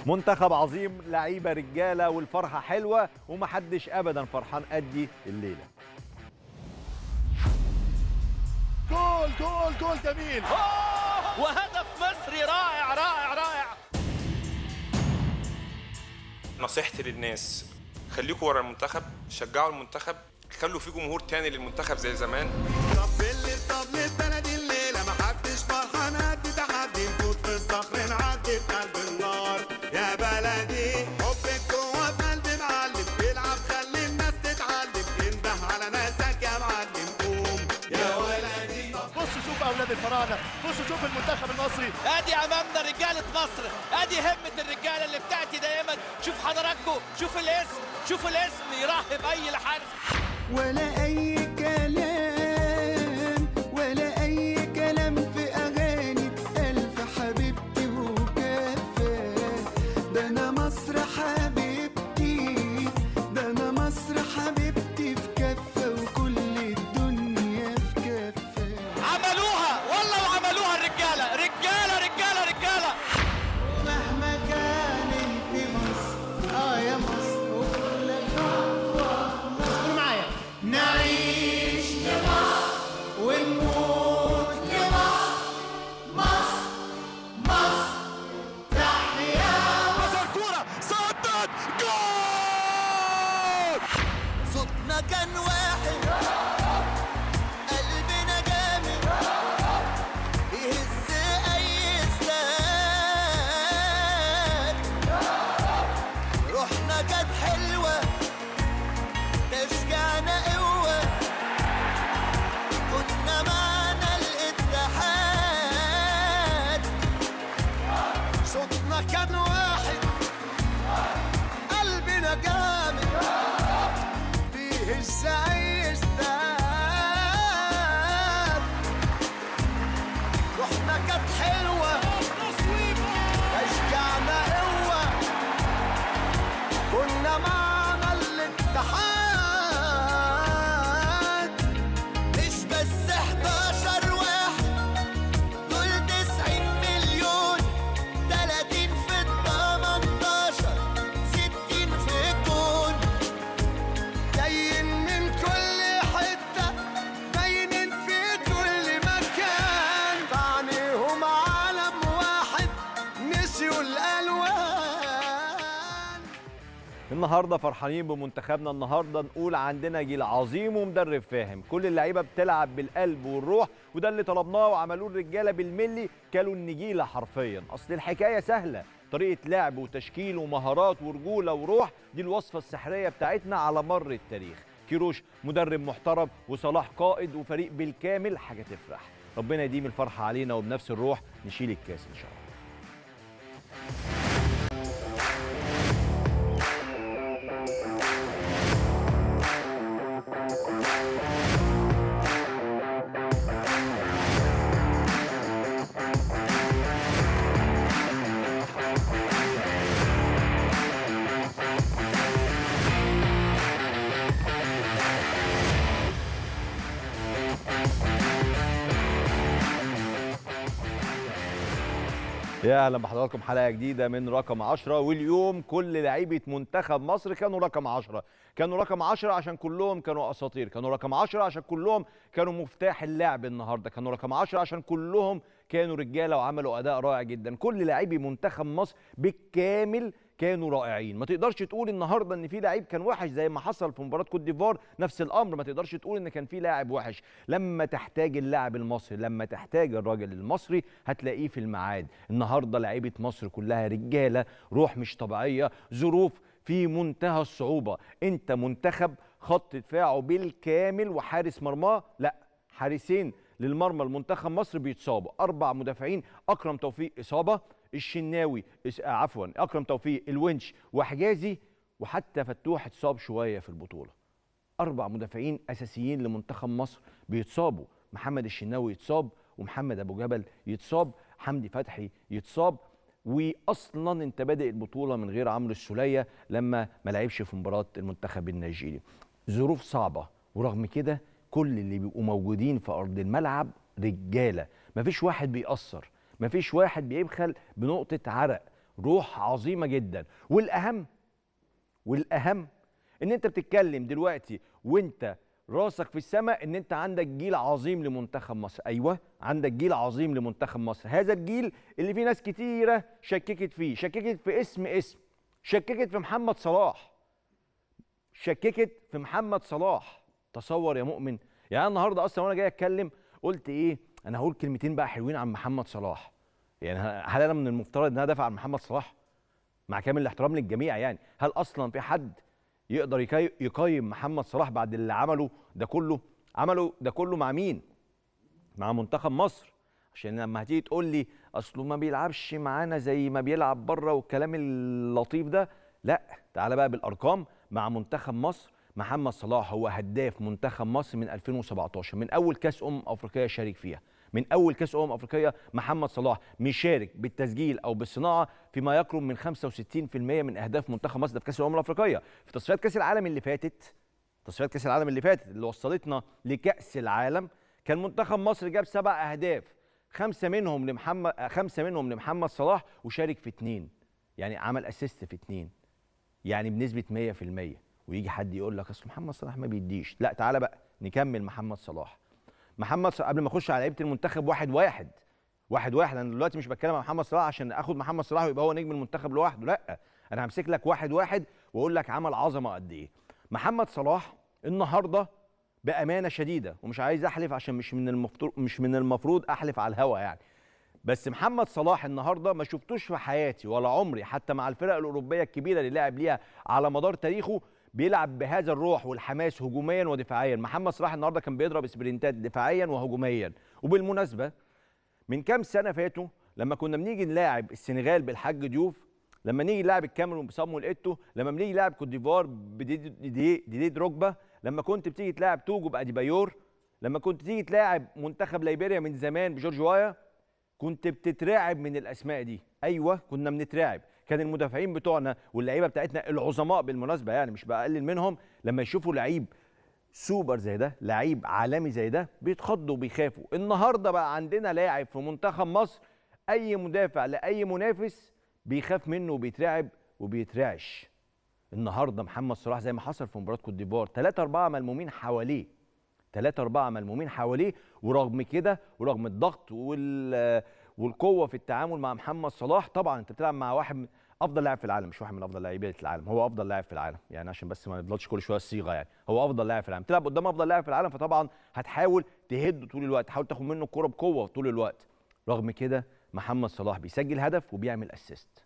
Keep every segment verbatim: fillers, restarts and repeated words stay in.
منتخب عظيم، لعيبه رجاله، والفرحه حلوه ومحدش ابدا فرحان قدي الليله. جول جول جول جميل، وهدف مصري رائع رائع رائع. نصيحتي للناس، خليكوا ورا المنتخب، شجعوا المنتخب، خلوا في جمهور تاني للمنتخب زي زمان. رب اللي طب للبلد الليله ما حدش فرحان قد تحدي، نفوت في الصخر نعدي في قلب النار يا بلدي. حبك جوه في قلبي معلم، العب خلي الناس تتعلم، انده على ناسك يا معلم، قوم يا ولدي. بصوا شوف اولاد الفراعنه، بصوا شوف المنتخب المصري. ادي امامنا رجاله مصر، ادي همه الرجاله اللي بتاتي دائما. شوف حضراتكم، شوف الاسم، شوف الاسم يرحب اي الحارس. ولا أي كلام ولا أي كلام في أغاني ألف حبيبتي وكفى. ده أنا مصر حبيبتي، ده أنا مصر حبيبتي في كفة وكل الدنيا في كفة. عملوها والله وعملوها الرجاله، رجاله رجاله رجاله. مهما كان انت مصر، اه يا مصر وكل خطوة قول معايا. نعيش لمصر ونموت لمصر، مصر مصر تحيا مصر. كوره صدت جول. صوتنا كان واحد، قلبنا جامد، يهز أي استاد. روحنا كانت حلوة، تشجعنا قوة، كنا معنا الاتحاد. صوتنا كان واحد، قلبنا جامد، بيهز أي استاد. روحنا كانت حلوة، تشجعنا قوة، كنا معنا الاتحاد. مش بس حداشر واحد، دول تسعين مليون، تلاتين في التمنتاشر، ستين في الجون. جايين من كل حتة، باينين في كل مكان، فعنيهم عالم واحد، نسيوا الألوان. النهارده فرحانين بمنتخبنا، النهارده نقول عندنا جيل عظيم ومدرب فاهم، كل اللعيبه بتلعب بالقلب والروح، وده اللي طلبناه وعملوه الرجاله بالملي، كلوا النجيله حرفيا. اصل الحكايه سهله، طريقه لعب وتشكيل ومهارات ورجوله وروح، دي الوصفه السحريه بتاعتنا على مر التاريخ. كيروش مدرب محترم، وصلاح قائد، وفريق بالكامل، حاجه تفرح. ربنا يديم الفرحه علينا، وبنفس الروح نشيل الكاس ان شاء الله. يا اهلا بحضراتكم، حلقه جديده من رقم عشرة، واليوم كل لعيبه منتخب مصر كانوا رقم عشرة، كانوا رقم عشرة عشان كلهم كانوا اساطير، كانوا رقم عشرة عشان كلهم كانوا مفتاح اللعب النهارده، كانوا رقم عشرة عشان كلهم كانوا رجاله وعملوا اداء رائع جدا. كل لاعبي منتخب مصر بالكامل كانوا رائعين. ما تقدرش تقول النهارده ان في لعيب كان وحش زي ما حصل في مباراه كوت ديفوار، نفس الامر ما تقدرش تقول ان كان في لاعب وحش. لما تحتاج اللاعب المصري، لما تحتاج الراجل المصري، هتلاقيه في الميعاد. النهارده لعيبه مصر كلها رجاله، روح مش طبيعيه، ظروف في منتهى الصعوبه. انت منتخب خط دفاعه بالكامل وحارس مرماه، لا حارسين للمرمى المنتخب مصر بيتصابوا، اربع مدافعين، اكرم توفيق اصابه، الشناوي عفوا اكرم توفيق، الونش، وحجازي، وحتى فتوح اتصاب شويه في البطوله. اربع مدافعين اساسيين لمنتخب مصر بيتصابوا، محمد الشناوي يتصاب، ومحمد ابو جبل يتصاب، حمدي فتحي يتصاب، واصلا انت بادئ البطوله من غير عمرو السوليه لما ما لعبش في مباراه المنتخب النيجيري. ظروف صعبه، ورغم كده كل اللي بيبقوا موجودين في ارض الملعب رجاله، مفيش واحد بيأثر، مفيش واحد بيبخل بنقطه عرق روح عظيمه جدا. والاهم والاهم ان انت بتتكلم دلوقتي وانت راسك في السماء ان انت عندك جيل عظيم لمنتخب مصر. ايوه عندك جيل عظيم لمنتخب مصر، هذا الجيل اللي فيه ناس كتيره شككت فيه، شككت في اسم اسم شككت في محمد صلاح، شككت في محمد صلاح. تصور يا مؤمن، يعني النهارده اصلا وانا جاي اتكلم قلت ايه، انا هقول كلمتين بقى حلوين عن محمد صلاح. يعني هل انا من المفترض ان انا ادافع عن محمد صلاح؟ مع كامل الاحترام للجميع، يعني هل اصلا في حد يقدر يقيم محمد صلاح بعد اللي عمله ده كله؟ عمله ده كله مع مين؟ مع منتخب مصر. عشان لما هتيجي تقول لي اصله ما بيلعبش معانا زي ما بيلعب بره والكلام اللطيف ده، لا، تعالى بقى بالارقام. مع منتخب مصر محمد صلاح هو هداف منتخب مصر من ألفين وسبعتاشر، من اول كاس امم افريقيه شارك فيها، من اول كاس امم افريقيه محمد صلاح مشارك بالتسجيل او بالصناعه فيما يقرب من خمسة وستين بالمئة من اهداف منتخب مصر في كاس الامم الافريقيه. في تصفيات كاس العالم اللي فاتت، تصفيات كاس العالم اللي فاتت اللي وصلتنا لكاس العالم، كان منتخب مصر جاب سبع اهداف، خمسه منهم لمحمد خمسه منهم لمحمد صلاح، وشارك في اثنين، يعني عمل اسيست في اثنين، يعني بنسبه مية بالمية. ويجي حد يقول لك اصل محمد صلاح ما بيديش. لا، تعالى بقى نكمل محمد صلاح. محمد صلاح قبل ما اخش على لعيبه المنتخب واحد واحد واحد واحد، انا دلوقتي مش بتكلم عن محمد صلاح عشان اخد محمد صلاح ويبقى هو نجم المنتخب لوحده، لا، انا همسك لك واحد واحد واقول لك عمل عظمه قد ايه. محمد صلاح النهارده بامانه شديده، ومش عايز احلف عشان مش من المفروض مش من المفروض احلف على الهوا يعني، بس محمد صلاح النهارده ما شفتوش في حياتي ولا عمري حتى مع الفرق الاوروبيه الكبيره اللي لعب ليها على مدار تاريخه بيلعب بهذا الروح والحماس هجوميا ودفاعيا. محمد صلاح النهارده كان بيضرب سبرنتات دفاعيا وهجوميا. وبالمناسبه من كام سنه فاتوا لما كنا بنيجي نلاعب السنغال بالحاج ضيوف، لما نيجي نلاعب الكاميرون بصامويل ايتو، لما بنيجي نلاعب كوت ديفوار بديدي دروجبا، لما كنت بتيجي تلاعب توجو باديبايور، لما كنت تيجي تلاعب منتخب ليبيريا من زمان بجورج وايا، كنت بتترعب من الاسماء دي. ايوه كنا بنترعب. كان المدافعين بتوعنا واللعيبه بتاعتنا العظماء بالمناسبه، يعني مش بقلل منهم، لما يشوفوا لعيب سوبر زي ده، لعيب عالمي زي ده، بيتخضوا وبيخافوا. النهارده بقى عندنا لاعب في منتخب مصر اي مدافع لاي منافس بيخاف منه وبيترعب وبيترعش. النهارده محمد صلاح زي ما حصل في مباراه كوت ديفوار، ثلاثة أربعة ملمومين حواليه، ثلاثة أربعة ملمومين حواليه، ورغم كده ورغم الضغط وال والقوه في التعامل مع محمد صلاح، طبعا انت بتلعب مع واحد من افضل لاعب في العالم، مش واحد من افضل لاعبين العالم، هو افضل لاعب في العالم، يعني عشان بس ما نفضلش كل شويه الصيغه، يعني هو افضل لاعب في العالم، تلعب قدام افضل لاعب في العالم، فطبعا هتحاول تهده طول الوقت، تحاول تاخد منه الكوره بقوه طول الوقت. رغم كده محمد صلاح بيسجل هدف وبيعمل اسيست.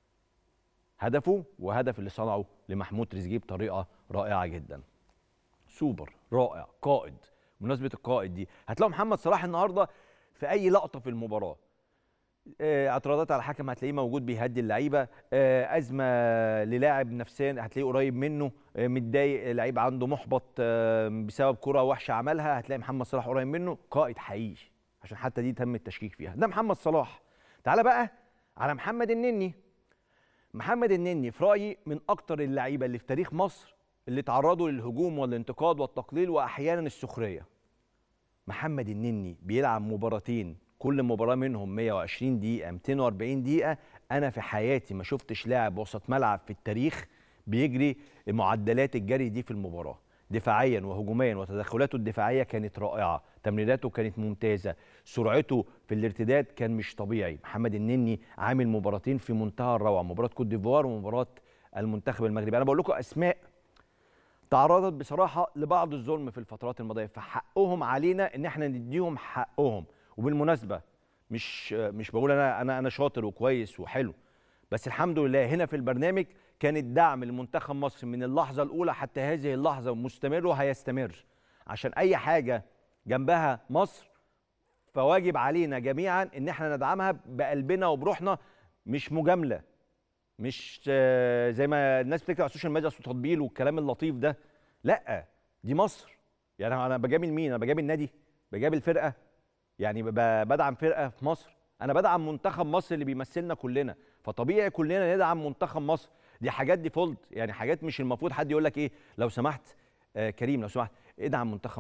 هدفه وهدف اللي صنعه لمحمود تريزيجيه بطريقه رائعه جدا. سوبر رائع، قائد. بمناسبه القائد دي، هتلاقوا محمد صلاح النهارده في اي لقطه في المباراه، اعتراضات على الحكم هتلاقيه موجود بيهدي اللعيبه، ازمه للاعب نفسيا هتلاقيه قريب منه، متضايق لعيب عنده محبط بسبب كره وحشه عملها، هتلاقي محمد صلاح قريب منه. قائد حقيقي، عشان حتى دي تم التشكيك فيها. ده محمد صلاح. تعال بقى على محمد النني. محمد النني في رايي من اكتر اللعيبه اللي في تاريخ مصر اللي تعرضوا للهجوم والانتقاد والتقليل واحيانا السخريه. محمد النني بيلعب مباراتين، كل مباراه منهم مية وعشرين دقيقه، مئتين وأربعين دقيقه. انا في حياتي ما شفتش لاعب وسط ملعب في التاريخ بيجري معدلات الجري دي في المباراه، دفاعيا وهجوميا، وتدخلاته الدفاعيه كانت رائعه، تمريراته كانت ممتازه، سرعته في الارتداد كان مش طبيعي. محمد النني عامل مباراتين في منتهى الروعه، مباراه كوت ديفوار ومباراه المنتخب المغربي. انا بقول لكم اسماء تعرضت بصراحه لبعض الظلم في الفترات الماضيه، فحقهم علينا ان احنا نديهم حقهم. وبالمناسبه مش مش بقول انا انا انا شاطر وكويس وحلو، بس الحمد لله هنا في البرنامج كان الدعم لمنتخب مصر من اللحظه الاولى حتى هذه اللحظه مستمر وهيستمر، عشان اي حاجه جنبها مصر فواجب علينا جميعا ان احنا ندعمها بقلبنا وبروحنا، مش مجامله، مش زي ما الناس بتكتب على السوشيال ميديا اصل تطبيل والكلام اللطيف ده. لا، دي مصر. يعني انا بجامل مين؟ انا بجامل نادي؟ بجامل فرقه؟ يعني بدعم فرقه في مصر؟ انا بدعم منتخب مصر اللي بيمثلنا كلنا، فطبيعي كلنا ندعم منتخب مصر. دي حاجات ديفولت، يعني حاجات مش المفروض حد يقول لك ايه لو سمحت آه كريم لو سمحت ادعم منتخب مصر.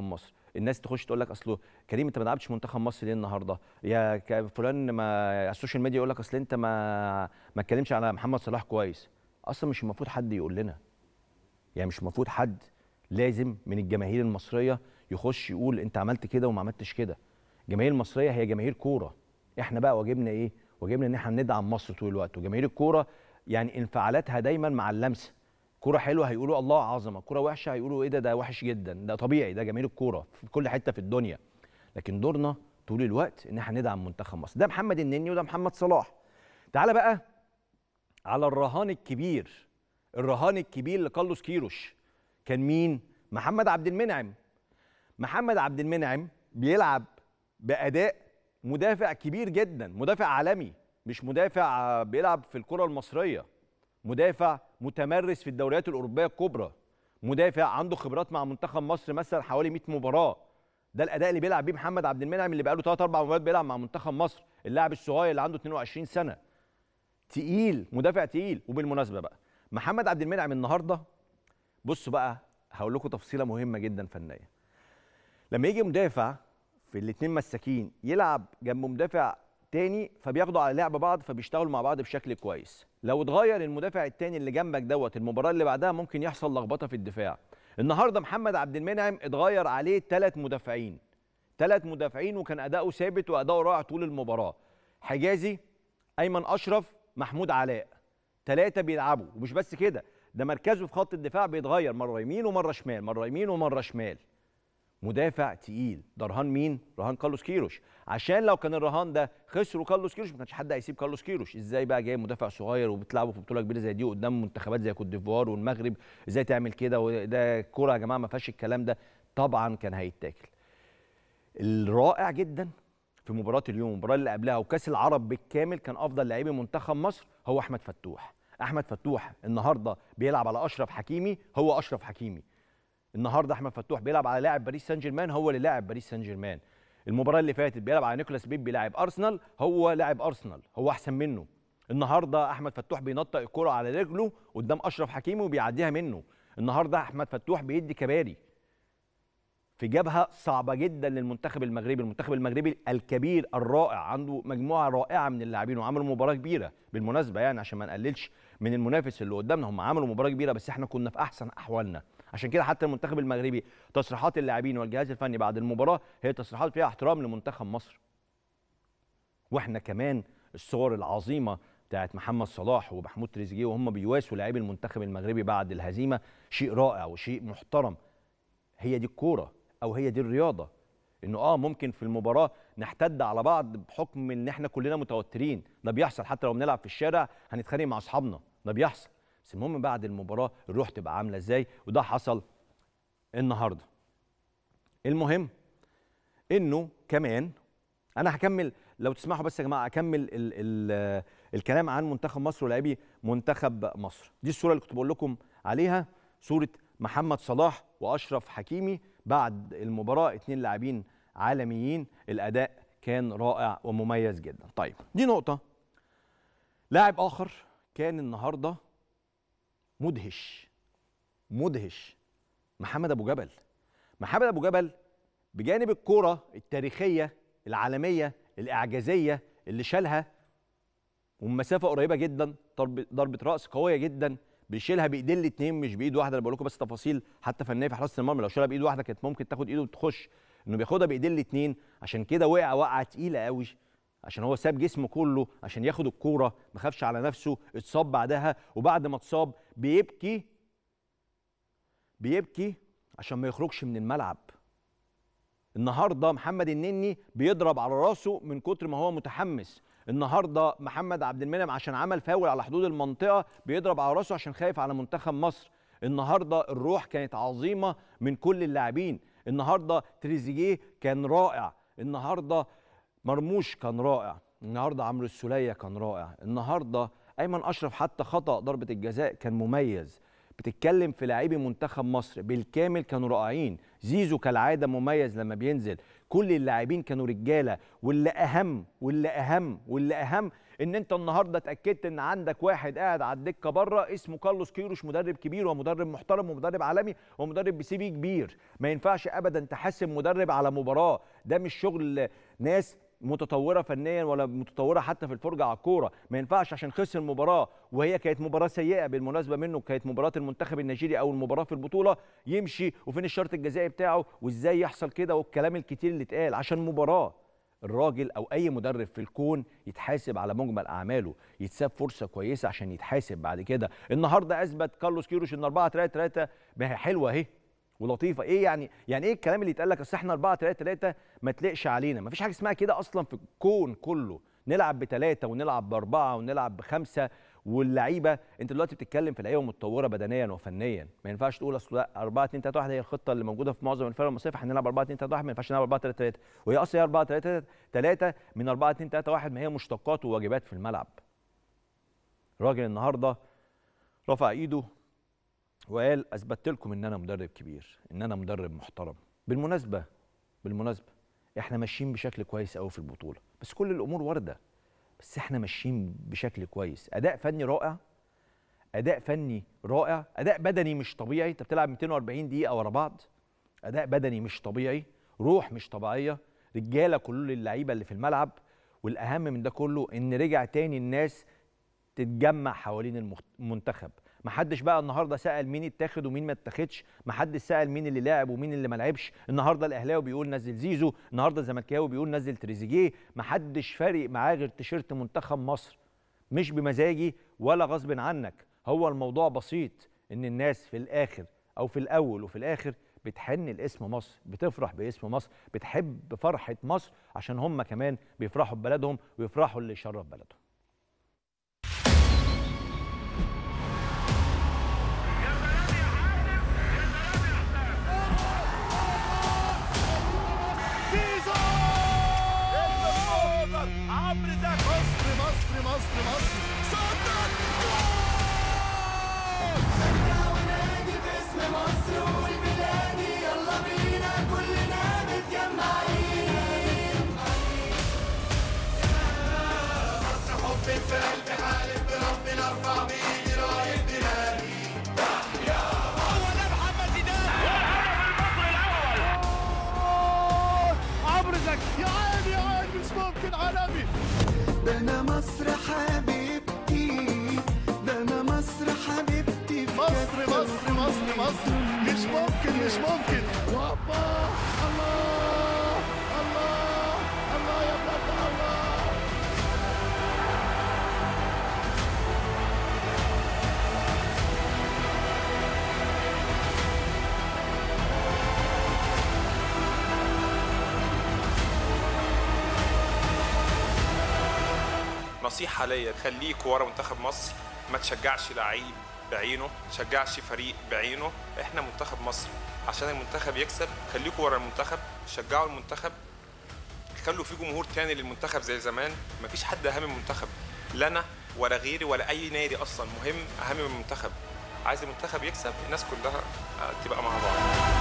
الناس تخش تقول لك اصله كريم انت ما لعبتش منتخب مصر ليه النهارده؟ يا فلان ما على السوشيال ميديا يقول لك اصل انت ما ما اتكلمش على محمد صلاح كويس. اصلا مش المفروض حد يقول لنا، يعني مش المفروض حد لازم من الجماهير المصريه يخش يقول انت عملت كده وما عملتش كده. الجماهير المصريه هي جماهير كوره، احنا بقى واجبنا ايه؟ واجبنا ان احنا ندعم مصر طول الوقت. وجماهير الكوره يعني انفعالاتها دايما مع اللمسه، كوره حلوه هيقولوا الله عظمه، كوره وحشه هيقولوا ايه ده ده وحش جدا، ده طبيعي، ده جماهير الكوره في كل حته في الدنيا. لكن دورنا طول الوقت ان احنا ندعم منتخب مصر. ده محمد النني وده محمد صلاح. تعال بقى على الرهان الكبير، الرهان الكبير لكارلوس كيروش كان مين؟ محمد عبد المنعم. محمد عبد المنعم بيلعب بأداء مدافع كبير جدا، مدافع عالمي، مش مدافع بيلعب في الكرة المصرية، مدافع متمرس في الدوريات الأوروبية الكبرى، مدافع عنده خبرات مع منتخب مصر مثلا حوالي مئة مباراة. ده الأداء اللي بيلعب بيه محمد عبد المنعم اللي بقاله ثلاث أربع مباريات بيلعب مع منتخب مصر، اللاعب الصغير اللي عنده اتنين وعشرين سنة. تقيل، مدافع تقيل. وبالمناسبة بقى محمد عبد المنعم النهارده بصوا بقى هقول لكم تفصيلة مهمة جدا فنية. لما يجي مدافع في الاثنين مساكين يلعب جنب مدافع تاني فبياخدوا على لعب بعض فبيشتغلوا مع بعض بشكل كويس. لو اتغير المدافع التاني اللي جنبك دوت المباراه اللي بعدها ممكن يحصل لخبطه في الدفاع. النهارده محمد عبد المنعم اتغير عليه ثلاث مدافعين ثلاث مدافعين وكان اداؤه ثابت واداؤه رائع طول المباراه. حجازي، ايمن اشرف، محمود علاء، ثلاثه بيلعبوا. ومش بس كده، ده مركزه في خط الدفاع بيتغير مره يمين ومره شمال، مره يمين ومره شمال. مدافع تقيل. ده رهان مين؟ رهان كارلوس كيروش. عشان لو كان الرهان ده خسروا كارلوس كيروش ما كانش حد هيسيب كارلوس كيروش. ازاي بقى جاي مدافع صغير وبتلعبوا في بطوله كبيره زي دي قدام منتخبات زي كوت ديفوار والمغرب، ازاي تعمل كده؟ وده كوره يا جماعه ما فيهاش الكلام ده. طبعا كان هيتاكل. الرائع جدا في مباراه اليوم، المباراه اللي قبلها وكاس العرب بالكامل، كان افضل لاعبي منتخب مصر هو احمد فتوح. احمد فتوح النهارده بيلعب على اشرف حكيمي، هو اشرف حكيمي. النهارده احمد فتوح بيلعب على لاعب باريس سان جيرمان، هو اللي لاعب باريس سان جيرمان. المباراه اللي فاتت بيلعب على نيكولاس بيبي لاعب ارسنال، هو لاعب ارسنال، هو احسن منه. النهارده احمد فتوح بينطق الكره على رجله قدام اشرف حكيمي وبيعديها منه. النهارده احمد فتوح بيدي كباري في جبهه صعبه جدا للمنتخب المغربي. المنتخب المغربي الكبير الرائع عنده مجموعه رائعه من اللاعبين وعملوا مباراه كبيره بالمناسبه، يعني عشان ما نقللش من المنافس اللي قدامنا، هم عملوا مباراه كبيره بس احنا كنا في احسن احوالنا. عشان كده حتى المنتخب المغربي تصريحات اللاعبين والجهاز الفني بعد المباراه هي تصريحات فيها احترام لمنتخب مصر. واحنا كمان الصور العظيمه بتاعت محمد صلاح ومحمود تريزيجيه وهم بيواسوا لاعبي المنتخب المغربي بعد الهزيمه شيء رائع وشيء محترم. هي دي الكوره او هي دي الرياضه، انه اه ممكن في المباراه نحتد على بعض بحكم ان احنا كلنا متوترين، ده بيحصل. حتى لو بنلعب في الشارع هنتخانق مع اصحابنا، ده بيحصل. بس المهم بعد المباراه الروح تبقى عامله ازاي، وده حصل النهارده. المهم انه كمان انا هكمل لو تسمحوا بس يا جماعه اكمل ال ال الكلام عن منتخب مصر ولاعبي منتخب مصر. دي الصوره اللي كنت بقول لكم عليها، صوره محمد صلاح واشرف حكيمي بعد المباراه، اتنين لاعبين عالميين، الاداء كان رائع ومميز جدا. طيب دي نقطه. لاعب اخر كان النهارده مدهش مدهش محمد ابو جبل. محمد ابو جبل بجانب الكرة التاريخية العالمية الإعجازية اللي شالها ومن مسافة قريبة جدا، ضربة رأس قوية جدا بيشيلها بإيدين الاتنين مش بإيد واحدة. أنا بقول لكم بس تفاصيل حتى فنية في حراسة المرمى، لو شالها بإيد واحدة كانت ممكن تاخد إيده وتخش، إنه بياخدها بإيدين الاتنين. عشان كده وقع وقعة تقيلة قوي، عشان هو ساب جسمه كله عشان ياخد الكورة، ما خافش على نفسه، اتصاب بعدها، وبعد ما اتصاب بيبكي بيبكي عشان ما يخرجش من الملعب. النهارده محمد النني بيضرب على راسه من كتر ما هو متحمس. النهارده محمد عبد المنعم عشان عمل فاول على حدود المنطقه بيضرب على راسه عشان خايف على منتخب مصر. النهارده الروح كانت عظيمه من كل اللاعبين. النهارده تريزيجيه كان رائع، النهارده مرموش كان رائع، النهارده عمرو السوليه كان رائع، النهارده ايمن اشرف حتى خطا ضربه الجزاء كان مميز. بتتكلم في لاعبي منتخب مصر بالكامل كانوا رائعين. زيزو كالعاده مميز لما بينزل، كل اللاعبين كانوا رجاله، واللي اهم واللي اهم واللي اهم ان انت النهارده اتاكدت ان عندك واحد قاعد على الدكه بره اسمه كارلوس كيروش، مدرب كبير ومدرب محترم ومدرب عالمي ومدرب بي سي بي كبير. ما ينفعش ابدا تحاسب مدرب على مباراه، ده مش شغل ناس متطوره فنيا ولا متطوره حتى في الفرجه على الكوره. ما ينفعش عشان خسر مباراه وهي كانت مباراه سيئه بالمناسبه منه، كانت مباراه المنتخب النيجيري او المباراه في البطوله، يمشي وفين الشرط الجزائي بتاعه وازاي يحصل كده والكلام الكتير اللي اتقال عشان مباراه. الراجل او اي مدرب في الكون يتحاسب على مجمل اعماله، يتساب فرصه كويسه عشان يتحاسب بعد كده. النهارده اثبت كارلوس كيروش ان أربعة ثلاثة ثلاثة ما هي حلوه اهي ولطيفه. ايه يعني يعني ايه الكلام اللي يتقال لك اصل احنا أربعة ثلاثة ثلاثة ما تلقش علينا؟ ما فيش حاجه اسمها كده اصلا في الكون كله. نلعب بثلاثه ونلعب باربعه ونلعب بخمسه، واللعيبه انت دلوقتي بتتكلم في لعيبه متطوره بدنيا وفنيا. ما ينفعش تقول اصل لا أربعة اتنين ثلاثة واحد هي الخطه اللي موجوده في معظم الفرق المصريه فهنلعب أربعة اتنين ثلاثة واحد، ما ينفعش نلعب أربعة ثلاثة ثلاثة، وهي اصلا هي أربعة ثلاثة ثلاثة من أربعة اتنين ثلاثة واحد، ما هي مشتقات وواجبات في الملعب. الراجل النهارده رفع ايده وقال اثبتت لكم ان انا مدرب كبير، ان انا مدرب محترم. بالمناسبه بالمناسبه احنا ماشيين بشكل كويس قوي في البطوله، بس كل الامور وارده، بس احنا ماشيين بشكل كويس. اداء فني رائع، اداء فني رائع، اداء بدني مش طبيعي. انت بتلعب مئتين وأربعين دقيقه ورا بعض، اداء بدني مش طبيعي، روح مش طبيعيه، رجاله كل اللعيبه اللي في الملعب. والاهم من ده كله ان رجع تاني الناس تتجمع حوالين المنتخب. محدش بقى النهارده سأل مين اتاخد ومين ما اتاخدش، محدش سأل مين اللي لعب ومين اللي ما لعبش. النهارده الاهلاوي بيقول نزل زيزو، النهارده الزملكاوي بيقول نزل تريزيجيه، محدش فارق معاه غير تيشيرت منتخب مصر. مش بمزاجي ولا غصب عنك، هو الموضوع بسيط، ان الناس في الاخر او في الاول وفي الاخر بتحن لاسم مصر، بتفرح باسم مصر، بتحب فرحه مصر عشان هم كمان بيفرحوا ببلدهم ويفرحوا اللي يشرف بلدهم. عمرو زكي مصر مصر مصر مصر صدق شجع ونادي باسم مصر والبلادي، يلا بينا كلنا متجمعين. مصر حب في قلبي حالف بربنا ارفع بايدي رايح بلادي. تحيا اول محمد زيدان المصري الاول عمرو زكي. يا عيني يا عيني مش ممكن عالمي. ده انا مصر حبيبتي، ده انا مصر حبيبتي، مصر مصر مصر مصر مش ممكن مش ممكن. وابا الله الله الله يا بلاد الله. نصيحة ليا، خليك ورا منتخب مصر، ما تشجعش لعيب بعينه، تشجعش فريق بعينه. احنا منتخب مصر، عشان المنتخب يكسب خليكوا ورا المنتخب، شجعوا المنتخب، خلوا في جمهور تاني للمنتخب زي زمان. مفيش حد اهم من المنتخب، لا انا ولا غيري ولا اي نادي اصلا مهم اهم من المنتخب. عايز المنتخب يكسب، الناس كلها تبقى مع بعض.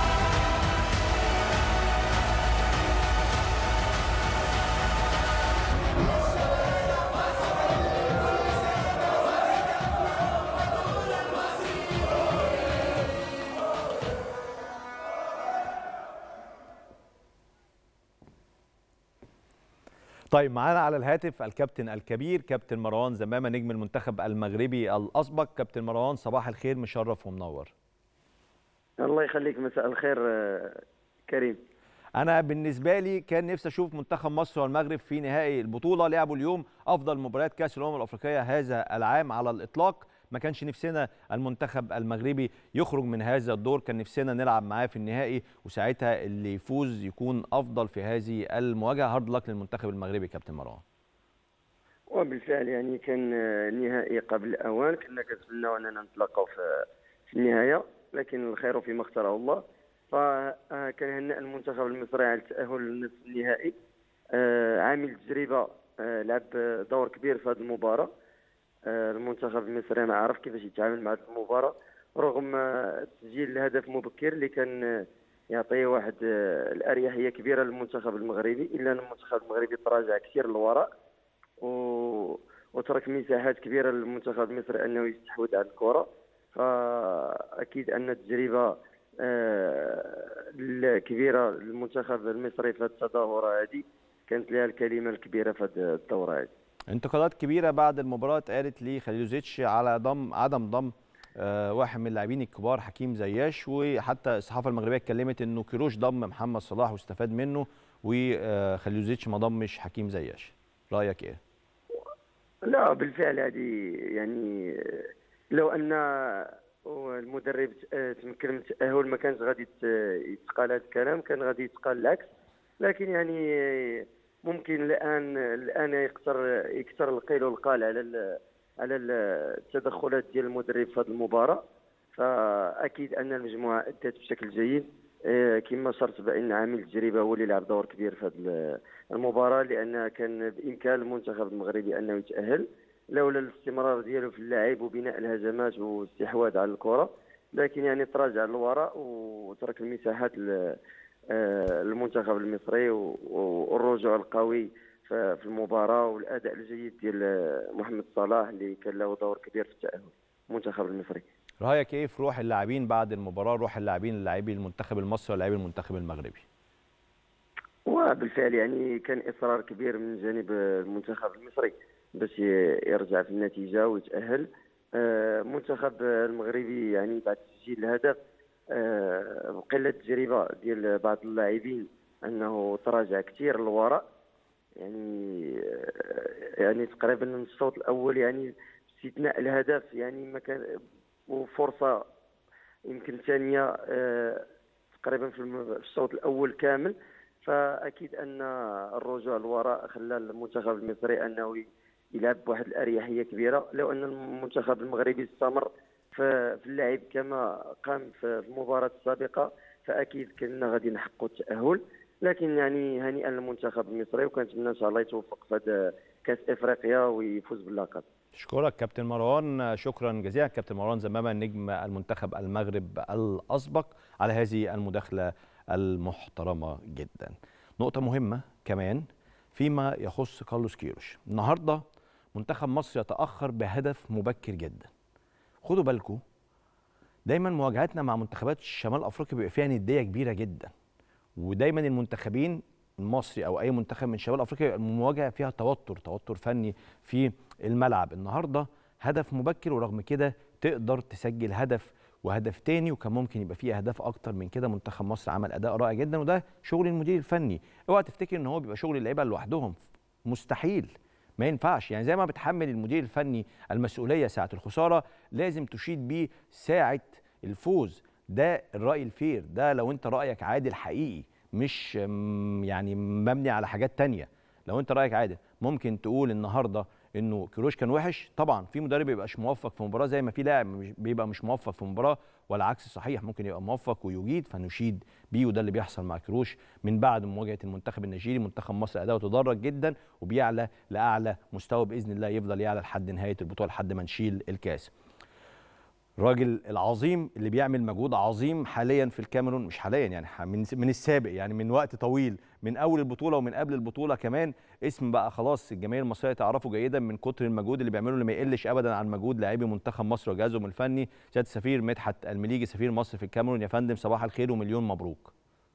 طيب معانا على الهاتف الكابتن الكبير كابتن مروان زمامة نجم المنتخب المغربي الأسبق. كابتن مروان صباح الخير، مشرف ومنور. الله يخليك، مساء الخير كريم. أنا بالنسبة لي كان نفسي أشوف منتخب مصر والمغرب في نهائي البطولة، لعبوا اليوم أفضل مباريات كأس الأمم الأفريقية هذا العام على الإطلاق. ما كانش نفسنا المنتخب المغربي يخرج من هذا الدور، كان نفسنا نلعب معاه في النهائي وساعتها اللي يفوز يكون افضل في هذه المواجهه. هارد لك للمنتخب المغربي كابتن مروان. وبالفعل يعني كان نهائي قبل اوان، كنا كنتمناو اننا نتلاقاو في في النهايه، لكن الخير فيما اختاره الله. فكنهنئ المنتخب المصري على التاهل للنصف النهائي، عامل تجربه، لعب دور كبير في هذه المباراه. المنتخب المصري انا عارف كيفاش يتعامل مع هذه المباراه، رغم تسجيل الهدف مبكر اللي كان يعطي واحد آه، الاريحيه كبيره للمنتخب المغربي، الا ان المنتخب المغربي تراجع كثير للوراء و... وترك مساحات كبيره للمنتخب المصري انه يستحوذ على الكره. فاكيد ان التجربه آه، الكبيره للمنتخب المصري في التظاهره هذه كانت لها الكلمه الكبيره في هذه الدوره هذه. انتقادات كبيره بعد المباراه قالت لخليلوزيتش على ضم عدم ضم آه واحد من اللاعبين الكبار حكيم زياش، وحتى الصحافه المغربيه اتكلمت انه كيروش ضم محمد صلاح واستفاد منه وخليلوزيتش ما ضمش حكيم زياش. رايك ايه؟ لا بالفعل هذه يعني لو ان المدرب تمكن من التاهل ما كانش غادي يتقال هذا الكلام، كان غادي يتقال العكس. لكن يعني ممكن الان الان يكثر يكثر القيل والقال على على التدخلات ديال المدرب في هذه المباراه. فاكيد ان المجموعه ادت بشكل جيد كما شرط بان عامل التجربه هو اللي لعب دور كبير في هذه المباراه، لان كان بامكان المنتخب المغربي انه يتاهل لولا الاستمرار ديالو في اللعب وبناء الهجمات والاستحواذ على الكره. لكن يعني تراجع للوراء وترك المساحات للمنتخب المصري، والرجوع القوي في المباراه والاداء الجيد ديال محمد صلاح اللي كان له دور كبير في التاهل المنتخب المصري. رايك ايه في روح اللاعبين بعد المباراه، روح اللاعبين اللاعبي المنتخب المصري ولاعبي المنتخب المغربي؟ وبالفعل يعني كان اصرار كبير من جانب المنتخب المصري باش يرجع في النتيجه ويتاهل. المنتخب المغربي يعني بعد تسجيل الهدف قله التجربه ديال بعض اللاعبين انه تراجع كثير للوراء، يعني يعني تقريبا من الشوط الاول يعني باستثناء الهدف يعني ما كان وفرصه يمكن ثانيه تقريبا في الشوط الاول كامل. فاكيد ان الرجوع للوراء خلى المنتخب المصري انه يلعب بواحد الاريحيه كبيره. لو ان المنتخب المغربي استمر في اللعب كما قام في المباراه السابقه فاكيد كنا غادي نحققوا التاهل. لكن يعني هنيئا للمنتخب المصري وكنتمنى ان شاء الله يتوفق في هذا كاس افريقيا ويفوز باللقب. اشكرك كابتن مروان، شكرا جزيلا كابتن مروان زمامه نجم المنتخب المغرب الاسبق على هذه المداخله المحترمه جدا. نقطه مهمه كمان فيما يخص كارلوس كيروش، النهارده منتخب مصر يتاخر بهدف مبكر جدا. خدوا بالكم دايما مواجهاتنا مع منتخبات شمال افريقيا بيبقى فيها نديه كبيره جدا، ودايما المنتخبين المصري او اي منتخب من شمال افريقيا المواجهه فيها توتر توتر فني في الملعب. النهارده هدف مبكر ورغم كده تقدر تسجل هدف وهدف تاني، وكان ممكن يبقى فيه اهداف اكتر من كده. منتخب مصر عمل اداء رائع جدا وده شغل المدير الفني. اوعى تفتكر ان هو بيبقى شغل اللعيبه لوحدهم، مستحيل، ما ينفعش. يعني زي ما بتحمل المدير الفني المسؤوليه ساعه الخساره لازم تشيد بيه ساعه الفوز. ده الراي الفير، ده لو انت رايك عادل حقيقي مش يعني مبني على حاجات تانية. لو انت رايك عادل ممكن تقول النهارده انه كيروش كان وحش. طبعا في مدرب ما بيبقاش موفق في مباراه زي ما في لاعب بيبقى مش موفق في مباراه، والعكس صحيح، ممكن يبقى موفق ويجيد فنشيد بيه، وده اللي بيحصل مع كيروش من بعد مواجهه المنتخب النيجيري. منتخب مصر اداؤه تدرج جدا وبيعلى لاعلى مستوى باذن الله، يفضل يعلى لحد نهايه البطوله لحد ما نشيل الكاس. الراجل العظيم اللي بيعمل مجهود عظيم حاليا في الكاميرون، مش حاليا يعني من من السابق، يعني من وقت طويل، من اول البطوله ومن قبل البطوله كمان. اسم بقى خلاص الجماهير المصريه تعرفه جيدا من كتر المجهود اللي بيعمله، اللي ما يقلش ابدا عن مجهود لاعبي منتخب مصر وجهازهم الفني. سياده السفير مدحت المليجي سفير مصر في الكاميرون، يا فندم صباح الخير ومليون مبروك.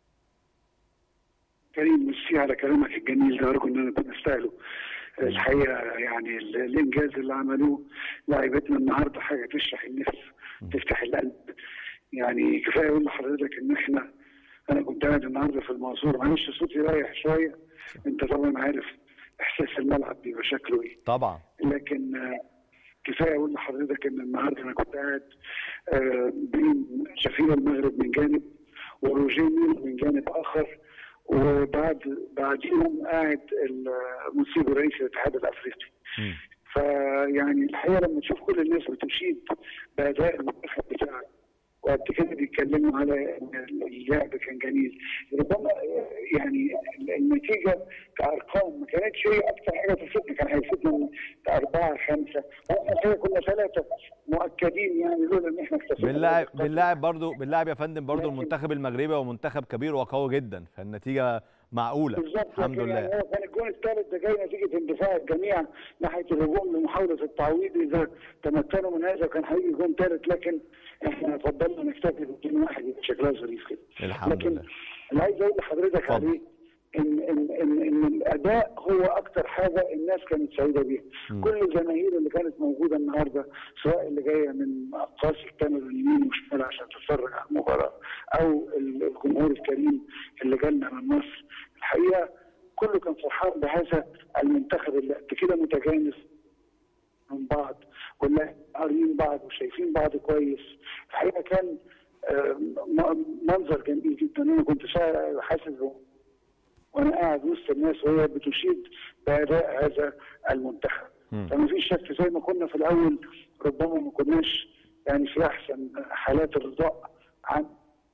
كريم ميرسي على كلامك الجميل ده، ارجو ان انا كنت استاهله. الحقيقه يعني الانجاز اللي عملوه لاعيبتنا النهارده حاجه تشرح النفس تفتح القلب. يعني كفايه اقول لحضرتك ان احنا انا كنت قاعد النهارده في المنصوره، معلش صوتي رايح شويه، انت طبعا عارف احساس الملعب بيبقى شكله ايه طبعا، لكن كفايه اقول لحضرتك ان النهارده انا كنت قاعد بين شفيق المغرب من جانب وروجينيو من جانب اخر، وبعد بعديهم قاعد المنسيب رئيس الاتحاد الافريقي. فيعني الحقيقه لما تشوف كل الناس بتشيد باداء المنتخب بتاعك وقد كده بيتكلموا على ان اللعب كان جميل. ربما يعني النتيجه كارقام ما كانتش هي اكثر حاجه تفوتنا، كان هيفوتنا اربعه خمسه، واحنا كنا ثلاثه مؤكدين يعني لولا ان احنا اكتسبنا. بنلاعب بنلاعب برضه بنلاعب يا فندم برضه المنتخب المغربي ومنتخب كبير وقوي جدا، فالنتيجه معقوله الحمد لله. يعني هو كان الجون الثالث ده جاي نتيجه اندفاع الجميع ناحيه الهجوم لمحاوله التعويض، اذا تمكنوا من هذا كان هيجي جون ثالث، لكن احنا فضلنا نكتفي بجون واحد شكلها ظريف كده. الحمد لكن لله. اللي عايز اقول لحضرتك عليه ان ان ان ان الاداء هو اكثر حاجه الناس كانت سعيده بيها. كل الجماهير اللي كانت موجوده النهارده سواء اللي جايه من اقاصي الكاميرون اليمين وشمال عشان تتفرج على المباراه او الجمهور الكريم اللي جالنا من مصر، الحقيقه كله كان فرحان بهذا المنتخب اللي قد كده متجانس من بعض كلنا قاريين بعض وشايفين بعض كويس. الحقيقه كان منظر جميل جدا. انا كنت حاسس وانا قاعد وسط الناس وهي بتشيد باداء هذا المنتخب. فما فيش شك زي ما كنا في الاول ربما ما كناش يعني في احسن حالات الرضاء عن.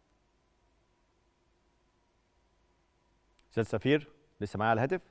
استاذ سفير لسه معايا على الهاتف؟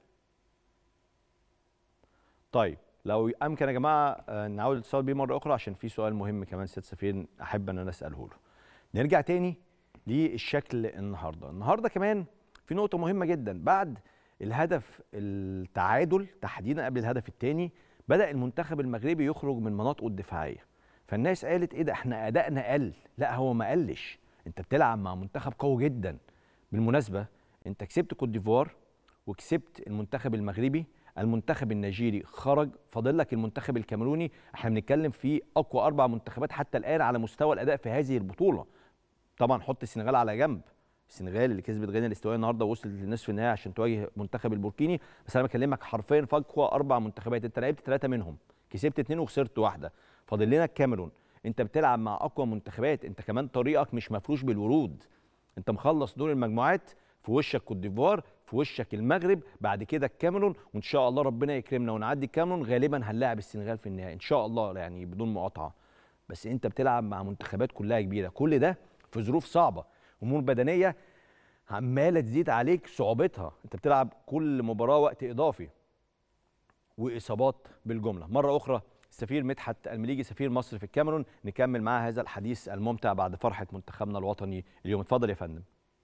طيب لو امكن يا جماعه نعود الاتصال بيه مره اخرى عشان في سؤال مهم كمان استاذ سفير احب ان انا اساله له. نرجع تاني للشكل النهارده، النهارده كمان في نقطة مهمة جدا. بعد الهدف التعادل تحديدا قبل الهدف الثاني بدأ المنتخب المغربي يخرج من مناطقه الدفاعية، فالناس قالت ايه ده احنا أدائنا قل. لا هو ما قلش، انت بتلعب مع منتخب قوي جدا. بالمناسبة انت كسبت كوت ديفوار وكسبت المنتخب المغربي، المنتخب النيجيري خرج، فاضل لك المنتخب الكاميروني. احنا بنتكلم في اقوى اربع منتخبات حتى الآن على مستوى الأداء في هذه البطولة. طبعا حط السنغال على جنب، السنغال اللي كسبت غينيا الاستوائيه النهارده ووصلت لنصف النهائي عشان تواجه منتخب البوركيني، بس انا بكلمك حرفيا في اقوى اربع منتخبات، انت لعبت ثلاثه منهم، كسبت اثنين وخسرت واحده، فاضل لنا الكاميرون. انت بتلعب مع اقوى منتخبات، انت كمان طريقك مش مفروش بالورود، انت مخلص دور المجموعات، في وشك كوت ديفوار، في وشك المغرب، بعد كده الكاميرون، وان شاء الله ربنا يكرمنا ونعدي الكاميرون، غالبا هنلاعب السنغال في النهائي ان شاء الله يعني بدون مقاطعه. بس انت بتلعب مع منتخبات كلها كبيره، كل ده في ظروف صعبه، امور بدنيه عماله تزيد عليك صعوبتها، انت بتلعب كل مباراه وقت اضافي واصابات بالجمله. مره اخرى السفير مدحت المليجي سفير مصر في الكاميرون، نكمل معاه هذا الحديث الممتع بعد فرحه منتخبنا الوطني اليوم. اتفضل يا فندم.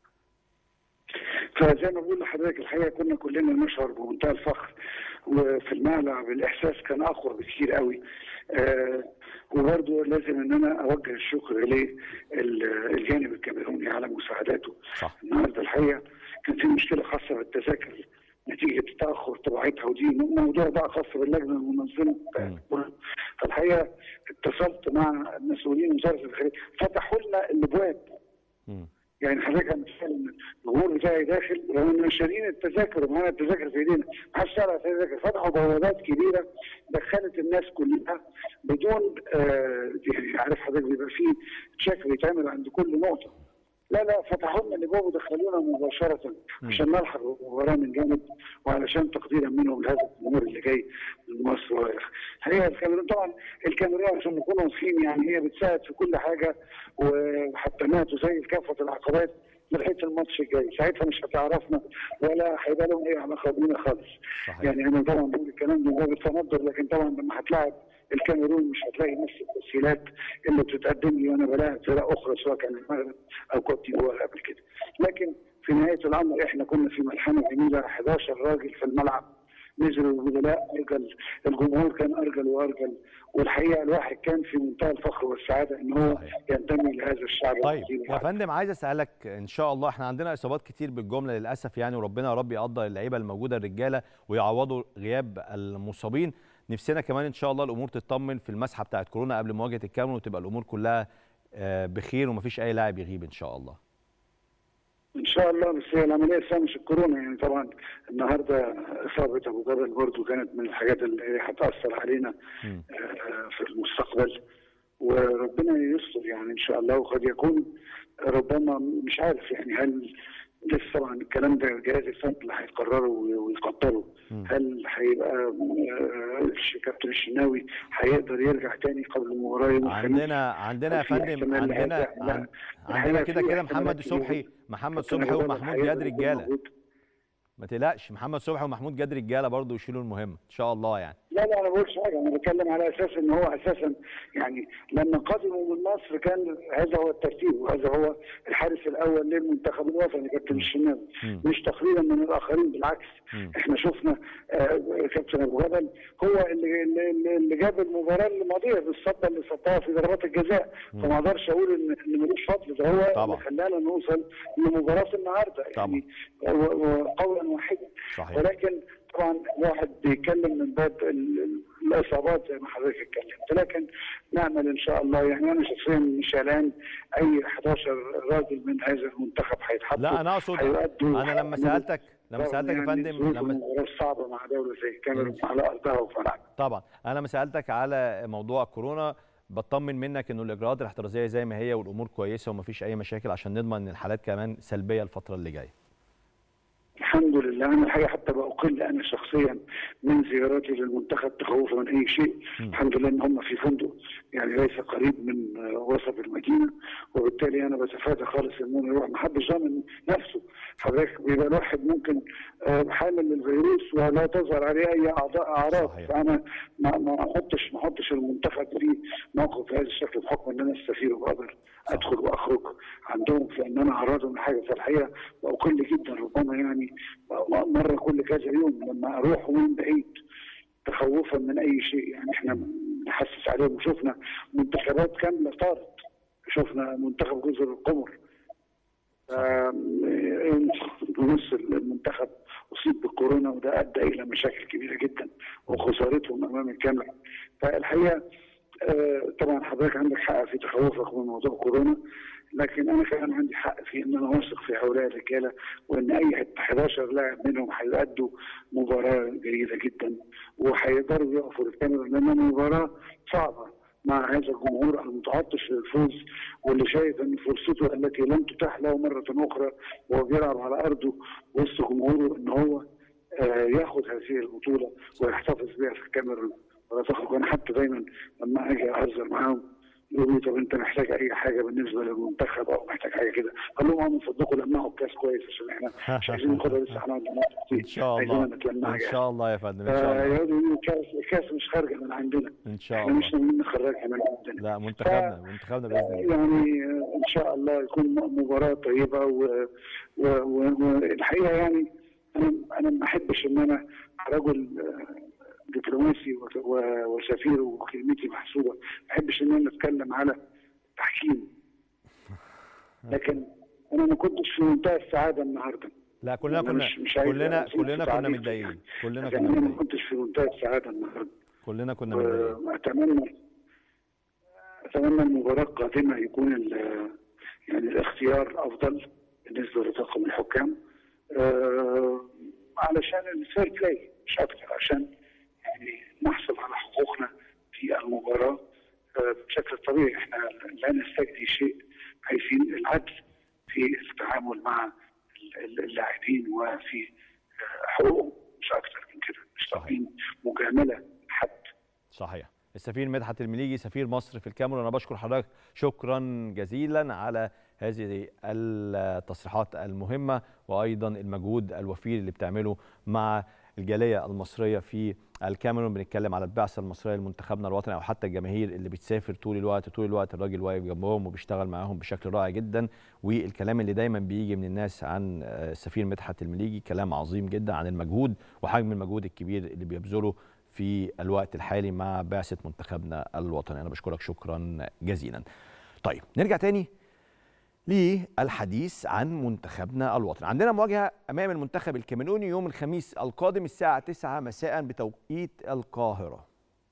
فزي ما بقول لحضرتك الحقيقه كنا كلنا نشعر بمنتهى الفخر، وفي الملعب الاحساس كان اقوى بكثير قوي. آه وبرضه لازم ان انا اوجه الشكر للجانب الكاميروني على مساعداته. صح. النهارده الحقيقه كان في مشكله خاصه بالتذاكر نتيجه تاخر طباعتها، ودي موضوع بقى خاص باللجنه المنظمه. فالحقيقه اتصلت مع مسؤولين وزاره الخارجيه فتحوا لنا الابواب. يعني حضرتك هنتكلم الجمهور بتاعي داخل رغم شارين التذاكر ومعانا التذاكر في ايدينا، ما حدش يعرف التذاكر، فتحوا بوابات كبيره دخلت الناس كلها بدون آه يعني عارف حضرتك بيبقى فيه تشيك بيتعمل عند كل نقطه. لا لا فتحوا لنا الابواب ودخلونا مباشره عشان نلحق المباراه من جانب وعلشان تقديرا منهم لهذا الجمهور اللي جاي من مصر. الحقيقه الكاميرون طبعا الكاميرون عشان نكون واضحين يعني هي بتساعد في كل حاجه، وحتى ما تزيل كافه العقبات لغايه الماتش الجاي، ساعتها مش هتعرفنا ولا هيبقى لهم اي علاقه بينا خالص. صحيح. يعني انا طبعا بقول الكلام من باب التندر، لكن طبعا لما هتلاعب الكاميرون مش هتلاقي نفس التسهيلات اللي بتتقدم لي وانا بلاعب فرق اخرى سواء كان المغرب او كوت ديفوار قبل كده. لكن في نهايه الامر احنا كنا في ملحمه جميله، احداشر راجل في الملعب نزلوا البدلاء ارجل، الجمهور كان ارجل وارجل، والحقيقه الواحد كان في منتهى الفخر والسعاده ان هو ينتمي لهذا الشعب. طيب يا فندم عايز اسالك، ان شاء الله احنا عندنا اصابات كتير بالجمله للاسف يعني، وربنا يا رب يقدر اللعيبه الموجوده الرجاله ويعوضوا غياب المصابين. نفسنا كمان ان شاء الله الامور تطمن في المسحه بتاعه كورونا قبل مواجهه الكاميرون وتبقى الامور كلها بخير ومفيش اي لاعب يغيب ان شاء الله. ان شاء الله. بس هي العمليه لسه مش الكورونا يعني، طبعا النهارده اصابه ابو جبل برضه كانت من الحاجات اللي هتاثر علينا في المستقبل، وربنا يستر يعني ان شاء الله. وقد يكون ربما مش عارف يعني هل لسه طبعا الكلام ده جهاز الفني اللي هيقرره ويقدره هل هيبقى كابتن الشناوي هيقدر يرجع تاني قبل المباراه يوم الخميس؟ عندنا عندنا يا فندم عندنا عن- عندنا كده كده محمد صبحي محمد صبحي ومحمود جاد رجاله. ما تقلقش، محمد صبحي ومحمود جاد رجاله برضه يشيلوا المهمه ان شاء الله يعني. لا لا انا ما بقولش حاجه، انا بتكلم على اساس ان هو اساسا يعني لما قدموا من مصر كان هذا هو الترتيب وهذا هو الحارس الاول للمنتخب الوطني كابتن الشناوي، مش تقليلا من الاخرين، بالعكس. م. احنا شفنا آه كابتن ابو جبل هو اللي اللي, اللي جاب المباراه الماضيه بالصدى اللي صدها في ضربات الجزاء، فما اقدرش اقول ان ان ملوش فضل، ده هو طبعا اللي خلانا نوصل لمباراه النهارده يعني قولا واحدا. صحيح. ولكن طبعا الواحد بيتكلم من باب الاصابات زي ما حضرتك اتكلمت، لكن نعمل ان شاء الله يعني. انا شخصيا مش قلقان، اي احداشر راجل من هذا المنتخب هيتحطوا. لا انا اقصد انا لما سالتك لما سالتك يا يعني فندم لما المباراه صعبه مع دوله زي الكاميرون على ارضها وفرعها. طبعا انا لما سالتك على موضوع كورونا بطمن منك انه الاجراءات الاحترازيه زي ما هي والامور كويسه ومفيش اي مشاكل عشان نضمن ان الحالات كمان سلبيه الفتره اللي جايه. الحمد لله. انا الحقيقه حتى بقل انا شخصيا من زياراتي للمنتخب تخوفا من اي شيء. م. الحمد لله ان هم في فندق يعني ليس قريب من وسط المدينه، وبالتالي انا بتفادى خالص ان انا اروح. ما حدش ضامن نفسه، حضرتك بيبقى الواحد ممكن حامل للفيروس ولا تظهر عليه اي اعضاء اعراض. فانا ما ما احطش ما احطش المنتخب في موقف بهذا الشكل بحكم ان انا السفير وبقدر ادخل واخرج عندهم، فان انا اعرضهم لحاجه. فالحقيقه بقل جدا، ربما يعني مره كل كذا يوم لما اروح من بعيد تخوفا من اي شيء. يعني احنا بنحسس عليهم، وشفنا منتخبات كامله طارت، شفنا منتخب جزر القمر نص المنتخب اصيب بالكورونا، وده ادى الى مشاكل كبيره جدا وخسارتهم امام الكاميرون. فالحقيقه طبعا حضرتك عندك حق في تخوفك من موضوع كورونا، لكن انا كمان عندي حق في ان انا واثق في هؤلاء الرجاله، وان اي احداشر لاعب منهم هيؤدوا مباراه جيده جدا وهيقدروا يقفوا للكاميرون، لانها مباراه صعبه مع هذا الجمهور المتعطش للفوز واللي شايف ان فرصته التي لم تتاح له مره اخرى وهو بيلعب على ارضه وسط جمهوره ان هو ياخذ هذه البطوله ويحتفظ بها في الكاميرون ولا تخرج. انا حتى دايما لما اجي اهزر معاهم يقولوا لي طب انت محتاج اي حاجه بالنسبه للمنتخب او محتاج حاجه كده؟ اقول لهم من فضلكم لمعوا الكاس كويس عشان احنا مش عايزين ناخدها لسه، احنا عندنا كتير ان شاء الله ان شاء الله يا فندم ان شاء الله. يقعدوا يقولوا الكاس الكاس مش خارجه من عندنا ان شاء الله، احنا مش ناويين نخرجها من عندنا. لا منتخبنا ف... منتخبنا باذن الله يعني ان شاء الله يكون مباراه طيبه. والحقيقه و... و... يعني انا انا ما احبش ان انا رجل دبلوماسي وسفير وكلمتي محسوبه، ما بحبش ان انا اتكلم على تحكيم، لكن انا ما كنتش في منتهى السعاده النهارده. لا كلنا كنا مش مش كلنا كلنا كنا متضايقين، كلنا كنا متضايقين. انا ما كنتش في منتهى السعاده النهارده، كلنا كنا متضايقين. اتمنى اتمنى المباراه القادمه يكون يعني الاختيار افضل بالنسبه لطاقم الحكام، أه علشان الفير بلاي مش اكتر، عشان يعني نحصل على حقوقنا في المباراه بشكل طبيعي. احنا لا نستجدي شيء، عايزين العدل في التعامل مع اللاعبين وفي حقوقهم مش اكتر من كده، مش طالبين مجامله حد. صحيح. السفير مدحت المليجي سفير مصر في الكاميرون، انا بشكر حضرتك شكرا جزيلا على هذه التصريحات المهمه وايضا المجهود الوفير اللي بتعمله مع الجاليه المصريه في الكاميرون. بنتكلم على البعثه المصريه لمنتخبنا الوطني او حتى الجماهير اللي بتسافر طول الوقت طول الوقت الراجل واقف جنبهم وبيشتغل معاهم بشكل رائع جدا. والكلام اللي دايما بيجي من الناس عن السفير مدحت المليجي كلام عظيم جدا عن المجهود وحجم المجهود الكبير اللي بيبذله في الوقت الحالي مع بعثه منتخبنا الوطني. انا بشكرك شكرا جزيلا. طيب نرجع تاني للحديث عن منتخبنا الوطني. عندنا مواجهة أمام المنتخب الكاميروني يوم الخميس القادم الساعة تسعة مساء بتوقيت القاهرة.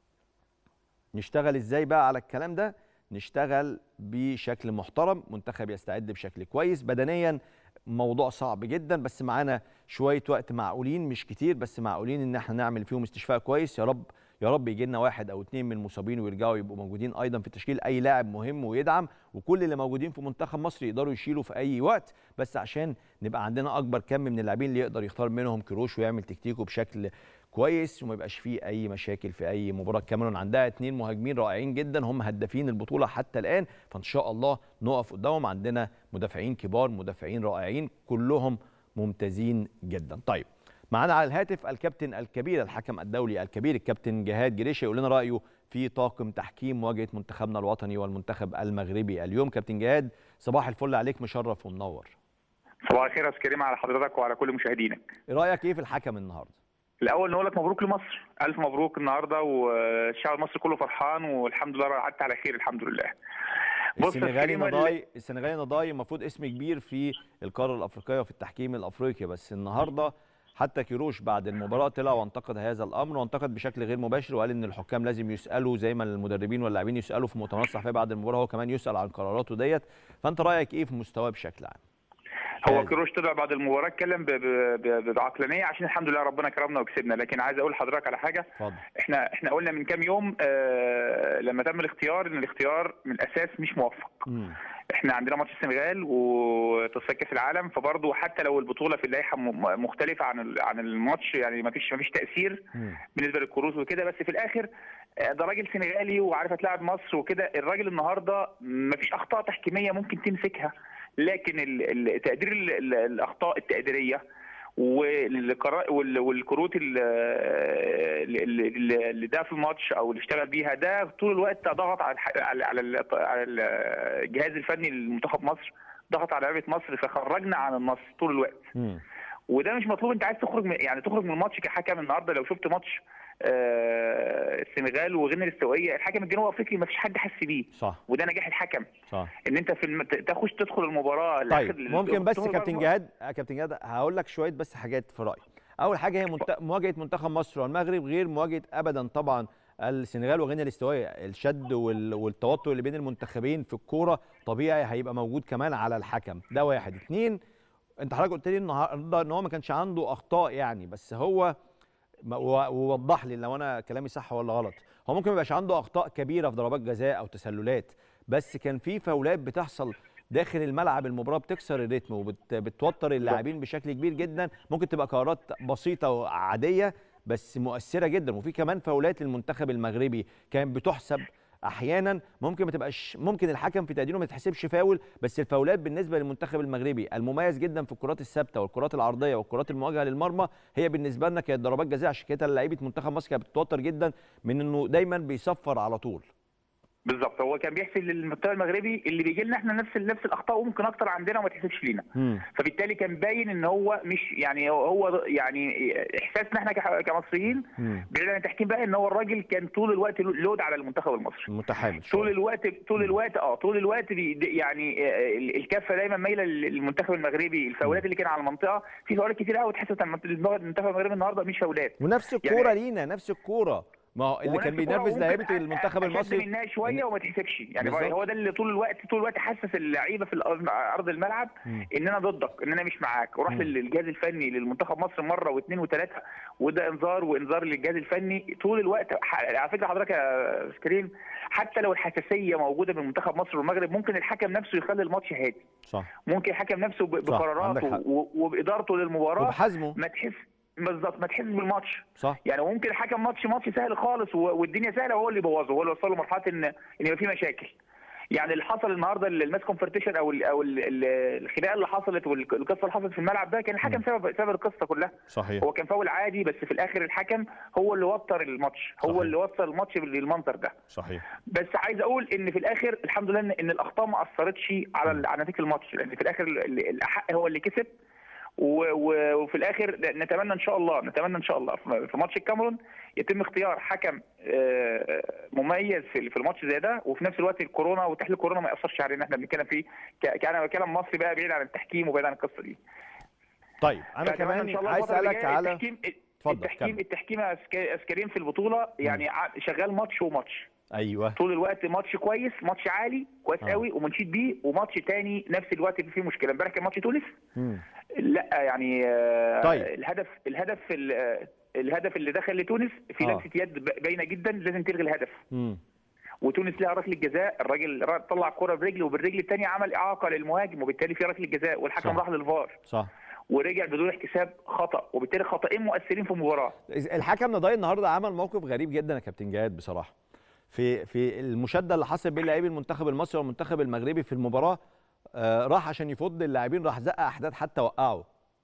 نشتغل إزاي بقى على الكلام ده؟ نشتغل بشكل محترم، منتخب يستعد بشكل كويس بدنيا. موضوع صعب جدا بس معانا شوية وقت معقولين، مش كتير بس معقولين إن احنا نعمل فيهم استشفاء كويس. يا رب يا رب يجي لنا واحد او اثنين من المصابين ويرجعوا يبقوا موجودين ايضا في تشكيل اي لاعب مهم ويدعم، وكل اللي موجودين في منتخب مصر يقدروا يشيلوا في اي وقت، بس عشان نبقى عندنا اكبر كم من اللاعبين اللي يقدر يختار منهم كروش ويعمل تكتيكه بشكل كويس وما يبقاش فيه اي مشاكل في اي مباراه. الكاميرون عندها اثنين مهاجمين رائعين جدا هم هدافين البطوله حتى الان، فان شاء الله نقف قدامهم. عندنا مدافعين كبار، مدافعين رائعين، كلهم ممتازين جدا. طيب معانا على الهاتف الكابتن الكبير الحكم الدولي الكبير الكابتن جهاد جريشة يقول لنا رايه في طاقم تحكيم مواجهه منتخبنا الوطني والمنتخب المغربي اليوم. كابتن جهاد صباح الفل عليك، مشرف ومنور. صباح الخير يا استاذ كريم على حضرتك وعلى كل مشاهدينك. ايه رايك ايه في الحكم النهارده؟ الاول نقول لك مبروك لمصر، الف مبروك النهارده، والشعب المصري كله فرحان والحمد لله عدت على خير الحمد لله. السنغالي نضاي السنغالي نضاي المفروض اسم كبير في القاره الافريقيه وفي التحكيم الافريقي، بس النهارده حتى كيروش بعد المباراه طلع وانتقد هذا الامر، وانتقد بشكل غير مباشر وقال ان الحكام لازم يسالوا زي ما المدربين واللاعبين يسالوا في مؤتمرات صحفيه بعد المباراه، هو كمان يسال عن قراراته ديت. فانت رايك ايه في مستواه بشكل عام؟ هو كيروش طلع بعد المباراه اتكلم بعقلانيه عشان الحمد لله ربنا كرمنا وكسبنا، لكن عايز اقول لحضرتك على حاجه. فضل. احنا احنا قلنا من كام يوم آه لما تم الاختيار ان الاختيار من الاساس مش موفق. م. احنا عندنا ماتش السنغال وتصفيات كاس العالم، فبرضه حتى لو البطوله في اللائحه مختلفه عن عن الماتش يعني ما فيش ما فيش تاثير م. بالنسبه للكروز وكده، بس في الاخر ده راجل سنغالي وعارف هتلاعب مصر وكده. الراجل النهارده ما فيش اخطاء تحكيميه ممكن تمسكها، لكن تقدير الاخطاء التقديريه والكروت اللي ده في الماتش او اللي اشتغل بيها ده طول الوقت ضغط على على الجهاز الفني لمنتخب مصر، ضغط على لعيبه مصر، فخرجنا عن النص طول الوقت. م. وده مش مطلوب. انت عايز تخرج يعني تخرج من الماتش كحكم. النهارده لو شفت ماتش آه السنغال وغينيا الاستوائيه، الحكم الجنوب افريقي ما فيش حد حس بيه. صح. وده نجاح الحكم. صح. ان انت في الم... تخش تدخل المباراه. طيب ممكن بس كابتن جهاد كابتن جهاد هقول لك شويه بس حاجات في رايي. اول حاجه هي منت... مواجهه منتخب مصر والمغرب غير مواجهه ابدا طبعا السنغال وغينيا الاستوائيه. الشد وال... والتوتر اللي بين المنتخبين في الكوره طبيعي هيبقى موجود كمان على الحكم. ده واحد. اثنين، انت حضرتك قلت لي النهارده ان هو ما كانش عنده اخطاء يعني، بس هو ووضح لي لو انا كلامي صح ولا غلط. هو ممكن ما يبقاش عنده اخطاء كبيره في ضربات جزاء او تسللات، بس كان في فاولات بتحصل داخل الملعب، المباراه بتكسر الريتم وبتوتر اللاعبين بشكل كبير جدا. ممكن تبقى قرارات بسيطه وعاديه بس مؤثره جدا. وفي كمان فاولات للمنتخب المغربي كانت بتحسب احيانا، ممكن ما تبقاش، ممكن الحكم في تقديره ما تحسبش فاول، بس الفاولات بالنسبه للمنتخب المغربي المميز جدا في الكرات الثابته والكرات العرضيه والكرات المواجهه للمرمى هي بالنسبه لنا كانت ضربات جزاء. عشان كده لعيبه منتخب مصر كانت بتتوتر جدا من انه دايما بيصفر على طول. بالظبط. هو كان بيحسب للمنتخب المغربي اللي بيجي لنا احنا نفس نفس الاخطاء وممكن اكتر عندنا وما تحسبش لينا. م. فبالتالي كان باين ان هو مش يعني هو يعني احساسنا احنا كمصريين بعيد عن التحكيم بقى ان هو الراجل كان طول الوقت لود على المنتخب المصري. متحامل طول الوقت طول الوقت اه طول الوقت يعني الكفه دايما مايله للمنتخب المغربي. الفاولات اللي كان على المنطقه في فاولات كتير قوي اتحسبت على المنتخب المغربي النهارده مش فاولات. ونفس الكوره يعني لينا نفس الكوره. ما هو اللي كان بينرفز لعيبه المنتخب المصري منها شويه وما تحسبش يعني بالزبط. هو ده اللي طول الوقت طول الوقت حسس اللعيبه في ارض الملعب م. ان انا ضدك، ان انا مش معاك. وراح للجهاز الفني للمنتخب مصر مره واثنين وثلاثه، وده انذار وانذار للجهاز الفني طول الوقت. على فكره حضرتك يا كريم حتى لو الحساسيه موجوده من منتخب مصر والمغرب ممكن الحكم نفسه يخلي الماتش هادي. صح. ممكن الحكم نفسه بقراراته وبادارته للمباراه وبحزمه ما تحس بالظبط ما تحس بالماتش. صح. يعني ممكن الحكم ماتش ماتش سهل خالص والدنيا سهله وهو اللي بوظه، هو اللي وصل له مرحله ان ان يبقى في مشاكل. يعني اللي حصل النهارده الماس كونفرتيشن او ال او ال الخناقه اللي حصلت والقصه اللي حصلت في الملعب ده كان الحكم سبب سبب القصه كلها. صحيح. هو كان فاول عادي بس في الاخر الحكم هو اللي وتر الماتش، هو صحيح. اللي وصل الماتش للمنظر ده. صحيح. بس عايز اقول ان في الاخر الحمد لله ان الاخطاء ما اثرتش على على نتيجه الماتش، لان في الاخر الاحق هو اللي كسب. وفي الاخر نتمنى ان شاء الله نتمنى ان شاء الله في ماتش الكاميرون يتم اختيار حكم مميز في الماتش زي ده، وفي نفس الوقت الكورونا وتحليل الكورونا ما ياثرش علينا. احنا بنتكلم فيه كان كلام مصري بقى بعيد عن التحكيم وبعيد عن القصه دي. طيب انا كمان عايز اسالك على التحكيم التحكيم التحكيم عسكريين في البطوله يعني م. شغال ماتش وماتش. ايوه طول الوقت ماتش كويس، ماتش عالي كويس آه. قوي ومنشيد بيه، وماتش تاني نفس الوقت فيه مشكله. امبارح كان ماتش تونس م. لا يعني طيب. الهدف الهدف في الهدف اللي دخل لتونس في آه. لمسه يد باينه جدا، لازم تلغي الهدف. امم وتونس لها ركله جزاء، الراجل طلع الكره برجله وبالرجل الثانيه عمل اعاقه للمهاجم، وبالتالي في ركله جزاء والحكم صح. راح للفار صح، ورجع بدون احتساب خطا، وبالتالي خطأين مؤثرين في المباراه. الحكم نضاي النهارده عمل موقف غريب جدا يا كابتن جهاد بصراحه، في في المشاده اللي حصل بين لاعبي المنتخب المصري والمنتخب المغربي في المباراه. آه راح عشان يفض اللاعبين، راح زق احداث حتى وقعوا.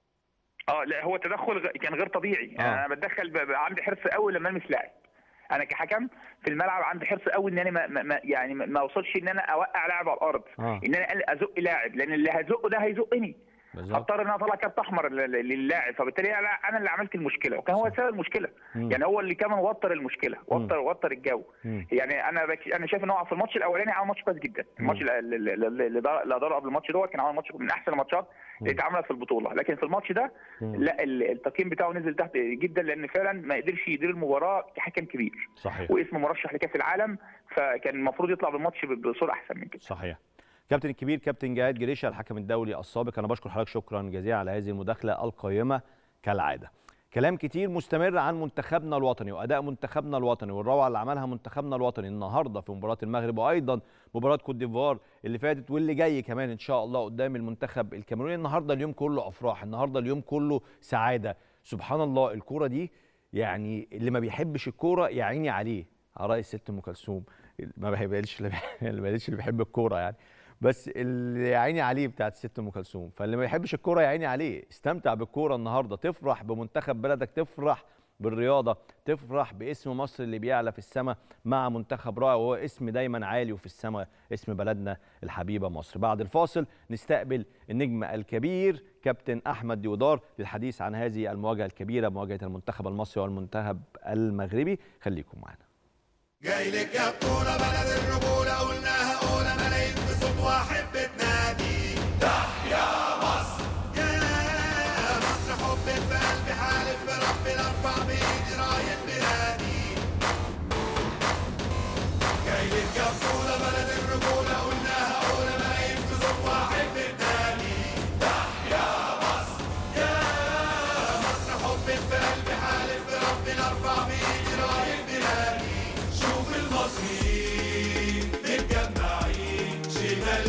اه لا، هو تدخل كان غير طبيعي. آه. انا بتدخل ب... ب... عندي حرص قوي لما المس لاعب. انا كحكم في الملعب عندي حرص قوي ان انا ما, ما يعني ما اوصلش ان انا اوقع لاعب على الارض. آه. ان انا ازق لاعب، لان اللي هزقه ده هيزقني. بالظبط. هضطر ان انا اطلع كارت احمر للاعب، فبالتالي انا انا اللي عملت المشكله، وكان هو سبب المشكله. مم. يعني هو اللي كمان وتر المشكله، وتر وتر الجو. مم. يعني انا بك... انا شايف ان هو في الماتش الاولاني عمل ماتش كويس جدا. الماتش اللي اللي دار قبل الماتش دوت كان عمل ماتش من احسن الماتشات اللي اتعملت في البطوله، لكن في الماتش ده مم. لا، التقييم بتاعه نزل تحت جدا، لان فعلا ما قدرش يدير المباراه كحكم كبير. صحيح. واسمه مرشح لكاس العالم، فكان المفروض يطلع بالماتش بصوره احسن من كده. صحيح. كابتن الكبير كابتن جهاد جريشة الحكم الدولي السابق، انا بشكر حضرتك شكرا جزيلا على هذه المداخله القيمه كالعاده. كلام كتير مستمر عن منتخبنا الوطني واداء منتخبنا الوطني والروعه اللي عملها منتخبنا الوطني النهارده في مباراه المغرب، وايضا مباراه كوت ديفوار اللي فاتت واللي جاي كمان ان شاء الله قدام المنتخب الكاميروني. النهارده اليوم كله افراح، النهارده اليوم كله سعاده. سبحان الله، الكوره دي يعني اللي ما بيحبش الكوره يا عيني عليه، على راي الست ام كلثوم، ما بحبش اللي اللي بيحب الكوره يعني، بس اللي يا عيني عليه بتاعت الست ام كلثوم. فاللي ما يحبش الكوره يا عيني عليه، استمتع بالكوره النهارده، تفرح بمنتخب بلدك، تفرح بالرياضه، تفرح باسم مصر اللي بيعلى في السماء مع منتخب رائع، وهو اسم دايما عالي وفي السماء، اسم بلدنا الحبيبه مصر. بعد الفاصل نستقبل النجم الكبير كابتن احمد ديودار للحديث عن هذه المواجهه الكبيره، مواجهه المنتخب المصري والمنتخب المغربي. خليكم معنا. جاي لك يا بطولة بلد الرجولة، قلناها أولى ملايين في صوت واحد بتنادي تحيا مصر. يا مصر حب في قلبي، حالف بربي ارفع بإيدي راية بلادي. جاي لك يا بطولة بلد الرجولة، قلناها أولى ملايين في صوت واحد بتنادي تحيا مصر. يا مصر حب في قلبي، حالف بربي ارفع بإيدي راية بلادي. شوف المصريين متجمعين شمال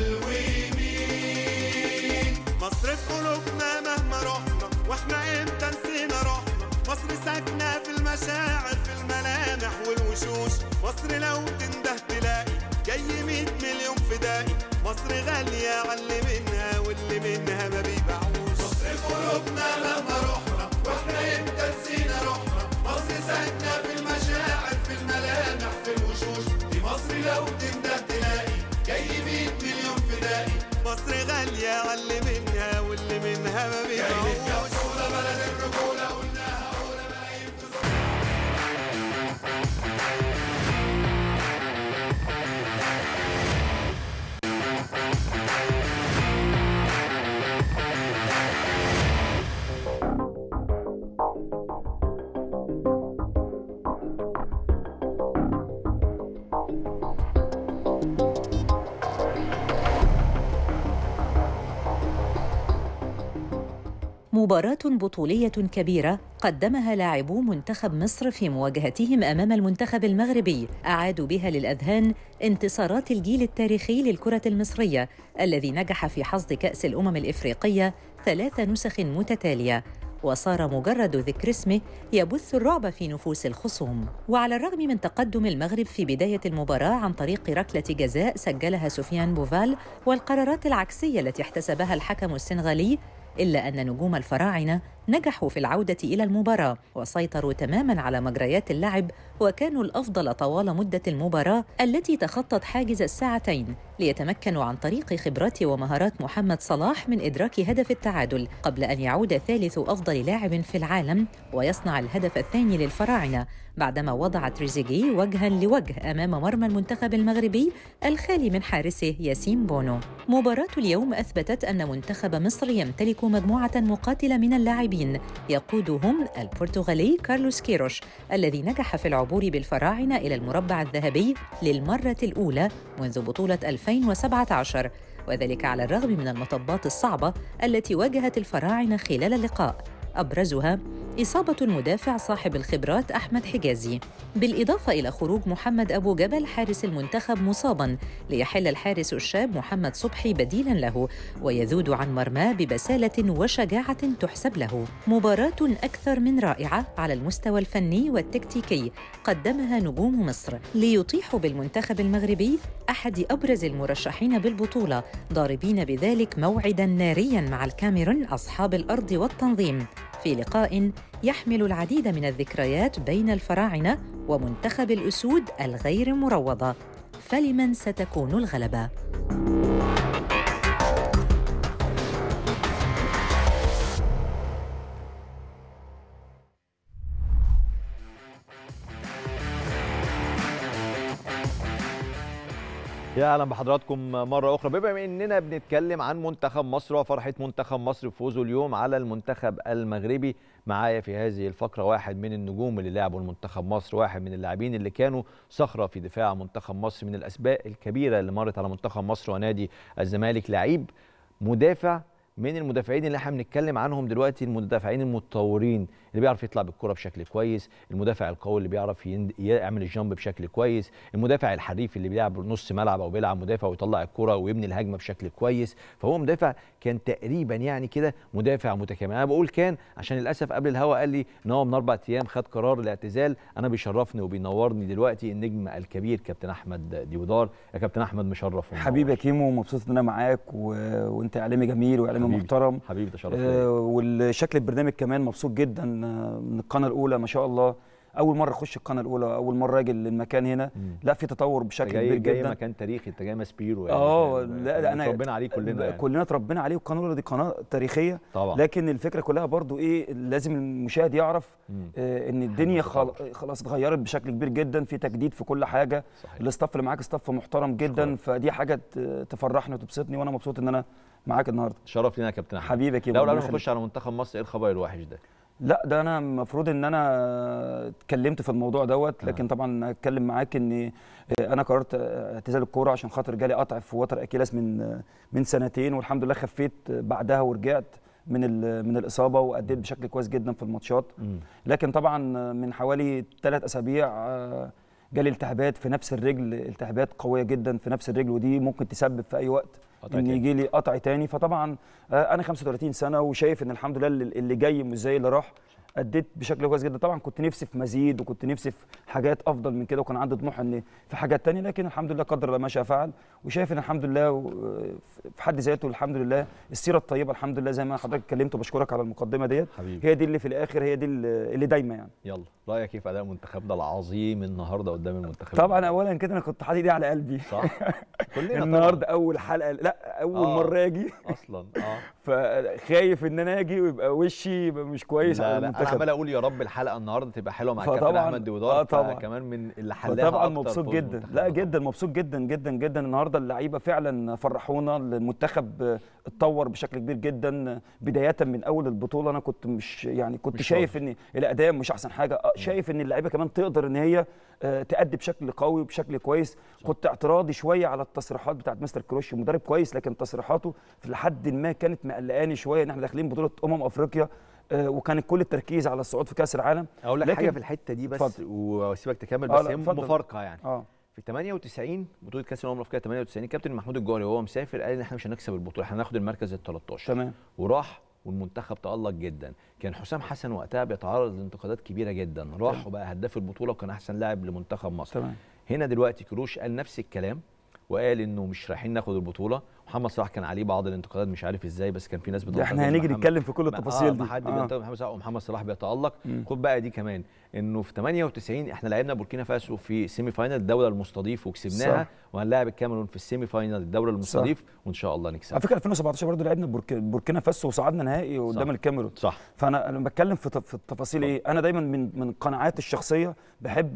ويمين، مصر في قلوبنا مهما رحنا، واحنا امتى نسينا روحنا. مصر ساكنة في المشاعر، في الملامح والوشوش. مصر لو تنده تلاقي جاي مية مليون فدائي. مصر غالية عاللي منها واللي منها ما بيبيعوش. مصر في قلوبنا مهما رحنا، واحنا امتى نسينا روحنا. مصر ساكنة في المشاعر، في الملامح في الوشوش. دي مصر لو تنده تلاقي جاي مية مليون فدائي. مصر غالية عاللي منها واللي منها ما بيبيعوش. جاي لك يا بطولة بلد الرجولة، قلناها أولى ملايين في صوت. مباراة بطولية كبيرة قدمها لاعبو منتخب مصر في مواجهتهم أمام المنتخب المغربي، أعادوا بها للأذهان انتصارات الجيل التاريخي للكرة المصرية الذي نجح في حصد كأس الأمم الإفريقية ثلاث نسخ متتالية، وصار مجرد ذكر اسمه يبث الرعب في نفوس الخصوم. وعلى الرغم من تقدم المغرب في بداية المباراة عن طريق ركلة جزاء سجلها سفيان بوفال والقرارات العكسية التي احتسبها الحكم السنغالي، إلا أن نجوم الفراعنة نجحوا في العودة إلى المباراة وسيطروا تماماً على مجريات اللعب، وكانوا الأفضل طوال مدة المباراة التي تخطت حاجز الساعتين، ليتمكنوا عن طريق خبرات ومهارات محمد صلاح من إدراك هدف التعادل قبل أن يعود ثالث أفضل لاعب في العالم ويصنع الهدف الثاني للفراعنة بعدما وضع تريزيجيه وجهاً لوجه أمام مرمى المنتخب المغربي الخالي من حارسه ياسين بونو. مباراة اليوم أثبتت أن منتخب مصر يمتلك مجموعة مقاتلة من اللاعبين يقودهم البرتغالي كارلوس كيروش الذي نجح في العبور بالفراعنة إلى المربع الذهبي للمرة الأولى منذ بطولة ألفين وسبعة عشر، وذلك على الرغم من المطبات الصعبة التي واجهت الفراعنة خلال اللقاء، أبرزها إصابة المدافع صاحب الخبرات أحمد حجازي، بالإضافة إلى خروج محمد أبو جبل حارس المنتخب مصاباً ليحل الحارس الشاب محمد صبحي بديلاً له ويذود عن مرماه ببسالة وشجاعة تحسب له. مباراة أكثر من رائعة على المستوى الفني والتكتيكي قدمها نجوم مصر ليطيحوا بالمنتخب المغربي أحد أبرز المرشحين بالبطولة، ضاربين بذلك موعداً نارياً مع الكاميرون أصحاب الأرض والتنظيم في لقاء يحمل العديد من الذكريات بين الفراعنة ومنتخب الأسود الغير مروضة. فلمن ستكون الغلبة؟ يا اهلا بحضراتكم مره اخرى. بما اننا بنتكلم عن منتخب مصر وفرحه منتخب مصر بفوزه اليوم على المنتخب المغربي، معايا في هذه الفقره واحد من النجوم اللي لعبوا المنتخب مصر، واحد من اللاعبين اللي كانوا صخره في دفاع منتخب مصر، من الاسباق الكبيره اللي مرت على منتخب مصر ونادي الزمالك، لعيب مدافع من المدافعين اللي احنا بنتكلم عنهم دلوقتي، المدافعين المتطورين اللي بيعرف يطلع بالكرة بشكل كويس، المدافع القوي اللي بيعرف يعمل الجامب بشكل كويس، المدافع الحريف اللي بيلعب نص ملعب او بيلعب مدافع ويطلع الكرة ويبني الهجمه بشكل كويس. فهو مدافع كان تقريبا يعني كده مدافع متكامل. انا بقول كان عشان للاسف قبل الهوا قال لي ان هو من اربع ايام خد قرار الاعتزال. انا بيشرفني وبينورني دلوقتي النجم الكبير كابتن احمد ديودار. يا كابتن احمد مشرف حبيبي يا كيمو، مبسوط ان انا معاك و... وانت اعلامي جميل واعلامي حبيبي. محترم حبيبي تشرف آه والشكل البرنامج كمان مبسوط جدا من القناه الاولى ما شاء الله. اول مره اخش القناه الاولى، اول مره اجي المكان هنا. مم. لا في تطور بشكل كبير جدا. جاي مكان تاريخي، انت جاي ماسبيرو يعني. اه لا لا انا اتربينا عليه كلنا يعني. كلنا اتربينا عليه، والقناه الاولى دي قناه تاريخيه طبعا. لكن الفكره كلها برضو ايه، لازم المشاهد يعرف آه ان الدنيا خلاص اتغيرت بشكل كبير جدا، في تجديد في كل حاجه. الاستاف اللي معاك استاف محترم جدا. شكرا. فدي حاجه تفرحني وتبسطني، وانا مبسوط ان انا معاك النهارده. شرف لينا يا كابتن احمد. حبيبي يا كيمو. لو قبل ما نخش على منتخب مصر، ايه الخبر الوحش ده؟ لا ده انا المفروض ان انا اتكلمت في الموضوع دوت، لكن طبعا اتكلم معاك ان انا قررت اعتزال الكوره عشان خاطر جالي قطع في وتر اكيلس من من سنتين، والحمد لله خفيت بعدها ورجعت من من الاصابه واديت بشكل كويس جدا في الماتشات. لكن طبعا من حوالي ثلاث اسابيع جالي التهابات في نفس الرجل، التهابات قويه جدا في نفس الرجل، ودي ممكن تسبب في اي وقت ان يجي لي قطع تاني. فطبعا انا خمسة وثلاثين سنه وشايف ان الحمد لله اللي جاي مش زي اللي راح. اديت بشكل كويس جدا. طبعا كنت نفسي في مزيد وكنت نفسي في حاجات افضل من كده، وكان عندي طموح ان في حاجات تانية، لكن الحمد لله قدر الله ما شاء فعل. وشايف ان الحمد لله في حد ذاته الحمد لله السيره الطيبه الحمد لله زي ما حضرتك اتكلمت، وبشكرك على المقدمه ديت. هي دي اللي في الاخر، هي دي اللي دايما يعني. يلا رايك كيف اداء منتخبنا العظيم النهارده قدام المنتخب؟ طبعا اولا كده انا كنت حاطط ايدي على قلبي صح كلنا النهارده اول حلقه، لا اول آه. مره اجي اصلا اه فخايف ان انا اجي ويبقى وشي يبقى مش كويس لا على لا المنتخب. انا عمال اقول يا رب الحلقه النهارده تبقى حلوه مع الكابتن احمد ديودار. آه طبعا كمان من اللي حلاها طبعا مبسوط جدا. لا جدا مبسوط جدا جدا جدا النهارده. اللعيبه فعلا فرحونا، المنتخب اتطور بشكل كبير جدا بدايه من اول البطوله. انا كنت مش يعني كنت مش شايف ان الاداء مش احسن حاجه، شايف ان اللعيبه كمان تقدر ان هي تأدي بشكل قوي وبشكل كويس. صح. كنت اعتراضي شويه على التصريحات بتاعت مستر كروش، مدرب كويس لكن تصريحاته في لحد ما كانت مقلقاني شويه ان احنا داخلين بطوله امم افريقيا، وكان كل التركيز على الصعود في كاس العالم. اقول لك حاجه في الحته دي بس واسيبك تكمل، بس هي مفارقه يعني. اه في ثمانية وتسعين بطوله كاس الامم الافريقيه ثمانية وتسعين كابتن محمود الجوهري وهو مسافر قال ان احنا مش هنكسب البطوله، احنا هناخد المركز ال تلتاشر. تمام. وراح والمنتخب تألق جدا. كان حسام حسن وقتها بيتعرض لانتقادات كبيره جدا، راح وبقى هداف البطوله وكان احسن لاعب لمنتخب مصر. تمام. هنا دلوقتي كروش قال نفس الكلام وقال انه مش رايحين ناخد البطوله. محمد صلاح كان عليه بعض الانتقادات مش عارف ازاي، بس كان في ناس بتقول احنا هنيجي نتكلم في كل التفاصيل آه دي. حد آه. محمد صلاح ومحمد صلاح بيتألق. خد بقى دي كمان انه في ثمانية وتسعين احنا لعبنا بوركينا فاسو في سيمي فاينال الدوله المستضيف وكسبناها، وهنلاعب الكاميرون في السيمي فاينال الدوله المستضيف. صح. وان شاء الله نكسب. على فكره ألفين وسبعتاشر برضه لعبنا بوركينا فاسو وصعدنا نهائي قدام الكاميرون. صح. فانا انا بتكلم في في التفاصيل ايه، انا دايما من من قناعاتي الشخصيه بحب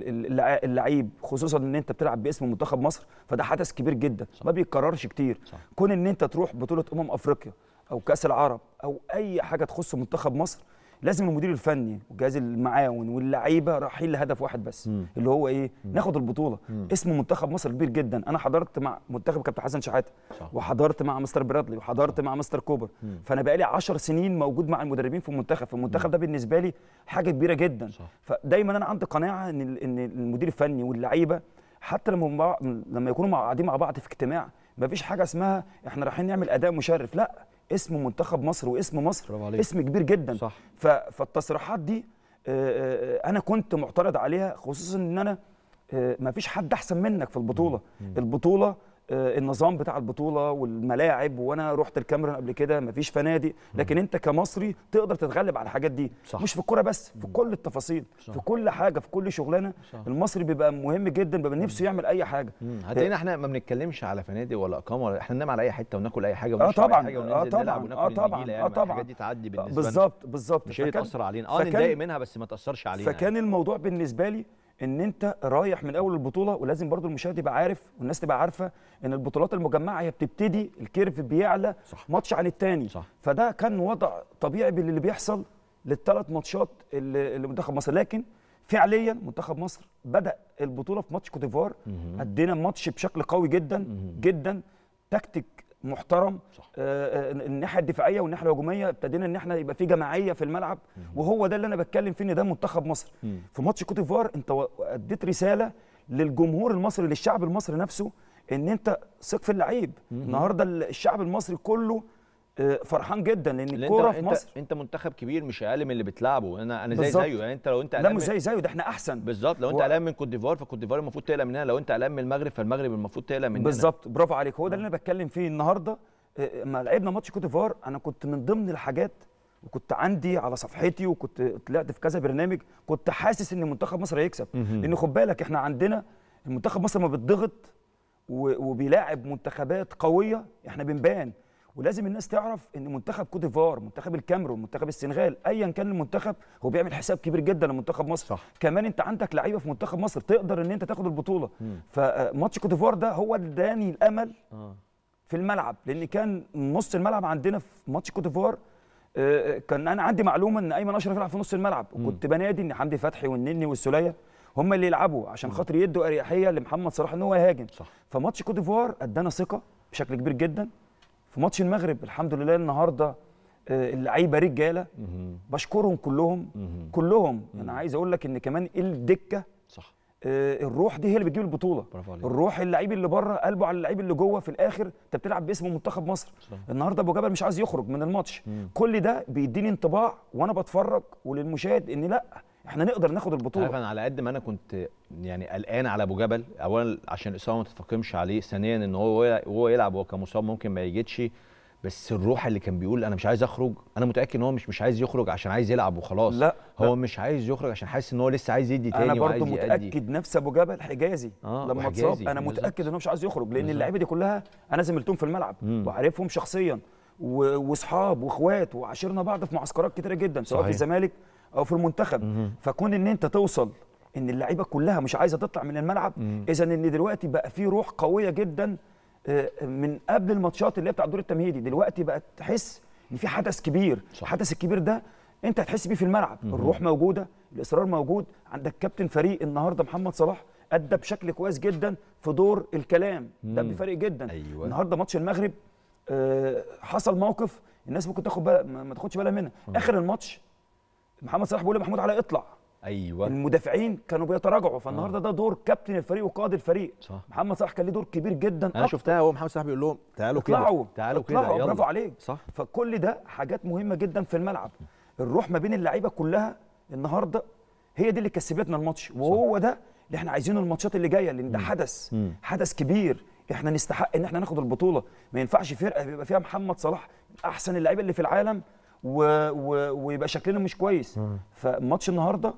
اللعيب، خصوصا ان انت بتلعب باسم منتخب مصر، فده حدث كبير جدا. صح. ما بيتكررش كتير. صح. كون ان انت تروح بطوله امم افريقيا او كاس العرب او اي حاجه تخص منتخب مصر، لازم المدير الفني والجهاز المعاون واللعيبه رايحين لهدف واحد بس، م. اللي هو ايه؟ م. ناخد البطوله. م. اسم منتخب مصر كبير جدا. انا حضرت مع منتخب كابتن حسن شحاته، وحضرت مع مستر برادلي، وحضرت مع مستر كوبر. م. فانا بقالي عشر سنين موجود مع المدربين في المنتخب، فالمنتخب ده بالنسبه لي حاجه كبيره جدا. صح. فدايما انا عندي قناعه ان ان المدير الفني واللعيبه حتى لما لما يكونوا قاعدين مع بعض في اجتماع مفيش حاجه اسمها احنا رايحين نعمل اداء مشرف، لا، اسم منتخب مصر واسم مصر اسم كبير جدا. صح. فالتصريحات دي انا كنت معترض عليها، خصوصا ان انا مفيش حد احسن منك في البطوله. مم. البطوله النظام بتاع البطوله والملاعب، وانا رحت الكاميرون قبل كده مفيش فنادق، لكن انت كمصري تقدر تتغلب على الحاجات دي. صح. مش في الكوره بس، في كل التفاصيل. صح. في كل حاجه، في كل شغلانه. صح. المصري بيبقى مهم جدا، بيبقى نفسه يعمل اي حاجه. هتلاقينا احنا ما بنتكلمش على فنادق ولا اقامه ولا، احنا ننام على اي حته وناكل اي حاجه ونشرب اي حاجه وننزل اه نلعب وناكل اه طبعا يعني. اه طبعا الحاجات دي تعدي بالنسبه لنا. بالظبط بالظبط. مش هي تاثر علينا، اه نتضايق منها بس ما تاثرش علينا. فكان يعني. الموضوع بالنسبه لي ان انت رايح من اول البطوله، ولازم برضو المشاهد يبقى عارف والناس تبقى عارفه ان البطولات المجمعه هي بتبتدي الكيرف بيعلى. صح. ماتش عن الثاني. فده كان وضع طبيعي باللي بيحصل للثلاث ماتشات اللي منتخب مصر، لكن فعليا منتخب مصر بدا البطوله في ماتش كوت ديفوار، ادينا ماتش بشكل قوي جدا. مم. جدا تكتيك محترم. آه الناحيه الدفاعيه والناحيه الهجوميه ابتدينا ان احنا يبقى في جماعيه في الملعب. مم. وهو ده اللي انا بتكلم فيه، ان ده منتخب مصر. مم. في ماتش كوت ديفوار انت اديت رساله للجمهور المصري، للشعب المصري نفسه، ان انت ثق في اللعيب. النهارده الشعب المصري كله فرحان جدا لان الكوره في مصر. انت منتخب كبير مش اقل من اللي بتلعبه. انا انا زي زيه يعني. انت لو انت لا مش زي زيه، ده احنا احسن. بالظبط. لو انت قلقان من كوت ديفوار فكوت ديفوار المفروض تقلق مننا، لو انت قلقان من المغرب فالمغرب المفروض تقلق مننا. بالظبط، برافو عليك. هو ده اللي انا بتكلم فيه النهارده. لما لعبنا ماتش كوت ديفوار انا كنت من ضمن الحاجات، وكنت عندي على صفحتي وكنت طلعت في كذا برنامج، كنت حاسس ان منتخب مصر هيكسب. لان خد بالك احنا عندنا المنتخب مصر ما بتضغط وبيلاعب منتخبات قويه احنا بنبان. ولازم الناس تعرف ان منتخب كوت ديفوار، منتخب الكاميرون، منتخب السنغال، ايا كان المنتخب هو بيعمل حساب كبير جدا لمنتخب مصر. صح. كمان انت عندك لعيبه في منتخب مصر تقدر ان انت تاخد البطوله. مم. فماتش كوت ديفوار ده هو اللي اداني الامل آه. في الملعب، لان كان نص الملعب عندنا في ماتش كوت ديفوار آه كان انا عندي معلومه ان ايمن اشرف يلعب في نص الملعب. مم. وكنت بنادي ان حمدي فتحي والنني والسوليه هم اللي يلعبوا عشان خاطر يدوا اريحيه لمحمد صلاح ان هو يهاجم. صح. فماتش كوت ديفوار ادانا ثقه بشكل كبير جدا. في ماتش المغرب الحمد لله النهارده اللعيبه رجاله، بشكرهم كلهم. مم. كلهم. مم. انا عايز اقول لك ان كمان الدكه. صح. آه الروح دي هي اللي بتجيب البطوله. الروح اللعيب اللي بره قلبه على اللعيب اللي جوه، في الاخر انت بتلعب باسم منتخب مصر. صح. النهارده ابو جبل مش عايز يخرج من الماتش. مم. كل ده بيديني انطباع وانا بتفرج وللمشاهد ان لا احنا نقدر ناخد البطوله. عارف انا على قد ما انا كنت يعني قلقان على ابو جبل، اولا عشان الاصابه ما تتفاقمش عليه، ثانيا ان هو وهو يلعب هو كمصاب ممكن ما يجيتش، بس الروح اللي كان بيقول انا مش عايز اخرج، انا متاكد ان هو مش مش عايز يخرج عشان عايز يلعب وخلاص. لا هو لا. مش عايز يخرج عشان حاسس ان هو لسه عايز يدي تاني. انا برضه متاكد نفس ابو جبل حجازي آه لما اتصاب انا متاكد ان هو مش عايز يخرج، لان اللعيبه دي كلها انا زميلتهم في الملعب مم. وعارفهم شخصيا واصحاب واخوات وعاشرنا بعض في معسكرات كتيره جدا سواء في الزمالك او في المنتخب. مم. فكون ان انت توصل ان اللعيبه كلها مش عايزه تطلع من الملعب، اذا ان دلوقتي بقى في روح قويه جدا من قبل الماتشات اللي هي بتاع الدور التمهيدي. دلوقتي بقت تحس ان في حدث كبير. صح. الحدث الكبير ده انت هتحس بيه في الملعب. مم. الروح موجوده، الاصرار موجود، عندك كابتن فريق النهارده محمد صلاح ادى بشكل كويس جدا في دور الكلام. مم. ده بيفرق جدا. أيوة. النهارده ماتش المغرب آه حصل موقف الناس ممكن تاخد بالها ما تاخدش بالها منها. مم. اخر الماتش محمد صلاح بيقول لمحمود علاء اطلع. ايوه المدافعين كانوا بيتراجعوا، فالنهارده ده دور كابتن الفريق وقائد الفريق. صح. محمد صلاح كان له دور كبير جدا. انا شفتها هو محمد صلاح بيقول لهم تعالوا كده تعالوا كده يلا برافو عليك. صح. فكل ده حاجات مهمه جدا في الملعب. الروح ما بين اللعيبه كلها النهارده هي دي اللي كسبتنا الماتش، وهو ده اللي احنا عايزينه الماتشات اللي جايه، لان ده حدث مم. حدث كبير. احنا نستحق ان احنا ناخد البطوله. ما ينفعش فرقه بيبقى فيها محمد صلاح احسن اللعيبه اللي في العالم و... و... ويبقى شكلنا مش كويس. مم. فماتش النهارده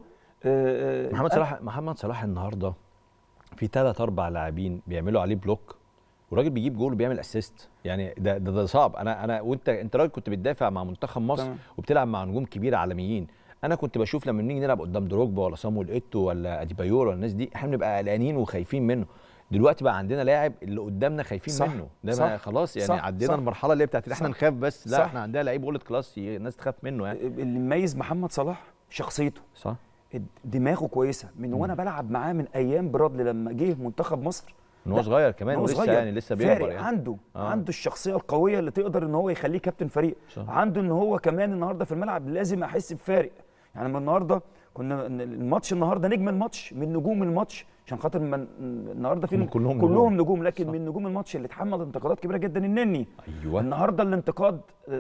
أه محمد صلاح محمد صلاح النهارده في ثلاث اربع لاعبين بيعملوا عليه بلوك، والراجل بيجيب جول وبيعمل اسيست. يعني ده ده, ده صعب. انا انا وانت انت راجل كنت بتدافع مع منتخب مصر تمام. وبتلعب مع نجوم كبيره عالميين. انا كنت بشوف لما بنيجي نلعب قدام دروجبا ولا صامويل ايتو ولا اديبايور ولا الناس دي احنا بنبقى قلقانين وخايفين منه. دلوقتي بقى عندنا لاعب اللي قدامنا خايفين صح منه، ده صح بقى خلاص يعني صح عدينا صح المرحله اللي بتاعت احنا نخاف بس، لا صح احنا عندنا لعيب وولد كلاس الناس تخاف منه يعني. اللي مميز محمد صلاح شخصيته، صح، دماغه كويسه من وانا بلعب معاه من ايام برادلي لما جه منتخب مصر من هو صغير كمان هو ولسه صغير يعني لسه بيكبر يعني. عنده آه. عنده الشخصيه القويه اللي تقدر ان هو يخليه كابتن فريق، صح. عنده ان هو كمان النهارده في الملعب لازم احس بفارق. يعني من النهارده كنا الماتش النهارده نجم الماتش من نجوم الماتش عشان خاطر من النهارده في كلهم كلهم نجوم، لكن صح. من نجوم الماتش اللي اتحمل انتقادات كبيره جدا النني. ايوه النهارده الانتقاد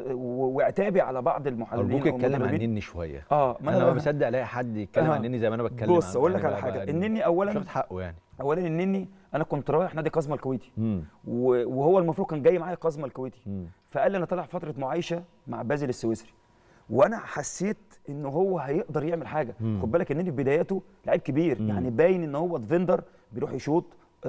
وعتابي على بعض المحللين. ارجوك اتكلم عن النني شويه. اه ما انا ما بصدق الاقي حد يتكلم آه. عن النني زي ما انا بتكلم. بص اقول لك على حاجه، النني اولا مش حقه يعني. اولا النني انا كنت رايح نادي قزمه الكويتي وهو المفروض كان جاي معايا قزمه الكويتي، مم. فقال لي انا طالع فتره معايشه مع بازل السويسري، وانا حسيت ان هو هيقدر يعمل حاجه. مم. خد بالك النني في بداياته لعيب كبير، مم. يعني باين ان هو ديفندر بيروح يشوط،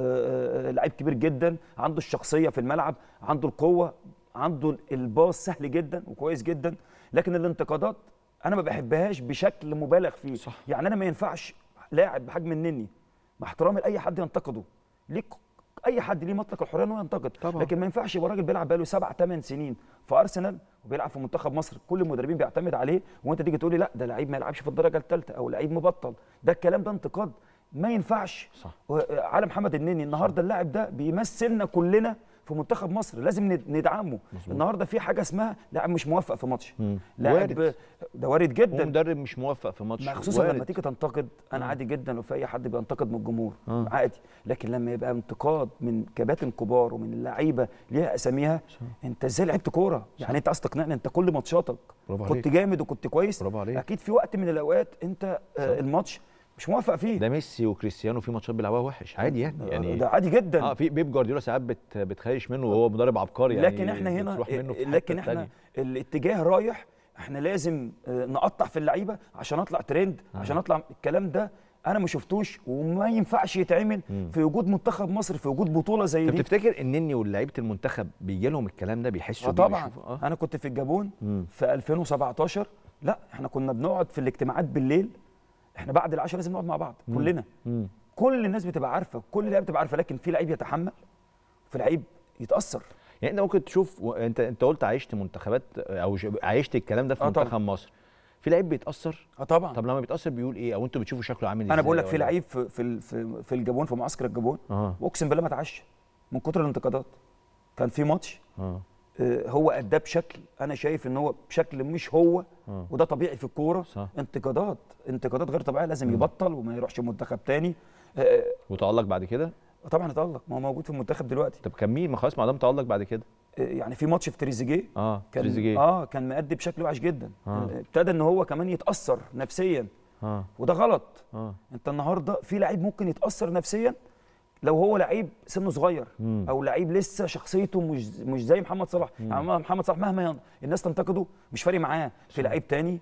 لعيب كبير جدا، عنده الشخصيه في الملعب، عنده القوه، عنده الباص سهل جدا وكويس جدا، لكن الانتقادات انا ما بحبهاش بشكل مبالغ فيه. صح. يعني انا ما ينفعش لاعب بحجم النني مع احترامي لاي حد ينتقده، ليك اي حد ليه مطلق الحريه انه ينتقد طبعا. لكن ما ينفعش يبقى راجل بيلعب بقاله سبع ثمان سنين في ارسنال وبيلعب في منتخب مصر، كل المدربين بيعتمد عليه، وانت تيجي تقول لي لا ده لعيب ما يلعبش في الدرجه الثالثه او لعيب مبطل. ده الكلام ده انتقاد ما ينفعش. صح. على محمد النني النهارده اللاعب ده بيمثلنا كلنا في منتخب مصر، لازم ندعمه. مزبوط. النهارده في حاجه اسمها لاعب مش موفق في ماتش، لاعب ده وارد جدا، مدرب مش موفق في ماتش، خصوصا لما تيجي تنتقد. انا عادي جدا لو في اي حد بينتقد من الجمهور آه. عادي، لكن لما يبقى انتقاد من كباتن كبار ومن اللعيبه ليها اساميها، انت ازاي لعبت كوره؟ يعني انت عايز تقنعني انت كل ماتشاتك كنت جامد وكنت كويس، اكيد في وقت من الاوقات انت آه الماتش مش موافق فيه. ده ميسي وكريستيانو في ماتشات بيلعبوها وحش عادي يعني يعني ده عادي جدا. اه في بيب جوارديولا ساعات بت بتخيش منه وهو مدرب عبقري يعني، لكن احنا هنا لكن احنا التانية. الاتجاه رايح، احنا لازم نقطع في اللعيبه عشان اطلع ترند، آه. عشان اطلع الكلام ده انا ما شفتوش وما ينفعش يتعمل مم. في وجود منتخب مصر، في وجود بطوله زي دي. طب تفتكر النني واللعيبه المنتخب بيجي لهم الكلام ده بيحسوا آه بيه؟ طبعا آه. انا كنت في الجابون مم. في ألفين وسبعتاشر، لا احنا كنا بنقعد في الاجتماعات بالليل، احنا بعد العشاء لازم نقعد مع بعض مم. كلنا مم. كل الناس بتبقى عارفه، كل لعيب بتبقى عارفه، لكن في لعيب يتحمل وفي لعيب يتاثر. يعني انت ممكن تشوف و... انت انت قلت عايشت منتخبات او عايشت الكلام ده في آه منتخب طبعا. مصر، في لعيب بيتاثر؟ اه طبعا. طب لما بيتاثر بيقول ايه، او انتوا بتشوفوا شكله عامل ازاي؟ انا بقول لك في لعيب في في في الجابون، في معسكر الجابون آه. واقسم بالله ما اتعشى من كتر الانتقادات. كان في ماتش آه. هو اداه بشكل انا شايف ان هو بشكل مش هو آه. وده طبيعي في الكوره، انتقادات انتقادات غير طبيعيه، لازم م. يبطل وما يروحش منتخب تاني. آه وتألق بعد كده؟ طبعا اتألق، ما هو موجود في المنتخب دلوقتي. طب كان مين؟ ما خلاص ما دام تألق بعد كده. آه يعني في ماتش في تريزيجيه اه كان تريزيجيه اه كان مأدي بشكل وحش جدا، آه. ابتدى ان هو كمان يتأثر نفسيا اه وده غلط. اه انت النهارده في لعيب ممكن يتأثر نفسيا لو هو لعيب سنه صغير مم. او لعيب لسه شخصيته مش مش زي محمد صلاح. يعني محمد صلاح مهما الناس تنتقده مش فارق معاه، في لعيب تاني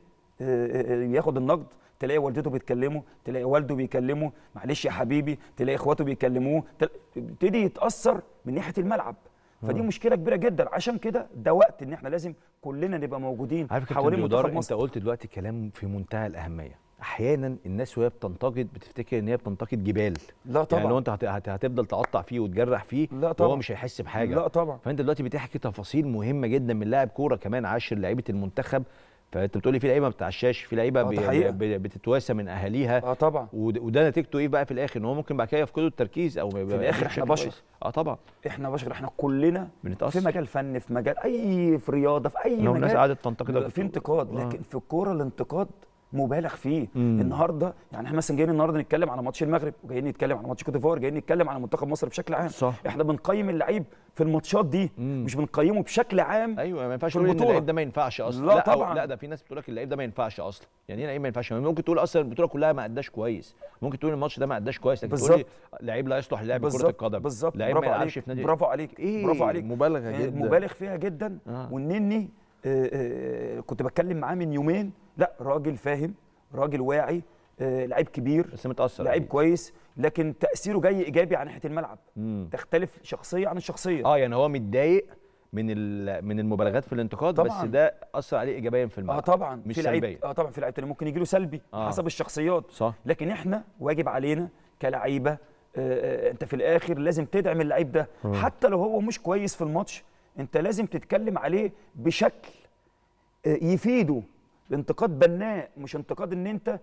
ياخد النقد تلاقي والدته بتكلمه، تلاقي والده بيكلمه معلش يا حبيبي، تلاقي اخواته بيكلموه، يبتدي يتاثر من ناحيه الملعب. فدي مشكله كبيره جدا، عشان كده ده وقت ان احنا لازم كلنا نبقى موجودين حوالين منتخب مصر. انت قلت دلوقتي كلام في منتهى الاهميه، احيانا الناس وهي بتنتقد بتفتكر ان هي بتنتقد جبال. لا طبعا، يعني لو انت هتفضل تقطع فيه وتجرح فيه لا طبعا، وهو مش هيحس بحاجه. لا طبعا. فانت دلوقتي بتحكي تفاصيل مهمه جدا من لاعب كوره كمان عاشر لعيبه المنتخب، فانت بتقولي في لعيبه ما بتعشاش، في لعيبه بتتواسى من اهاليها. اه طبعا. وده نتيجته ايه بقى في الاخر؟ ان هو ممكن بعد كده يفقدوا التركيز او في الاخر احنا بشر. اه طبعا احنا بشر، احنا كلنا بنتأثر في مجال فن، في مجال اي في رياضه، في اي مجال الناس قاعده تنتقد في انتقاد، لكن آه. في الكوره الانتقاد مبالغ فيه. مم. النهارده يعني احنا مثلا جايين النهارده نتكلم على ماتش المغرب، وجايين نتكلم على ماتش كوت ديفوار، جايين نتكلم على منتخب مصر بشكل عام. صح. احنا بنقيم اللعيب في الماتشات دي، مم. مش بنقيمه بشكل عام. ايوه ما ينفعش تقول ان اللعيب ده ما ينفعش اصلا. لا, لا طبعا. لا ده في ناس بتقول لك اللعيب ده ما ينفعش اصلا. يعني ايه اللعيب ما ينفعش؟ ممكن تقول اصلا البطوله كلها ما اداش كويس، ممكن تقول الماتش ده ما اداش كويس، لكن تقول لي لعيب لا يصلح للعب كره القدم، بالظبط. لعيب ما يلعبش في نادي. برافو عليك. إيه؟ برافو عليك. مبالغه جدا، مبالغ فيها جدا. آه. والنني آه آه كنت بتكلم معاه من يومين، لا راجل فاهم، راجل واعي، آه، لعيب كبير بس متاثر، لعيب كويس، لكن تاثيره جاي ايجابي على ناحيه الملعب. مم. تختلف شخصيه عن الشخصيه. اه يعني هو متضايق من من المبالغات في الانتقاد طبعًا. بس ده اثر عليه ايجابيا في الملعب. اه طبعا مش في سلبيا. اه طبعا في لعيب تاني ممكن يجي له سلبي آه. حسب الشخصيات. صح. لكن احنا واجب علينا كلاعيبه آه انت في الاخر لازم تدعم اللعيب ده م. حتى لو هو مش كويس في الماتش، انت لازم تتكلم عليه بشكل آه يفيده، انتقاد بناء مش انتقاد ان انت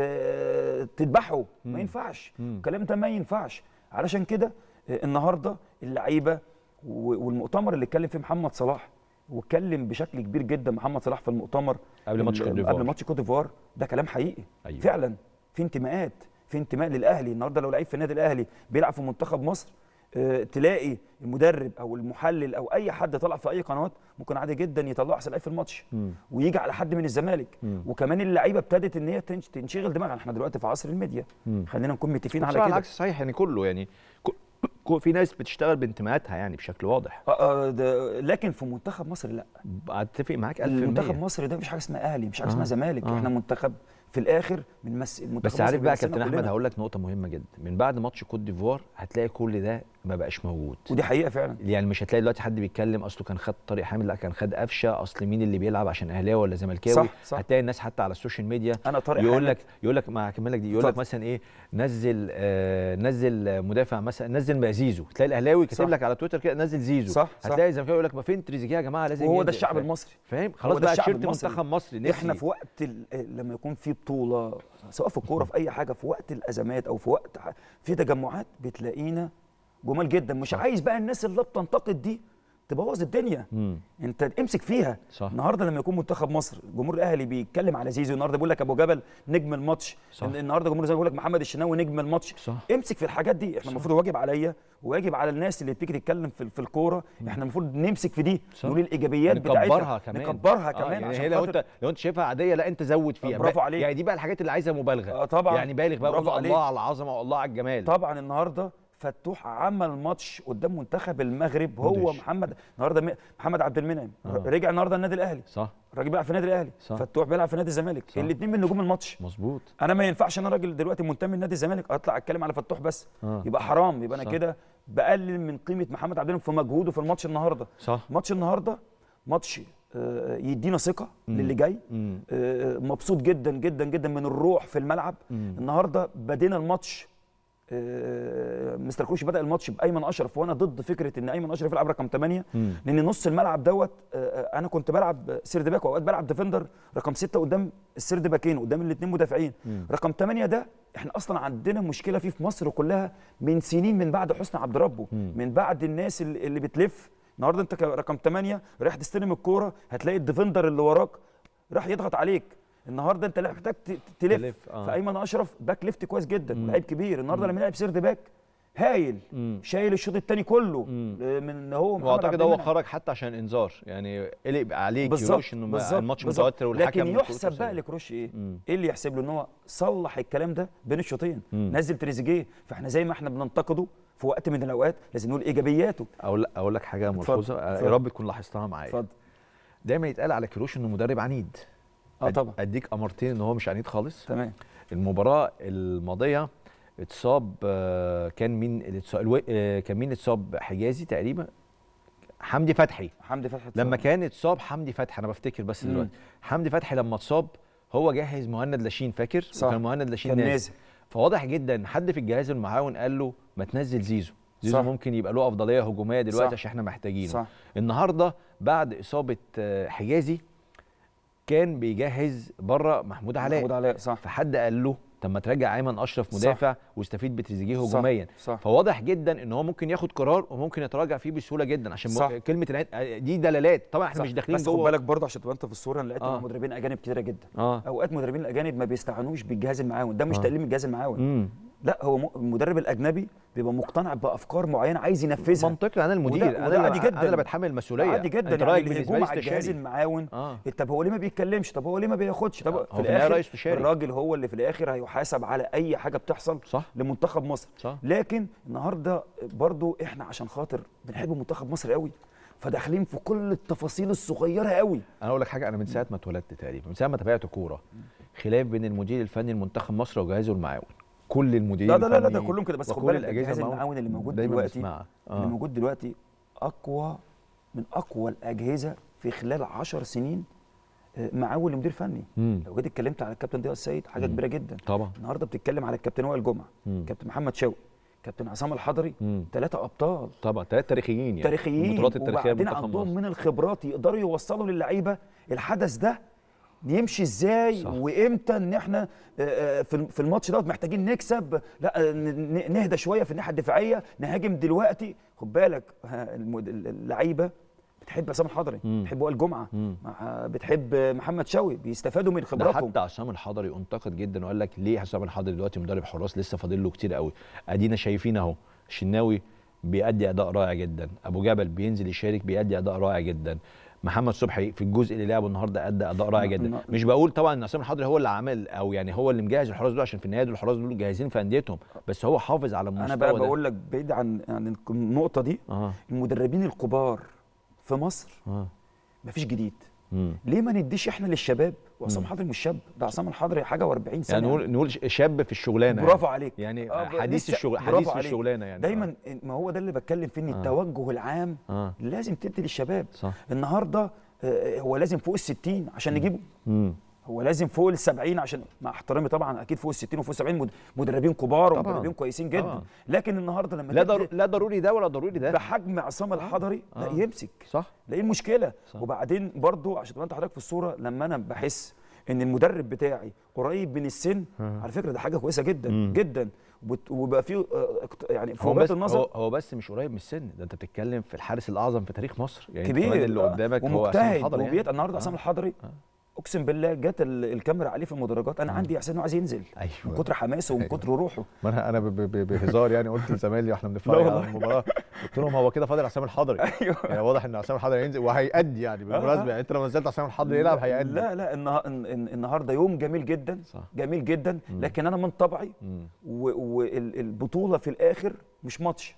آه تذبحه. ما ينفعش الكلام ده، ما ينفعش. علشان كده آه النهارده اللعيبه والمؤتمر اللي اتكلم فيه محمد صلاح، واتكلم بشكل كبير جدا محمد صلاح في المؤتمر قبل ماتش كوت ديفوار قبل ماتش كوت ديفوار، ده كلام حقيقي. أيوة. فعلا في انتماءات، في انتماء للاهلي. النهارده لو لعيب في النادي الاهلي بيلعب في منتخب مصر، اه تلاقي المدرب او المحلل او اي حد طلع في اي قنوات ممكن عادي جدا يطلعوا احسن لعيب في الماتش م. ويجي على حد من الزمالك. م. وكمان اللعيبه ابتدت ان هي تنشغل دماغها. احنا دلوقتي في عصر الميديا، م. خلينا نكون متفقين على كده. على العكس صحيح، يعني كله يعني في ناس بتشتغل بانتماءاتها يعني بشكل واضح. آه ده لكن في منتخب مصر لا. اتفق معاك ألف في المية. منتخب مصر ده مفيش حاجه اسمها اهلي، مفيش حاجه اسمها آه. زمالك. آه. احنا منتخب في الاخر بنمثل المنتخب. بس عارف بقى كابتن احمد، هقول لك نقطه مهمه جدا. من بعد ماتش كوت ديفوار هتلاقي كل ده ما بقاش موجود، ودي حقيقه فعلا. يعني مش هتلاقي دلوقتي حد بيتكلم اصله كان خد طارق حامد، لا كان خد قفشه، اصل مين اللي بيلعب عشان اهلاوي ولا زملكاوي. صح صح. هتلاقي الناس حتى على السوشيال ميديا انا طارق يقول لك يقول لك ما هكمل لك دي، يقول لك مثلا ايه، نزل آه نزل مدافع مثلا، نزل زيزو. تلاقي الاهلاوي كاتب لك على تويتر كده نزل زيزو. صح. هتلاقي الزملكاوي يقول لك ما فين تريزيجيه يا جماعه لازم. وهو ده الشعب المصري، فاهم؟ خلاص بقى تيشيرت منتخب مصري. احنا في وقت لما يكون في بطوله سواء في الكوره في اي حاجه، في وقت الازمات او في وقت في تجمعات بتلاقينا جمال جدا. مش عايز بقى الناس اللي بتنتقد دي تبوظ الدنيا. مم. انت امسك فيها. صح. النهارده لما يكون منتخب مصر جمهور الاهلي بيتكلم على زيزو، النهارده بيقول لك ابو جبل نجم الماتش، النهارده جمهور الزمالك بيقول لك محمد الشناوي نجم الماتش. صح. امسك في الحاجات دي. احنا المفروض واجب عليا وواجب على الناس اللي بتيجي تتكلم في, في الكوره، احنا المفروض نمسك في دي، نقول الايجابيات بتاعتها، نكبرها كمان نكبرها آه كمان. يعني هي لو انت لو انت شايفها عاديه لا انت زود فيها. برافو عليك. يعني دي بقى الحاجات اللي عايزه مبالغه. آه طبعا. يعني بالغ بقى، الله عليك. على العظمه والله على الجمال. طبعا النهارده فتوح عمل ماتش قدام منتخب المغرب، هو مدش. محمد النهارده محمد عبد المنعم آه. رجع النهارده النادي الاهلي. صح. راجل بيلعب في النادي الاهلي. صح. فتوح بيلعب في نادي الزمالك، الاثنين من نجوم الماتش. مظبوط. انا ما ينفعش انا راجل دلوقتي منتمي لنادي الزمالك اطلع اتكلم على فتوح بس. آه. يبقى حرام، يبقى انا كده بقلل من قيمه محمد عبد المنعم في مجهوده في الماتش النهارده. صح. ماتش النهارده ماتش آه يدينا ثقه للي جاي. آه مبسوط جدا جدا جدا من الروح في الملعب. مم. النهارده بدينا الماتش آه مستر كوشي بدا الماتش بايمن اشرف، وانا ضد فكره ان ايمن اشرف يلعب رقم ثمانية، لان نص الملعب دوت آه انا كنت بلعب سيرد باك واوقات بلعب ديفندر رقم ستة قدام السيرد باكين قدام الاثنين مدافعين. مم. رقم ثمانية ده احنا اصلا عندنا مشكله فيه في مصر كلها من سنين، من بعد حسني عبد ربه، من بعد الناس اللي, اللي بتلف. النهارده انت رقم ثمانية رايح تستلم الكوره هتلاقي الديفندر اللي وراك راح يضغط عليك. النهارده انت محتاج تلف, تلف. آه. فايمن اشرف باك ليفت كويس جدا ولاعيب كبير. النهارده لما يلعب سيرد باك هايل، مم. شايل الشوط الثاني كله. مم. من هو محمد واعتقد هو خرج حتى عشان انذار، يعني قلق عليه كروش انه الماتش متوتر والحكم. لكن يحسب بقى لكروش ايه؟ مم. ايه اللي يحسب له؟ ان هو صلح الكلام ده بين الشوطين، نزل تريزيجيه. فاحنا زي ما احنا بننتقده في وقت من الاوقات لازم نقول ايجابياته. اقول اقول لك حاجه ملحوظه يا رب تكون لاحظتها معايا. اتفضل. دايما يتقال على كروش انه مدرب عنيد. اه طبعا. اديك امرتين ان هو مش عنيد خالص. تمام. المباراه الماضيه اتصاب كان مين اتصاب كان مين اتصاب حجازي تقريبا، حمدي فتحي. حمدي فتحي لما كان اتصاب حمدي فتحي، انا بفتكر بس دلوقتي حمدي فتحي لما اتصاب هو جهز مهند لاشين، فاكر؟ صح. وكان مهند لاشين نازل. فواضح جدا حد في الجهاز المعاون قال له ما تنزل زيزو، زيزو صح. ممكن يبقى له افضليه هجوميه دلوقتي صح. عشان احنا محتاجينه. صح. النهارده بعد اصابه حجازي كان بيجهز بره محمود علاء. محمود علاء صح. فحد قال له طب ما ترجع ايمن اشرف مدافع واستفيد بتريزيجيه هجوميا. صح. فواضح جدا ان هو ممكن ياخد قرار وممكن يتراجع فيه بسهوله جدا، عشان صح. كلمه دي دلالات. طبعا احنا صح. مش داخلين جوه. بس خد بالك برضه عشان تبقى انت في الصوره، انا لقيت آه. مدربين اجانب كتيره جدا. آه. اوقات مدربين الاجانب ما بيستعنوش بالجهاز المعاون، ده مش آه. تقليل من الجهاز المعاون. مم. لا، هو المدرب الاجنبي بيبقى مقتنع بافكار معينه عايز ينفذها. منطقي. انا المدير، وده وده انا عادي جدا، انا اللي بتحمل المسؤوليه. عادي جدا. يعني الهجوم على الجهاز المعاون آه. طب هو ليه ما بيتكلمش؟ طب هو ليه ما بياخدش؟ طب في الاخر الراجل هو اللي في الاخر هيحاسب على اي حاجه بتحصل صح. لمنتخب مصر. صح. لكن النهارده برضو احنا عشان خاطر بنحب منتخب مصر قوي فداخلين في كل التفاصيل الصغيره قوي. انا اقول لك حاجه، انا من ساعه ما اتولدت تقريبا، من ساعه ما تابعت كوره، خلاف بين المدير الفني لمنتخب مصر وجهازه المعاون. كل المديرين لا لا لا ده كلهم كده، بس خد بالك الجهاز المعاون اللي موجود دلوقتي آه. اللي موجود دلوقتي اقوى من اقوى الاجهزه في خلال عشر سنين معاون لمدير فني. مم. لو جيت اتكلمت على الكابتن ضياء السيد حاجه مم. كبيره جدا طبعا. النهارده بتتكلم على الكابتن وائل جمعه، كابتن محمد شوقي، كابتن عصام الحضري ثلاثه ابطال طبعا، ثلاثه تاريخيين يعني تاريخيين البطولات التاريخيه وبعدين عندهم من الخبرات يقدروا يوصلوا للعيبه الحدث ده يمشي ازاي صح. وامتى ان احنا في الماتش دوت محتاجين نكسب، لا نهدى شويه في الناحيه الدفاعيه، نهاجم دلوقتي. خد بالك اللعيبه بتحب عصام الحضري، بتحب وائل جمعه، بتحب محمد شوقي، بيستفادوا من خبراتهم. حتى عصام الحضري انتقد جدا وقال لك ليه عصام الحضري دلوقتي مدرب حراس لسه فاضل له كتير قوي. ادينا شايفين اهو الشناوي بيأدي اداء رائع جدا، ابو جبل بينزل يشارك بيأدي اداء رائع جدا، محمد صبحي في الجزء اللي لعبه النهارده ادى اداء رائع جدا. مش بقول طبعا ان عصام الحضري هو اللي عمل او يعني هو اللي مجهز الحراس دول، عشان في النهايه دول الحراس دول جاهزين في انديتهم، بس هو حافظ على المستوى. انا بقى بقول لك بعيد عن عن النقطه دي آه. المدربين الكبار في مصر آه. مفيش جديد. مم. ليه ما نديش احنا للشباب؟ وعصام الحضري مش شاب، ده عصام الحضري حاجه واربعين سنه يعني نقول نقول شاب في الشغلانه. برافو عليك يعني آه حديث الشغل حديث في الشغلانه يعني دايما آه. ما هو ده اللي بتكلم فيه، ان آه. التوجه العام آه. لازم تدي للشباب صح. النهارده آه هو لازم فوق الستين عشان نجيبه. مم. هو لازم فوق السبعين عشان، مع احترامي طبعا اكيد فوق الستين وفوق السبعين مدربين كبار ومدربين كويسين جدا طبعا. لكن النهارده لما لا ضر... لا ضروري ده ولا ضروري ده بحجم عصام الحضري آه. لا يمسك صح، لا ايه المشكله صح. وبعدين برضو عشان تبقى انت حضرتك في الصوره، لما انا بحس ان المدرب بتاعي قريب من السن آه. على فكره ده حاجه كويسه جدا مم. جدا، وبقى فيه يعني في وجهات النظر. هو, هو بس مش قريب من السن ده، انت بتتكلم في الحارس الاعظم في تاريخ مصر يعني كبير اللي قدامك هو عصام الحضري يعني. النهارده عصام آه. الحضري آه. اقسم بالله جت الكاميرا عليه في المدرجات، انا عندي احساس انه عايز ينزل أيوة. من كتر حماسه ومن كتر روحه. ما انا انا بهزار يعني قلت لزمايلي واحنا بنتفرج على المباراه، قلت لهم هو كده فاضل عصام الحضري. ايوه يعني واضح ان عصام الحضري هينزل وهيأدي يعني بالمناسبه، يعني انت لو نزلت عصام الحضري يلعب هيأدي. لا لا النهارده يوم جميل جدا صح. جميل جدا، لكن انا من طبعي والبطوله في الاخر مش ماتش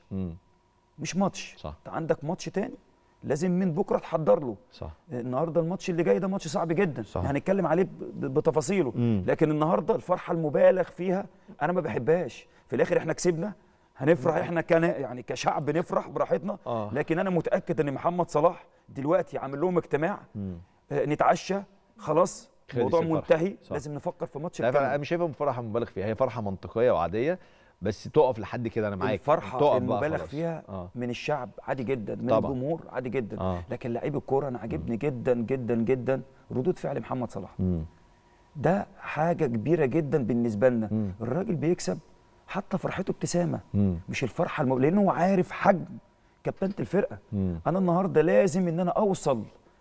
مش ماتش صح. انت عندك ماتش تاني لازم من بكره تحضر له صح. النهارده الماتش اللي جاي ده ماتش صعب جدا هنتكلم يعني عليه بتفاصيله مم. لكن النهارده الفرحه المبالغ فيها انا ما بحبهاش. في الاخر احنا كسبنا هنفرح، احنا كان يعني كشعب نفرح براحتنا آه. لكن انا متاكد ان محمد صلاح دلوقتي عامل لهم اجتماع آه نتعشى خلاص الموضوع منتهي صح. لازم نفكر في ماتش الكلام. انا مش شايفها فرحه مبالغ فيها، هي فرحه منطقيه وعاديه بس تقف لحد كده. انا معاك الفرحه المبالغ فيها آه. من الشعب عادي جدا، من طبعا. الجمهور عادي جدا آه. لكن لعيب الكوره انا عاجبني جدا جدا جدا ردود فعل محمد صلاح مم. ده حاجه كبيره جدا بالنسبه لنا. مم. الراجل بيكسب حتى فرحته ابتسامه مم. مش الفرحه المب... لانه هو عارف حجم كابتنه الفرقه. مم. انا النهارده لازم ان انا اوصل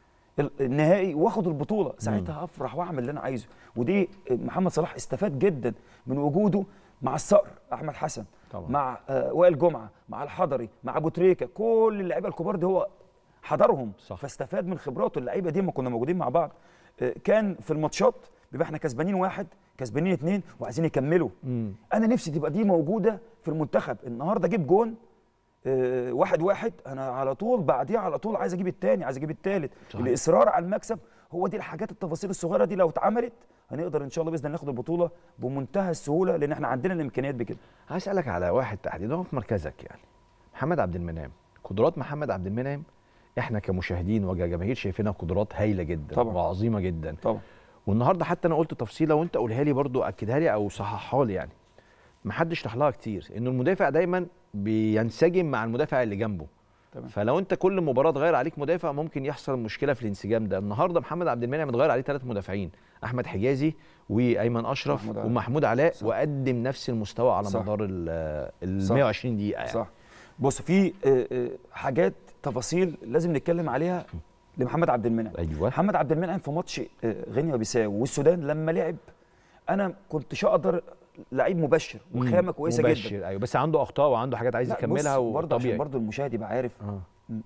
النهائي واخد البطوله، ساعتها افرح واعمل اللي انا عايزه. ودي محمد صلاح استفاد جدا من وجوده مع الصقر احمد حسن طبعا. مع آه وائل جمعه، مع الحضري، مع ابو تريكه، كل اللعيبه الكبار دي هو حضرهم صح. فاستفاد من خبراته. اللعيبه دي ما كنا موجودين مع بعض آه كان في الماتشات بيبقى احنا كسبانين واحد كسبانين اتنين وعايزين يكملوا. مم. انا نفسي تبقى دي موجوده في المنتخب. النهارده اجيب جون آه واحد واحد انا على طول بعديها على طول عايز اجيب الثاني عايز اجيب الثالث. الاصرار على المكسب هو دي الحاجات التفاصيل الصغيره دي لو اتعملت هنقدر ان شاء الله باذن الله ناخد البطوله بمنتهى السهوله لان احنا عندنا الامكانيات بكده. عايز اسالك على واحد تحديدا في مركزك يعني محمد عبد المنعم. قدرات محمد عبد المنعم احنا كمشاهدين وكجماهير شايفينها قدرات هايله جدا طبعا. وعظيمه جدا طبعا. والنهارده حتى انا قلت تفصيله وانت قولها لي برضو اكدها لي او صححها لي يعني ما حدش شرح لها كتير انه المدافع دايما بينسجم مع المدافع اللي جنبه. تمام. فلو انت كل مباراه تغير عليك مدافع ممكن يحصل مشكله في الانسجام ده. النهارده محمد عبد المنعم اتغير عليه ثلاث مدافعين، احمد حجازي وايمن اشرف محمود ومحمود علاء صح. وقدم نفس المستوى على صح. مدار ال مية وعشرين دقيقه يعني. صح. بص في حاجات تفاصيل لازم نتكلم عليها لمحمد عبد المنعم. ايوه محمد عبد المنعم في ماتش غينيا وبيساو والسودان لما لعب انا كنتش اقدر لعيب مبشر وخامه كويسه مبشر جدا مبشر ايوه بس عنده اخطاء وعنده حاجات عايز يكملها وطبيعي برضه المشاهد يبقى عارف آه.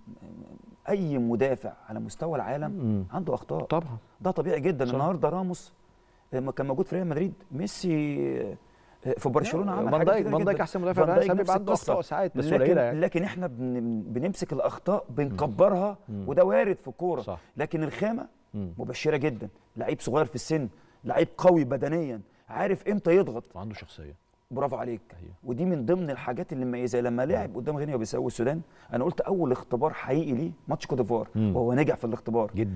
اي مدافع على مستوى العالم مم. عنده اخطاء طبعا ده طبيعي جدا صح. النهارده راموس لما كان موجود في ريال مدريد ميسي في برشلونه عمل حاجات كتير جدا. فان دايك احسن مدافع بيبقى عنده اخطاء ساعات بس قليله يعني. لكن احنا بنمسك الاخطاء بنكبرها مم. وده وارد في الكوره لكن الخامه مم. مبشره جدا. لعيب صغير في السن لعيب قوي بدنيا عارف امتى يضغط وعنده شخصيه. برافو عليك. أيوه. ودي من ضمن الحاجات اللي مميزه لما لعب قدام غينيا وبيساو والسودان. انا قلت اول اختبار حقيقي ليه ماتش كوت ديفوار وهو نجح في الاختبار جدا.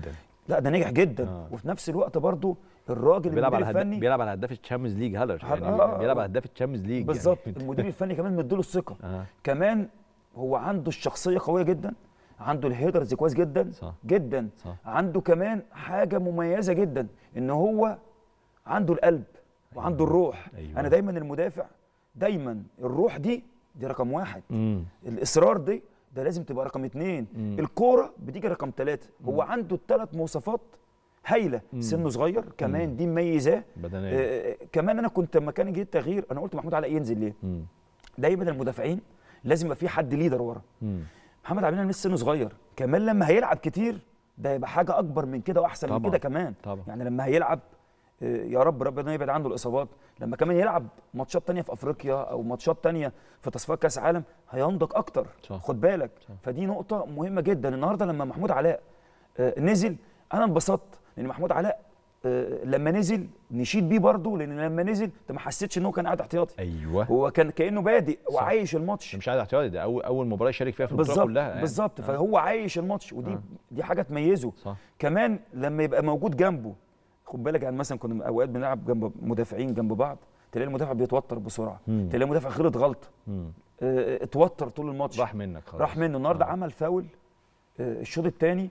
لا ده نجح جدا. آه. وفي نفس الوقت برضو الراجل بيلعب على المدير هد... الفني بيلعب على هداف الشامبيونز ليج هالر يعني آه. بيلعب على هداف الشامبيونز ليج بالظبط يعني. المدير الفني كمان مديله الثقه. آه. كمان هو عنده الشخصيه قويه جدا، عنده الهيدرز كويس جدا صح. جدا صح. عنده كمان حاجه مميزه جدا ان هو عنده القلب وعنده الروح. أيوة. انا دايما المدافع دايما الروح دي دي رقم واحد. مم. الاصرار دي ده لازم تبقى رقم اتنين. مم. الكوره بتيجي رقم ثلاثه. هو عنده الثلاث مواصفات هايله. مم. سنه صغير كمان مم. دي مميزاه بدنيا. آه كمان انا كنت لما كان جه التغيير انا قلت محمود علاء ينزل ليه؟ مم. دايما المدافعين لازم يبقى في حد ليدر ورا. مم. محمد عبد المنعم لسه سنه صغير، كمان لما هيلعب كتير ده هيبقى حاجه اكبر من كده واحسن طبعًا. من كده كمان. طبعًا. يعني لما هيلعب آه، يا رب ربنا يبعد عنه الاصابات، لما كمان يلعب ماتشات تانية في افريقيا او ماتشات تانية في تصفيات كاس عالم هينضج اكتر. صح. خد بالك. صح. فدي نقطه مهمه جدا. النهارده لما محمود علاء آه، نزل انا انبسطت لان محمود علاء آه، لما نزل نشيد بيه برضه، لان لما نزل انت ما حسيتش ان هو كان قاعد احتياطي. ايوه هو كان كانه بادئ صح. وعايش الماتش. مش قاعد احتياطي، ده اول اول مباراه يشارك فيها في البطوله بالظبط كلها يعني. بالظبط آه. فهو عايش الماتش ودي آه. دي حاجه تميزه. صح. كمان لما يبقى موجود جنبه خد بالك. يعني مثلا كنا اوقات بنلعب جنب مدافعين جنب بعض تلاقي المدافع بيتوتر بسرعه، مم. تلاقي المدافع غلط غلطه مم. اه اتوتر طول الماتش، راح منك خلاص. راح منه. النهارده آه. عمل فاول اه الشوط الثاني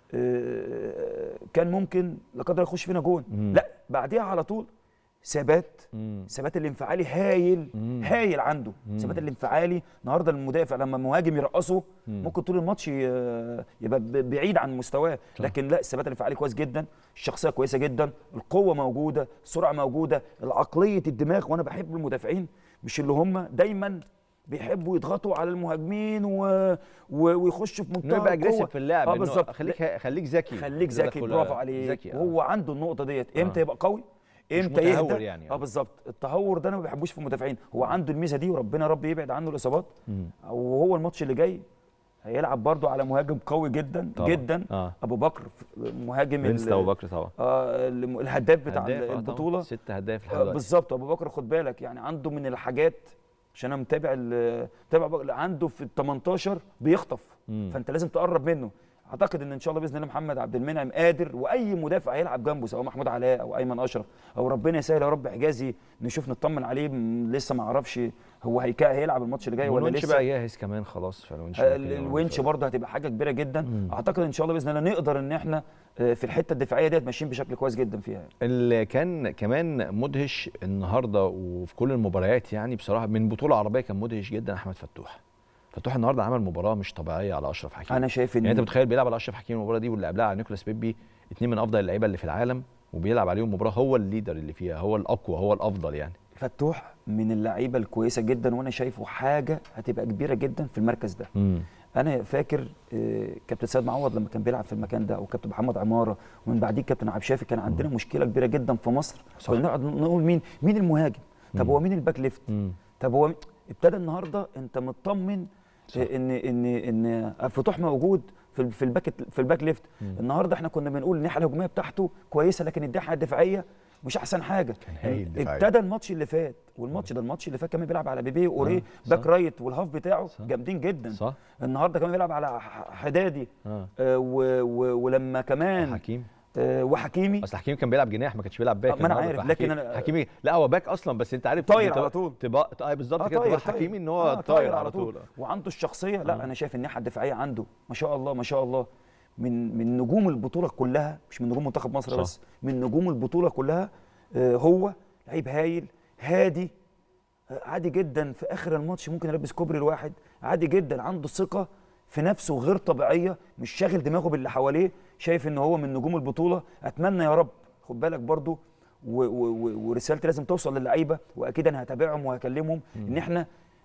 اه كان ممكن لا قدر يخش فينا جون. مم. لا بعديها على طول ثبات. مم. ثبات الانفعالي هايل. مم. هايل عنده مم. ثبات الانفعالي. النهارده المدافع لما مهاجم يرقصه مم. ممكن طول الماتش ي- يبقى ب- بعيد عن مستواه، صح. لكن لا الثبات الانفعالي كويس جدا، الشخصيه كويسه جدا، القوه موجوده، السرعه موجوده، العقليه الدماغ. وانا بحب المدافعين مش اللي هم دايما بيحبوا يضغطوا على المهاجمين و... و... ويخشوا في انه منتهى يبقى القوه. اجريسيف في اللعب. اه إنه بالظبط. خليك خليك ذكي. خليك ده ذكي. كله برافو عليك. ذكي. آه. وهو عنده النقطه ديت امتى آه. يبقى قوي امتى متهور يهدى. يعني. اه بالظبط. التهور ده انا ما بحبوش في المدافعين. هو عنده الميزه دي وربنا رب يبعد عنه الاصابات. مم. وهو الماتش اللي جاي هيلعب برضو على مهاجم قوي جدا طبعاً. جدا. آه. ابو بكر مهاجم برنس ال- ابو بكر طبعا. آه الم- الهداف بتاع هداف، آه، طبعاً. البطوله. ست هداف لحد آه دلوقتي. بالظبط. ابو بكر خد بالك يعني عنده من الحاجات عشان انا متابع ال- متابع بق- عنده في ال تمنتاشر بيخطف. مم. فانت لازم تقرب منه. اعتقد ان ان شاء الله باذن الله محمد عبد المنعم قادر، واي مدافع هيلعب جنبه سواء محمود علاء او ايمن اشرف او ربنا يسهل يا رب حجازي نشوف نطمن عليه. م- لسه ما اعرفش هو هيكا هيلعب الماتش اللي جاي ولا والونش لسه. بقى جاهز كمان خلاص. فالونش آه، ممكن يعمل الونش فرق. برضه هتبقى حاجه كبيره جدا. مم. اعتقد ان شاء الله باذن الله نقدر ان احنا آه، في الحته الدفاعيه ديت ماشيين بشكل كويس جدا فيها. اللي كان كمان مدهش النهارده وفي كل المباريات يعني بصراحه من بطوله عربيه كان مدهش جدا احمد فتوح. فتوح النهارده عمل مباراه مش طبيعيه على اشرف حكيمي. انا شايف ان يعني انت متخيل بيلعب على اشرف حكيمي المباراه دي واللي قبلها على نيكولاس بيبي، اتنين من افضل اللعيبه اللي في العالم وبيلعب عليهم مباراه. هو الليدر اللي فيها، هو الاقوى، هو الافضل يعني. فتوح من اللعيبه الكويسه جدا وانا شايفه حاجه هتبقى كبيره جدا في المركز ده. امم انا فاكر آه، كابتن سيد معوض لما كان بيلعب في المكان ده، او كابتن محمد عماره، ومن بعديه كابتن عبد الشافي، كان عندنا مشكله كبيره جدا في مصر. صح. كنا نقعد نقول مين مين المهاجم، طب مم. هو مين الباك ليفت، امم طب هو مين؟ ابتدى النهارده انت مطمن آه، ان ان ان فتوح موجود في ال- في الباك في الباك ليفت. مم. النهارده احنا كنا بنقول الناحيه الهجوميه بتاعته كويسه لكن الناحيه الدفاعيه مش احسن حاجه. كان هايل دفاعيا. ابتدى الماتش اللي فات والماتش ده الماتش اللي فات كمان بيلعب على بيبي واوريه آه، صح. باك رايت والهاف بتاعه صح. جامدين جدا. صح. النهارده كمان بيلعب على ح- حدادي اه آه و و ولما كمان حكيم. آه وحكيمي اصل حكيمي كان بيلعب جناح ما كانش بيلعب باك. آه، ما أنا النهاردة. عارف، لكن فحكيمي- أنا- حكيمي لا هو باك اصلا، بس انت عارف طاير بتبقى- على طول. تبقى آه بالظبط آه كده. طاير تبقى طاير. حكيمي ان هو آه طاير على طول. وعنده الشخصيه. لا آه. انا شايف الناحيه الدفاعيه عنده ما شاء الله ما شاء الله من من نجوم البطوله كلها، مش من نجوم منتخب مصر صح. بس، من نجوم البطوله كلها. آه هو لعيب هايل هادي آه عادي جدا. في اخر الماتش ممكن يلبس كوبري الواحد عادي جدا. عنده ثقه في نفسه غير طبيعيه، مش شاغل دماغه باللي حواليه. شايف ان هو من نجوم البطوله. اتمنى يا رب خد بالك برضو و- و- و- ورسالتي لازم توصل للعيبه، واكيد انا هتابعهم وهكلمهم ان احنا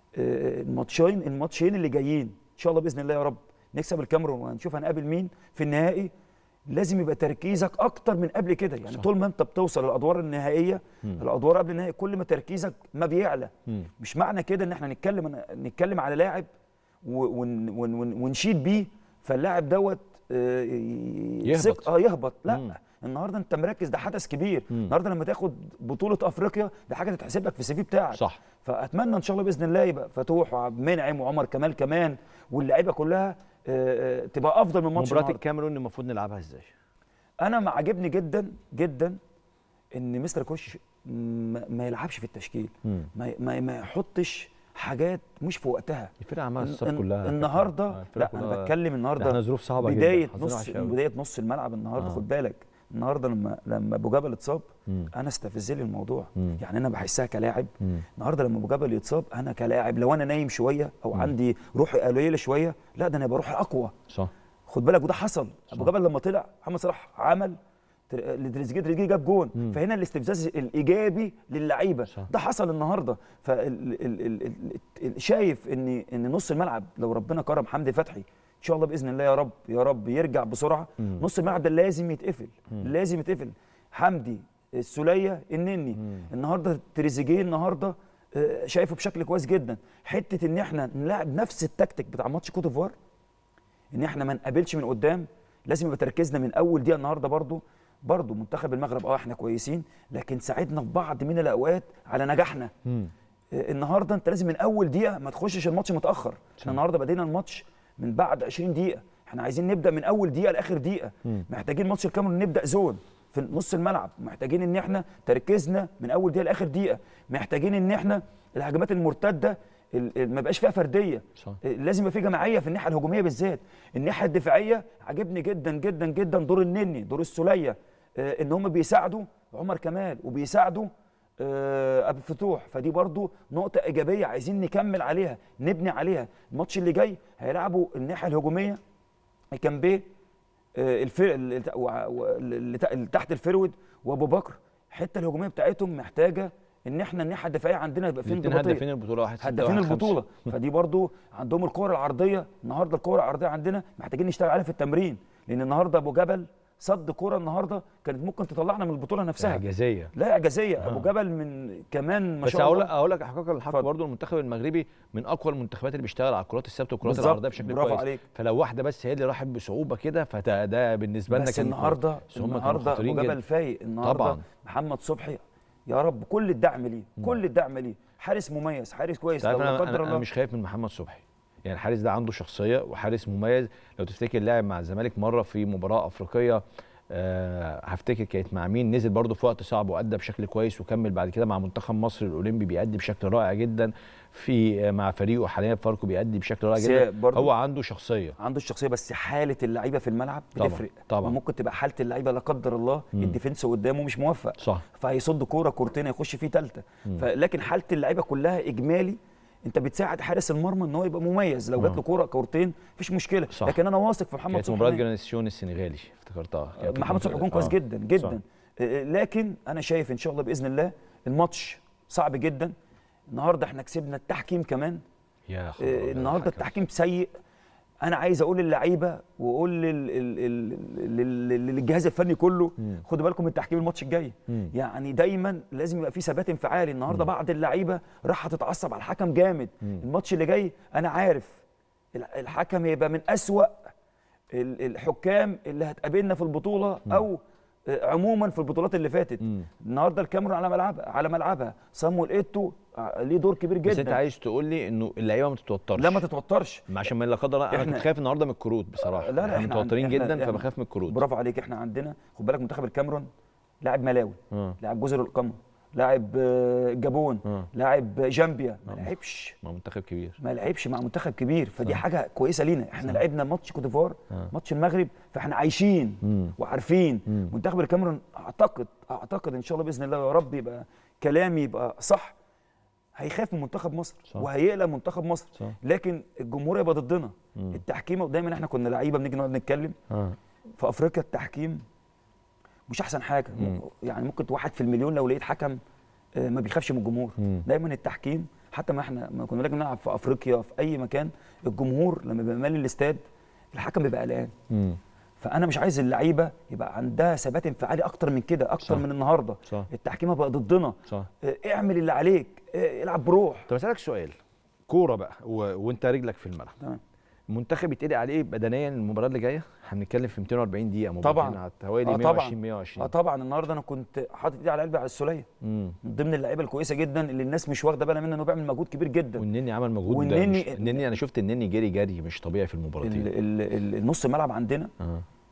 آه، الماتشين الماتشين اللي جايين ان شاء الله باذن الله يا رب نكسب الكاميرون وهنشوف هنقابل مين في النهائي. لازم يبقى تركيزك اكتر من قبل كده. يعني صح. طول ما انت بتوصل الادوار النهائيه مم. الادوار قبل النهائي كل ما تركيزك ما بيعلى. مم. مش معنى كده ان احنا نتكلم نتكلم على لاعب و- ون- ون- ون- ونشيد بيه فاللاعب دوت آه، يهبط. ثق- اه يهبط. لا مم. النهارده انت مركز، ده حدث كبير. مم. النهارده لما تاخد بطوله افريقيا ده حاجه تتحسب لك في السي في بتاعك. صح. فاتمنى ان شاء الله باذن الله يبقى فتوح وعبد المنعم وعمر كمال كمان واللعيبه كلها آه، آه، تبقى افضل من ماتش مباراه النهارده. الكاميرون المفروض نلعبها ازاي؟ انا ما عاجبني جدا جدا ان مستر كوش ما, ما يلعبش في التشكيل، ما, ما, ما يحطش حاجات مش في وقتها. الفرقه عملت الصف كلها النهارده. لا انا بتكلم النهارده احنا ظروف صعبه بدايه جدا، نص بدايه نص الملعب النهارده. آه. خد بالك النهارده لما لما ابو جبل اتصاب انا استفز لي الموضوع. مم. يعني انا بحسها كلاعب. مم. النهارده لما ابو جبل يتصاب انا كلاعب لو انا نايم شويه او مم. عندي روحي قليله شويه، لا ده انا يبقى روحي اقوى. صح. خد بالك وده حصل. صح. ابو جبل لما طلع محمد صلاح عمل تريزيجيه تريزيجيه جاب جون. مم. فهنا الاستفزاز الايجابي للعيبه ده حصل النهارده. فشايف ان ان نص الملعب لو ربنا كرم حمدي فتحي ان شاء الله باذن الله يا رب يا رب يرجع بسرعه. مم. نص الملعب ده لازم يتقفل. مم. لازم يتقفل. حمدي، السوليه، النني. مم. النهارده تريزيجيه النهارده شايفه بشكل كويس جدا. حته ان احنا نلعب نفس التكتيك بتاع ماتش كوت ديفوار، ان احنا ما نقابلش من قدام، لازم يبقى تركيزنا من اول دقيقه. النهارده برضو برضو منتخب المغرب اه احنا كويسين، لكن ساعدنا في بعض من الاوقات على نجاحنا. مم. النهارده انت لازم من اول دقيقه ما تخشش الماتش متاخر. احنا النهارده بدينا الماتش من بعد عشرين دقيقه، احنا عايزين نبدا من اول دقيقه لاخر دقيقه. مم. محتاجين ماتش الكاميرون نبدا زون في نص الملعب، محتاجين ان احنا تركيزنا من اول دقيقه لاخر دقيقه، محتاجين ان احنا الهجمات المرتده ما بقاش فيها فرديه. صح. لازم يبقى في جماعيه في الناحيه الهجوميه بالذات. الناحيه الدفاعيه عجبني جدا جدا جدا دور النني، دور السوليه، ان هم بيساعدوا عمر كمال وبيساعدوا ابو الفتوح. فدي برضو نقطه ايجابيه عايزين نكمل عليها نبني عليها. الماتش اللي جاي هيلعبوا الناحيه الهجوميه كامبيه الفرق اللي تحت الفرود وابو بكر. الحته الهجوميه بتاعتهم محتاجه ان احنا الناحيه الدفاعيه عندنا يبقى في انضباطيه. هدافين البطوله واحد هدافين البطوله. فدي برضو عندهم الكره العرضيه. النهارده الكره العرضيه عندنا محتاجين نشتغل عليها في التمرين، لان النهارده ابو جبل صد كوره النهارده كانت ممكن تطلعنا من البطوله نفسها. اعجازيه. لا اعجازيه. آه. ابو جبل من كمان ما شاء الله. بس بس اقول لك حقيقه الحق برضه المنتخب المغربي من اقوى المنتخبات اللي بيشتغل على الكرات الثابته والكرات العرضيه بشكل كويس. عليك. فلو واحده بس هي اللي راحت بصعوبه كده فده بالنسبه لنا كان النهارده النهارده ابو جبل فايق النهارده. طبعا محمد صبحي يا رب كل الدعم ليه، كل الدعم ليه. حارس مميز، حارس كويس. لو لا قدر الله انا مش خايف من محمد صبحي. يعني الحارس ده عنده شخصيه وحارس مميز. لو تفتكر لعب مع الزمالك مره في مباراه افريقيه، أه هفتكر كانت مع مين، نزل برضه في وقت صعب وادى بشكل كويس، وكمل بعد كده مع منتخب مصر الاولمبي بيأدي بشكل رائع جدا. في مع فريقه حاليا فاركو بيأدي بشكل رائع جدا. هو عنده شخصيه عنده الشخصيه بس حاله اللعيبه في الملعب بتفرق. طبعا, طبعا. ممكن تبقى حاله اللعيبه لا قدر الله الديفنس قدامه مش موفق. صح. فهيصد كوره كورتين يخش فيه ثالثه. لكن حاله اللعيبه كلها اجمالي انت بتساعد حارس المرمى ان هو يبقى مميز. لو جات له كوره كورتين مفيش مشكله. صح. لكن انا واثق في محمد صبحي. كانت مباراه جرانيسيون السنغالي افتكرتها. محمد صبحي يكون كويس آه. جدا جدا. صح. لكن انا شايف ان شاء الله باذن الله الماتش صعب جدا. النهارده احنا كسبنا التحكيم كمان. يا خبر النهارده التحكيم سيء. انا عايز اقول للعيبه واقول للجهاز الفني كله خدوا بالكم من التحكيم الماتش الجاي. مم. يعني دايما لازم يبقى في ثبات انفعالي. النهارده بعض اللعيبه راح تتعصب على الحكم جامد. مم. الماتش اللي جاي انا عارف الحكم هيبقى من اسوأ الحكام اللي هتقابلنا في البطوله. مم. او عموما في البطولات اللي فاتت. مم. النهارده الكاميرون على ملعبها على ملعبها صامويل ايتو ليه دور كبير جدا. بس انت عايز تقول لي انه اللعيبه ما تتوترش؟ لا ما تتوترش عشان ما لا قدر الله. انا كنت خايف النهارده من الكروت بصراحه. لا لا احنا متوترين جدا فبخاف من الكروت. برافو عليك. احنا عندنا خد بالك منتخب الكاميرون لاعب ملاوي، لاعب جزر القمر، لاعب جابون، لاعب جامبيا، ما لعبش مع منتخب كبير. ما لعبش مع منتخب كبير. فدي صح. حاجه كويسه لينا. احنا لعبنا ماتش كوت ديفوار ماتش المغرب فاحنا عايشين مم. وعارفين. مم. منتخب الكاميرون اعتقد اعتقد ان شاء الله باذن الله يا رب يبقى كلامي يبقى صح. هيخاف من منتخب مصر صح. وهيقلق منتخب مصر صح. لكن الجمهور يبقى ضدنا. مم. التحكيم دايما احنا كنا لعيبه بنيجي نقعد نتكلم آه. في افريقيا التحكيم مش احسن حاجه. مم. يعني ممكن واحد في المليون لو لقيت حكم ما بيخافش من الجمهور. مم. دايما التحكيم حتى ما احنا ما كنا بنلعب في افريقيا في اي مكان الجمهور لما بيبقى مالي الاستاد الحكم بيبقى قلقان. فانا مش عايز اللعيبه يبقى عندها ثبات انفعالي اكتر من كده اكتر صح. من النهارده صح. التحكيم بقى ضدنا صح. اعمل اللي عليك العب بروح. طب اسالك سؤال كوره بقى و... وانت رجلك في الملعب. تمام. المنتخب يتقلق عليه بدنيا المباراه اللي جايه؟ هنتكلم في مئتين وأربعين دقيقه مباراه طبعا على حوالي آه مئة وعشرين مئة وعشرين. اه طبعا النهارده انا كنت حاطط ايدي على قلبي على السوليه من ضمن اللعيبه الكويسه جدا اللي الناس مش واخده بالها منه انه بيعمل مجهود كبير جدا. والنني عمل مجهود. والنني النني انا شفت النني جري جري مش طبيعي في المباراتين. النص الملعب عندنا آه.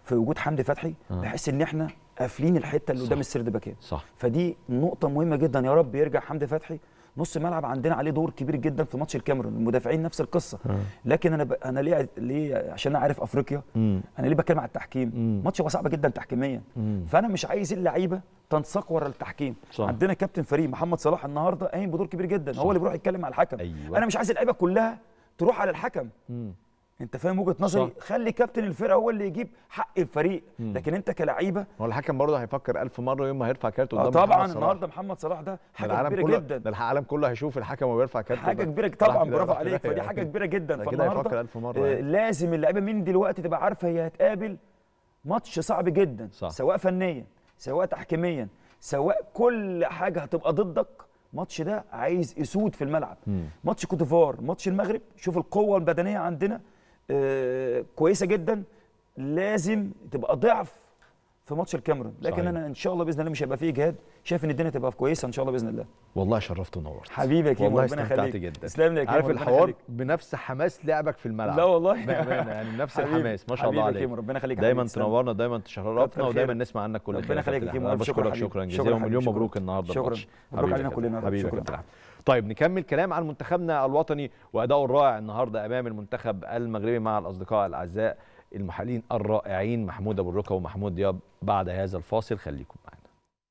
في وجود حمدي فتحي آه. بحس ان احنا قافلين الحته اللي قدام السرد باكين. صح. فدي نقطه مهمه جدا، يا رب يرجع حمدي فتحي. نص الملعب عندنا عليه دور كبير جدا في ماتش الكاميرون، المدافعين نفس القصه. آه. لكن انا ب... انا ليه ليه عشان انا عارف افريقيا، مم. انا ليه بتكلم على التحكيم؟ مم. ماتش هو صعب جدا تحكيميا، مم. فانا مش عايز اللعيبه تنساق ورا التحكيم. صح. عندنا كابتن فريق محمد صلاح النهارده قايم بدور كبير جدا. صح. هو اللي بيروح يتكلم على الحكم. أيوة. انا مش عايز اللعيبه كلها تروح على الحكم. مم. انت فاهم وجهه نظري؟ خلي كابتن الفرقه هو اللي يجيب حق الفريق. مم. لكن انت كلعيبه، هو الحكم برضه هيفكر ألف مره يوم ما هيرفع كارت قدام. آه طبعا النهارده محمد صلاح ده حاجه كبيره جدا، ده العالم كله هيشوف الحكم وهو بيرفع كارت. حاجه كبيره طبعا، برافو عليك. فدي حاجه كبيره جدا. فالنهارده آه لازم اللعيبه من دلوقتي تبقى عارفه هي هتقابل ماتش صعب جدا. صح. سواء فنيا سواء تحكيميا سواء كل حاجه هتبقى ضدك. الماتش ده عايز اسود في الملعب. مم. ماتش كوت ديفوار، ماتش المغرب، شوف القوه البدنيه عندنا آه كويسه جدا، لازم تبقى ضعف في ماتش الكاميرون. لكن صحيح. انا ان شاء الله باذن الله مش هيبقى فيه اجهاد، شايف ان الدنيا تبقى كويسه ان شاء الله باذن الله. والله شرفت ونورت حبيبي يا كيمو، والله ربنا يخليك. جدا. تسلم لي يا كيمو، عارف الحوار بنفس حماس لعبك في الملعب. لا والله بامانه يعني نفس الحماس. ما شاء الله عليك. ربنا يخليك. دايما تنورنا، دايما تشرفنا، ودايما نسمع عنك كل خير. ربنا يخليك يا كيمو. بشكرك شكرا جزيلا ومليون مبروك النهارده. شكرا مبروك علينا كلنا. حبيبي شكرا. طيب نكمل كلام عن منتخبنا الوطني واداؤه الرائع النهارده امام المنتخب المغربي مع الاصدقاء الاعزاء المحللين الرائعين محمود ابو الركا ومحمود دياب. بعد هذا الفاصل خليكم معنا.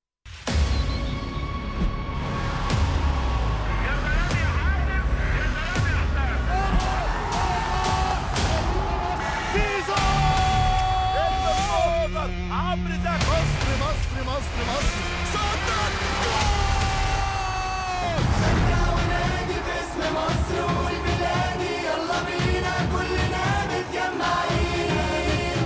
عمرو زكي مصر مصر مصر مصر صدق شجعوا نادي باسم مصر والبلادي يلا بينا كلنا متجمعين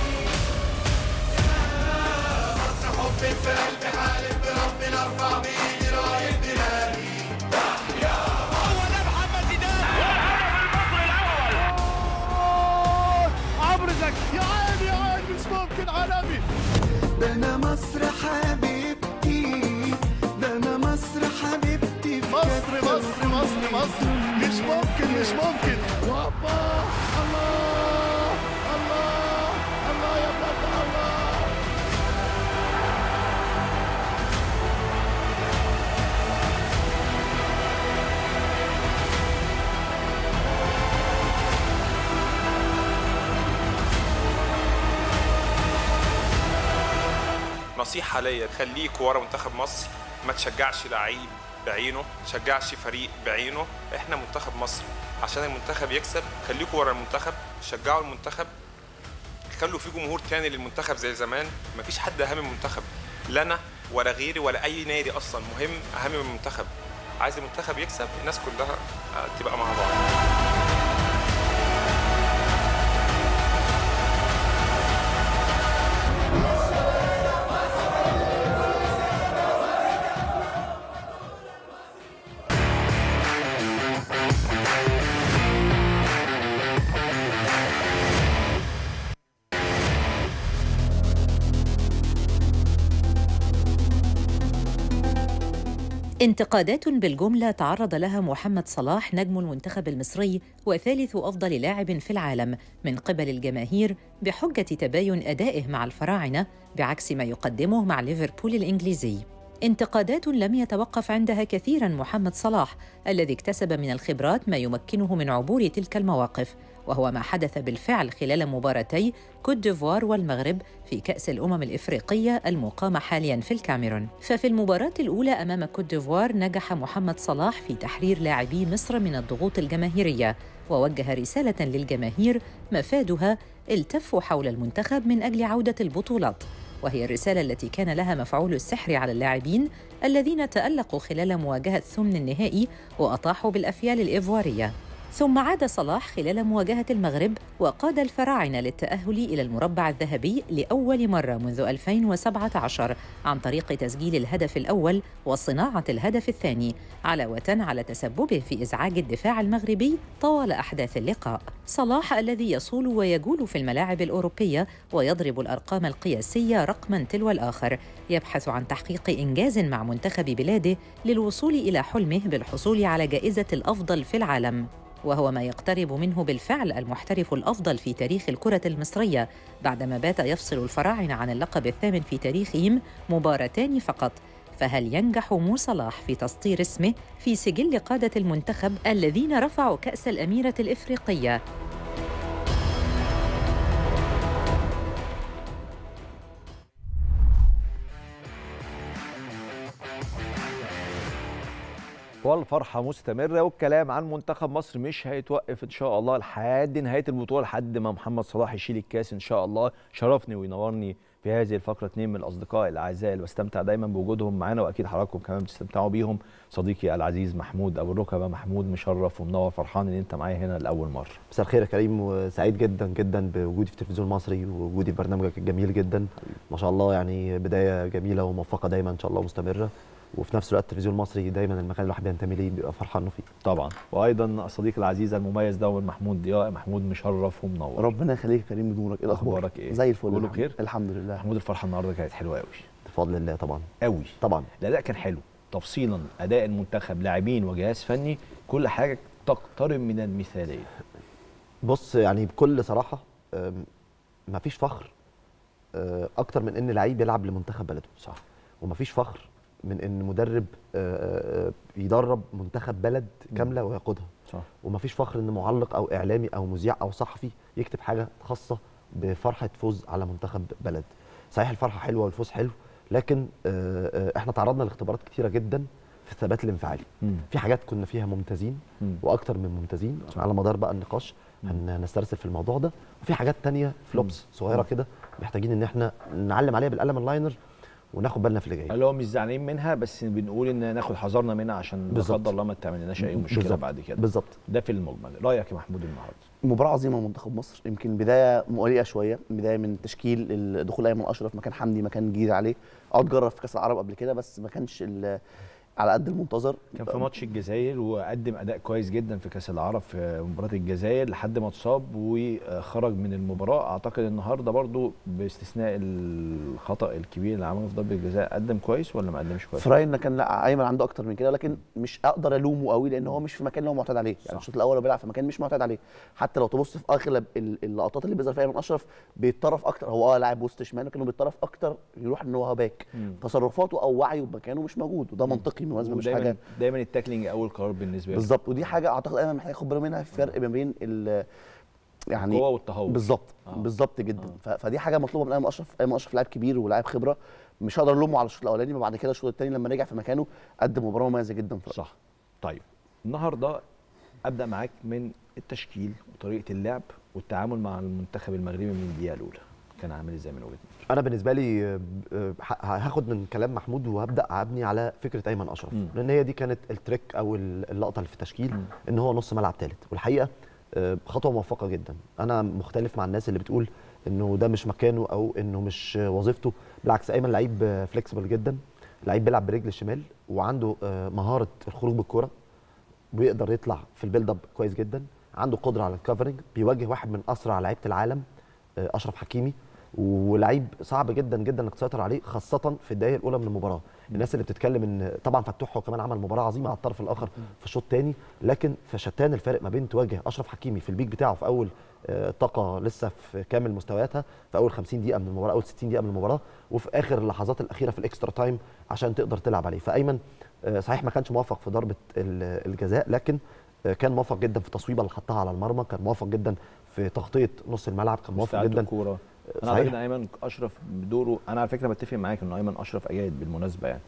مصر حب في قلبي حالف بربنا ارفع بايدي رايه بلادي تحيا هو ده محمد زيدان والهدف المصري الاول عمرو زكي يا عيني يا عيني مش ممكن عالمي. ده انا مصر حبيبتي، ده انا مصر حبيبتي. مصر مصر مصر مصر مش ممكن مش ممكن. وابا الله الله الله يا بلاد الله. نصيحة ليا، خليك ورا منتخب مصر، ما تشجعش لعيب بعينه، ما تشجعش فريق بعينه، احنا منتخب مصر. عشان المنتخب يكسب خليكوا ورا المنتخب، شجعوا المنتخب، خلوا في جمهور تاني للمنتخب زي زمان. مفيش حد اهم من المنتخب، لا انا ولا غيري ولا اي نادي اصلا مهم اهم من المنتخب. عايز المنتخب يكسب الناس كلها تبقى مع بعض. انتقادات بالجملة تعرض لها محمد صلاح نجم المنتخب المصري وثالث أفضل لاعب في العالم من قبل الجماهير بحجة تباين أدائه مع الفراعنة بعكس ما يقدمه مع ليفربول الإنجليزي. انتقادات لم يتوقف عندها كثيراً محمد صلاح الذي اكتسب من الخبرات ما يمكنه من عبور تلك المواقف، وهو ما حدث بالفعل خلال مباراتي كوت ديفوار والمغرب في كأس الأمم الإفريقية المقامة حالياً في الكاميرون. ففي المباراة الأولى أمام كوت ديفوار نجح محمد صلاح في تحرير لاعبي مصر من الضغوط الجماهيرية، ووجه رسالة للجماهير مفادها التفوا حول المنتخب من أجل عودة البطولات، وهي الرسالة التي كان لها مفعول السحر على اللاعبين الذين تألقوا خلال مواجهة ثمن النهائي وأطاحوا بالأفيال الإيفوارية. ثم عاد صلاح خلال مواجهة المغرب وقاد الفراعنة للتأهل إلى المربع الذهبي لأول مرة منذ ألفين وسبعة عشر عن طريق تسجيل الهدف الأول وصناعة الهدف الثاني، علاوة على تسببه في إزعاج الدفاع المغربي طوال أحداث اللقاء. صلاح الذي يصول ويجول في الملاعب الأوروبية ويضرب الأرقام القياسية رقماً تلو الآخر، يبحث عن تحقيق إنجاز مع منتخب بلاده للوصول إلى حلمه بالحصول على جائزة الأفضل في العالم. وهو ما يقترب منه بالفعل المحترف الأفضل في تاريخ الكرة المصرية بعدما بات يفصل الفراعنة عن اللقب الثامن في تاريخهم مباراتان فقط. فهل ينجح مو صلاح في تسطير اسمه في سجل قادة المنتخب الذين رفعوا كأس الأميرة الإفريقية؟ والفرحة مستمرة والكلام عن منتخب مصر مش هيتوقف إن شاء الله لحد نهاية البطولة، لحد ما محمد صلاح يشيل الكاس إن شاء الله. شرفني وينورني في هذه الفقرة اثنين من الأصدقاء الأعزاء اللي بستمتع دايما بوجودهم معانا، وأكيد حضراتكم كمان بتستمتعوا بيهم. صديقي العزيز محمود أبو الركبة. محمود مشرف ومنور، فرحان إن أنت معايا هنا لأول مرة. مساء الخير يا كريم، وسعيد جدا جدا بوجودي في التلفزيون المصري ووجودي في برنامجك الجميل جدا. ما شاء الله، يعني بداية جميلة وموفقة دايما إن شاء الله مستمرة، وفي نفس الوقت التلفزيون المصري دايما المكان اللي الواحد بينتمي ليه بيبقى فرحان فيه طبعا. وايضا صديقي العزيز المميز ده محمود ضياء. محمود مشرف ومنور. ربنا يخليك يا كريم، بنورك. ايه الاخبار؟ اخبارك ايه؟ زي الفل. كله بخير الحمد لله. محمود، الفرحه النهارده كانت حلوه قوي بفضل الله. طبعا قوي طبعا الاداء كان حلو تفصيلا، اداء المنتخب، لاعبين وجهاز فني، كل حاجه تقترب من المثاليه. بص، يعني بكل صراحه مفيش فخر اكتر من ان لعيب يلعب لمنتخب بلده. صح. ومفيش فخر من ان مدرب يدرب منتخب بلد كامله ويقودها. صح. ومفيش فخر ان معلق او اعلامي او مذيع او صحفي يكتب حاجه خاصه بفرحه فوز على منتخب بلد. صحيح الفرحه حلوه والفوز حلو، لكن احنا تعرضنا لاختبارات كتيره جدا في الثبات الانفعالي. مم. في حاجات كنا فيها ممتازين مم. واكتر من ممتازين. صح. على مدار بقى النقاش هنسترسل في الموضوع ده، وفي حاجات تانية فلوبس صغيره كده محتاجين ان احنا نعلم عليها بالقلم اللاينر وناخد بالنا في اللي جاي. اللي هو مش زعلانين منها، بس بنقول ان ناخد حذرنا منها عشان لا قدر الله ما تعملناش اي مشكله بالزبط. بعد كده. بالظبط. ده في المجمل. رايك يا محمود النهارده؟ مباراه عظيمه منتخب مصر، يمكن بدايه مقلقه شويه، بدايه من تشكيل دخول ايمن اشرف مكان حمدي، مكان جديد عليه. اه اتجرب في كاس العرب قبل كده بس ما كانش على قد المنتظر. كان في ماتش الجزائر وقدم اداء كويس جدا في كاس العرب في مباراه الجزائر لحد ما اتصاب وخرج من المباراه. اعتقد النهارده برضو باستثناء الخطا الكبير اللي عمله في ضربه الجزاء قدم كويس ولا ما قدمش كويس؟ في رايي ان كان لا، ايمن عنده اكتر من كده، لكن مش اقدر الومه قوي لان هو مش في مكان اللي هو معتاد عليه. يعني الشوط الاول هو بيلعب في مكان مش معتاد عليه. حتى لو تبص في اغلب اللقطات اللي بيظهر فيها ايمن اشرف بيتطرف اكتر. هو اه لاعب وسط شمال لكنه بيتطرف اكتر، يروح ان هو باك. تصرفاته او وعيه بمكانه مش موجود، وده منطقي بالمناسبه، مش حاجه. دايما التاكلينج اول قرار بالنسبه له. بالظبط. ودي حاجه اعتقد ايمن محتاج ياخد باله منها، في فرق ما بين يعني القوه والتهور. بالظبط. آه. بالظبط جدا. آه. فدي حاجه مطلوبه من ايمن اشرف. ايمن اشرف لاعب كبير ولاعب خبره، مش هقدر الومه على الشوط الاولاني، وبعد كده الشوط الثاني لما رجع في مكانه قدم مباراه مميزه جدا. صح. طيب النهارده ابدا معاك من التشكيل وطريقه اللعب والتعامل مع المنتخب المغربي من الدقيقه الاولى، كان عامل ازاي من وجهه نظرك؟ انا بالنسبه لي هاخد من كلام محمود وهبدا ابني على فكره ايمن اشرف، م. لان هي دي كانت التريك او اللقطه اللي في التشكيل، م. ان هو نص ملعب ثالث، والحقيقه خطوه موفقه جدا. انا مختلف مع الناس اللي بتقول انه ده مش مكانه او انه مش وظيفته. بالعكس، ايمن لعيب فليكسبل جدا، لعيب بيلعب برجل الشمال وعنده مهاره الخروج بالكوره، بيقدر يطلع في البيلد اب كويس جدا، عنده قدره على الكفرنج، بيواجه واحد من اسرع لعيبه العالم اشرف حكيمي، ولعيب صعب جدا جدا انك تسيطر عليه خاصه في الدقائق الاولى من المباراه. الناس اللي بتتكلم ان طبعا فتوح هو كمان عمل مباراه عظيمه على الطرف الاخر في الشوط الثاني، لكن فشتان الفارق ما بين تواجه اشرف حكيمي في البيك بتاعه في اول طاقه لسه في كامل مستوياتها في اول خمسين دقيقه من المباراه، اول ستين دقيقه من المباراه، وفي اخر اللحظات الاخيره في الاكسترا تايم عشان تقدر تلعب عليه. فايمن صحيح ما كانش موفق في ضربه الجزاء، لكن كان موفق جدا في التصويبه اللي حطها على المرمى، كان موفق جدا في تغطيه نص الملعب، كان موفق جدا الكوره. انا اعتقد ان ايمن اشرف دوره، انا على فكره بتفق معاك ان ايمن اشرف اجاد بالمناسبه يعني،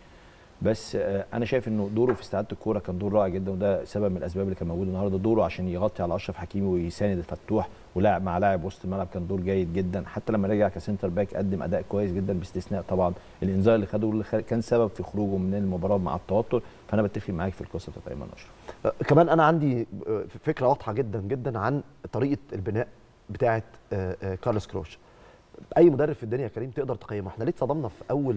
بس انا شايف انه دوره في استعاده الكوره كان دور رائع جدا، وده سبب من الاسباب اللي كان موجود النهارده. دوره عشان يغطي على اشرف حكيمي ويساند الفتوح ولاعب مع لاعب وسط الملعب كان دور جيد جدا. حتى لما رجع كسنتر باك قدم اداء كويس جدا، باستثناء طبعا الانذار اللي خده اللي كان سبب في خروجه من المباراه مع التوتر. فانا بتفق معاك في القصه بتاعت ايمن اشرف. كمان انا عندي فكره واضحه جدا جدا عن طريقه البناء بتاعه كارلوس كروش. اي مدرب في الدنيا يا كريم تقدر تقيمه. احنا ليه اتصدمنا في اول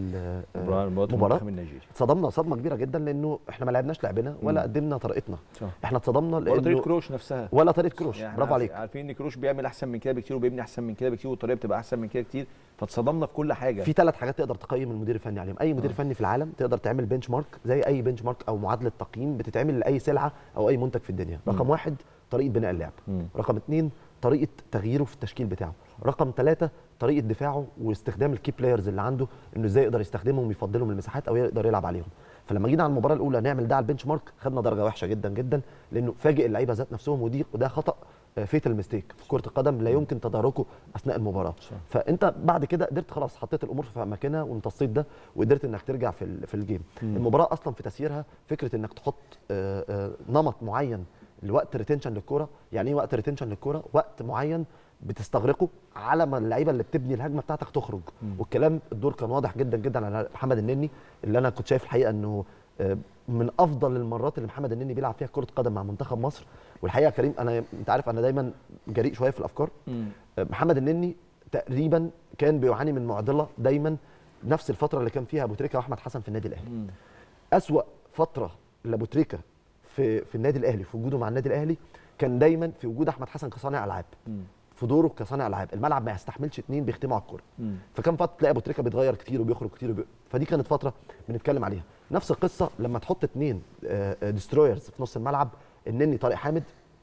مباراه؟ اتصدمنا صدمه كبيره جدا لانه احنا ما لعبناش لعبنا ولا قدمنا طريقتنا. صح. احنا اتصدمنا لانه ولا طريقه كروش نفسها ولا طريقه كروش. يعني برافو عليك. عارفين ان كروش بيعمل احسن من كده بكتير وبيبني احسن من كده بكتير والطريقه بتبقى احسن من كده كتير، فاتصدمنا في كل حاجه. في ثلاث حاجات تقدر تقيم المدير الفني عليهم. اي مدير آه. فني في العالم تقدر تعمل بنش مارك زي اي بنش مارك او معادله تقييم بتتعمل لاي سلعه او اي منتج في الدنيا. رقم م. واحد طريقه بناء اللعب. رقم اثنين طريقه تغييره في التشكيل بتاعه. رقم ثلاثة طريقه دفاعه واستخدام الكي بلايرز اللي عنده، انه ازاي يقدر يستخدمهم ويفضلهم المساحات او يقدر يلعب عليهم. فلما جينا على المباراه الاولى نعمل ده على البنش مارك خدنا درجه وحشه جدا جدا، لانه فاجئ اللعيبه ذات نفسهم، ودي وده خطا فيتال ميستيك في كره القدم لا يمكن تداركه اثناء المباراه. صح. فانت بعد كده قدرت خلاص حطيت الامور في اماكنها وامتصيت ده وقدرت انك ترجع في في الجيم. مم. المباراه اصلا في تسييرها فكره انك تحط آآ آآ نمط معين لوقت ريتنشن للكوره. يعني ايه وقت ريتنشن للكوره؟ وقت معين بتستغرقه على ما اللعيبه اللي بتبني الهجمه بتاعتك تخرج. مم. والكلام الدور كان واضح جدا جدا على محمد النني، اللي انا كنت شايف الحقيقه انه من افضل المرات اللي محمد النني بيلعب فيها كره قدم مع منتخب مصر. والحقيقه كريم انا انت عارف انا دايما جريء شويه في الافكار. مم. محمد النني تقريبا كان بيعاني من معضله دايما نفس الفتره اللي كان فيها ابو تريكه واحمد حسن في النادي الاهلي. مم. اسوا فتره لابو تريكه في في النادي الاهلي في وجوده مع النادي الاهلي كان دايما في وجود احمد حسن كصانع العاب. مم. في دوره كصانع العاب، الملعب ما يستحملش اثنين بيختموا على الكوره. فكان فتره تلاقي ابو تريكه بيتغير كتير وبيخرج كتير وبي... فدي كانت فتره بنتكلم عليها. نفس القصه لما تحط اثنين ديسترويرز في نص الملعب، النني طارق حامد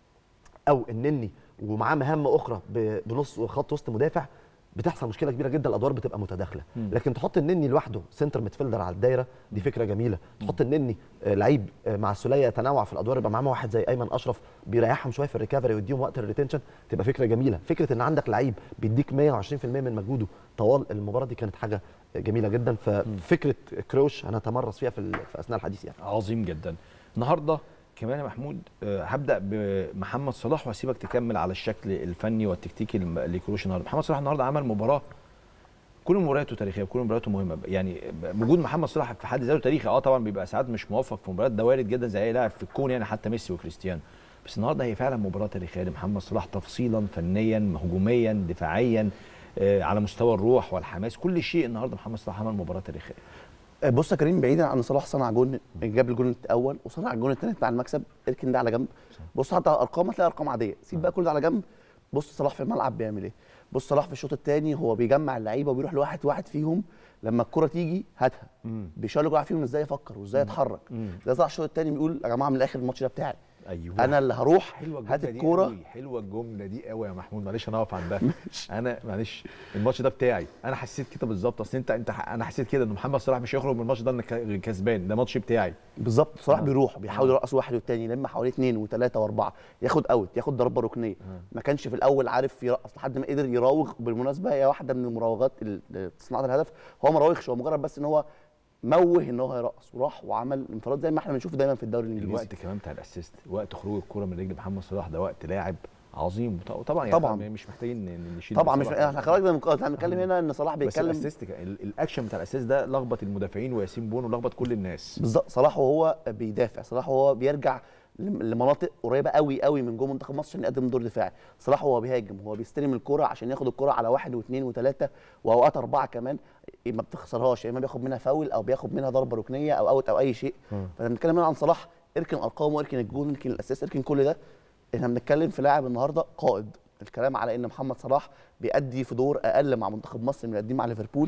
او النني ومعاه مهام اخرى بنص خط وسط مدافع، بتحصل مشكله كبيره جدا، الادوار بتبقى متداخله. مم. لكن تحط النني لوحده سنتر ميدفيلدر على الدايره دي فكره جميله. مم. تحط النني لعيب مع السوليه يتنوع في الادوار، يبقى معاه واحد زي ايمن اشرف بيريحهم شويه في الريكفري ويديهم وقت الريتنشن، تبقى فكره جميله. فكره ان عندك لعيب بيديك مية وعشرين في المية من مجهوده طوال المباراه دي كانت حاجه جميله جدا. ففكره كروش هنتمرس فيها في, في اثناء الحديث يعني. عظيم جدا. النهارده كمان يا محمود هبدا بمحمد صلاح واسيبك تكمل على الشكل الفني والتكتيكي لكروش. النهارده محمد صلاح النهارده عمل مباراه كل مبارياته تاريخيه وكل مبارياته مهمه. يعني وجود محمد صلاح في حد ذاته تاريخي. اه طبعا بيبقى ساعات مش موفق في مباريات، ده وارد جدا زي اي لاعب في الكون يعني، حتى ميسي وكريستيانو. بس النهارده هي فعلا مباراه تاريخيه لمحمد صلاح، تفصيلا فنيا هجوميا دفاعيا آه على مستوى الروح والحماس، كل شيء النهارده محمد صلاح عمل مباراه تاريخيه. بص يا كريم، بعيدا عن صلاح صنع جون، جاب الجون الاول وصنع الجون الثاني بتاع المكسب، اركن ده على جنب. بص حتى الارقام هتلاقي ارقام عاديه، سيب بقى كل ده على جنب. بص صلاح في الملعب بيعمل ايه؟ بص صلاح في الشوط الثاني هو بيجمع اللعيبه وبيروح لواحد واحد فيهم، لما الكره تيجي هاتها، بيشاور له فيهم ازاي يفكر وازاي يتحرك. ده صلاح الشوط الثاني بيقول يا جماعه من الاخر الماتش ده بتاعي. ايوه انا اللي هروح هات الكوره. حلوه الجمله دي قوي يا محمود، معلش انا اقف عندها. انا معلش الماتش ده بتاعي، انا حسيت كده بالظبط. اصل انت انت انا حسيت كده ان محمد صلاح مش هيخرج من الماتش ده انك كسبان، ده ماتش بتاعي بالظبط. صلاح آه. بيروح بيحاول يرقص واحد والتاني، يلم حواليه اثنين وثلاثه واربعه، ياخد اوت، ياخد ضربه ركنيه. آه. ما كانش في الاول عارف يرقص لحد ما قدر يراوغ. بالمناسبه هي واحده من المراوغات صناعه الهدف، هو ما راوغش، هو مجرد بس ان هو موه ان هو هيرقص وراح وعمل انفراد زي ما احنا بنشوف دايما في الدوري الانجليزي. الوقت كمان بتاع الاسيست، وقت خروج الكوره من رجل محمد صلاح، ده وقت لاعب عظيم. وطبعا يعني طبعا مش محتاجين نشيل طبعا مش احنا خرجنا من احنا بنتكلم هنا ان صلاح بيتكلم. بس الاسيست الاكشن بتاع الاسيست ده لخبط المدافعين وياسين بونو ولخبط كل الناس. بالظبط. صلاح وهو بيدافع، صلاح وهو بيرجع لمناطق قريبه قوي قوي من جوه منتخب مصر عشان يقدم دور دفاعي. صلاح وهو بيهاجم هو بيستلم الكره عشان ياخد الكره على واحد واثنين وثلاثه واوقات اربعه كمان، ما بتخسرهاش، يا اما بياخد منها فاول او بياخد منها ضربه ركنيه او اوت او اي شيء. فبنتكلم هنا عن صلاح، اركن ارقامه، اركن الجول، اركن الاساس، اركن كل ده. احنا بنتكلم في لاعب النهارده قائد. الكلام على ان محمد صلاح بيأدي في دور اقل مع منتخب مصر من بيأديه مع ليفربول.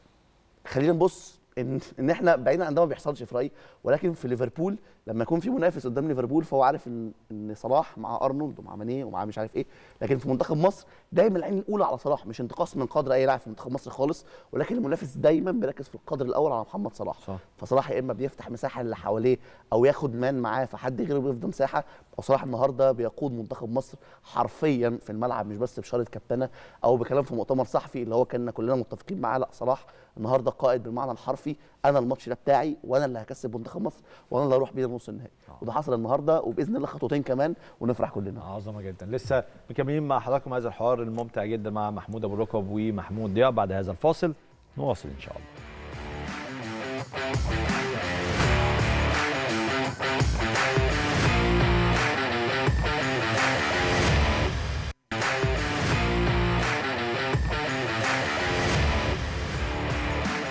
خلينا نبص ان ان احنا بعيدا عن ده ما بيحصلش في رايي، ولكن في ليفربول لما يكون في منافس قدام ليفربول فهو عارف ان ان صلاح مع ارنولد ومع ماني ومع مش عارف ايه. لكن في منتخب مصر دايما العين الاولى على صلاح، مش انتقاص من قدر اي لاعب في منتخب مصر خالص، ولكن المنافس دايما بيركز في القدر الاول على محمد صلاح. صح. فصلاح يا اما بيفتح مساحه اللي حواليه او ياخد مان معاه فحد غيره بيفضل مساحه. وصلاح النهارده بيقود منتخب مصر حرفيا في الملعب، مش بس بشاره كابتنه او بكلام في مؤتمر صحفي اللي هو كنا كلنا متفقين معاه. لا، صلاح النهارده قائد بالمعنى الحرفي. انا الماتش ده بتاعي وانا اللي هكسب منتخب مصر وانا اللي هروح بيه لنص النهائي. وده حصل النهارده وباذن الله خطوتين كمان ونفرح كلنا. عظمه جدا. لسه مكملين مع حضراتكم هذا الحوار الممتع جدا مع محمود ابو الركب ومحمود ضياء. بعد هذا الفاصل نواصل ان شاء الله.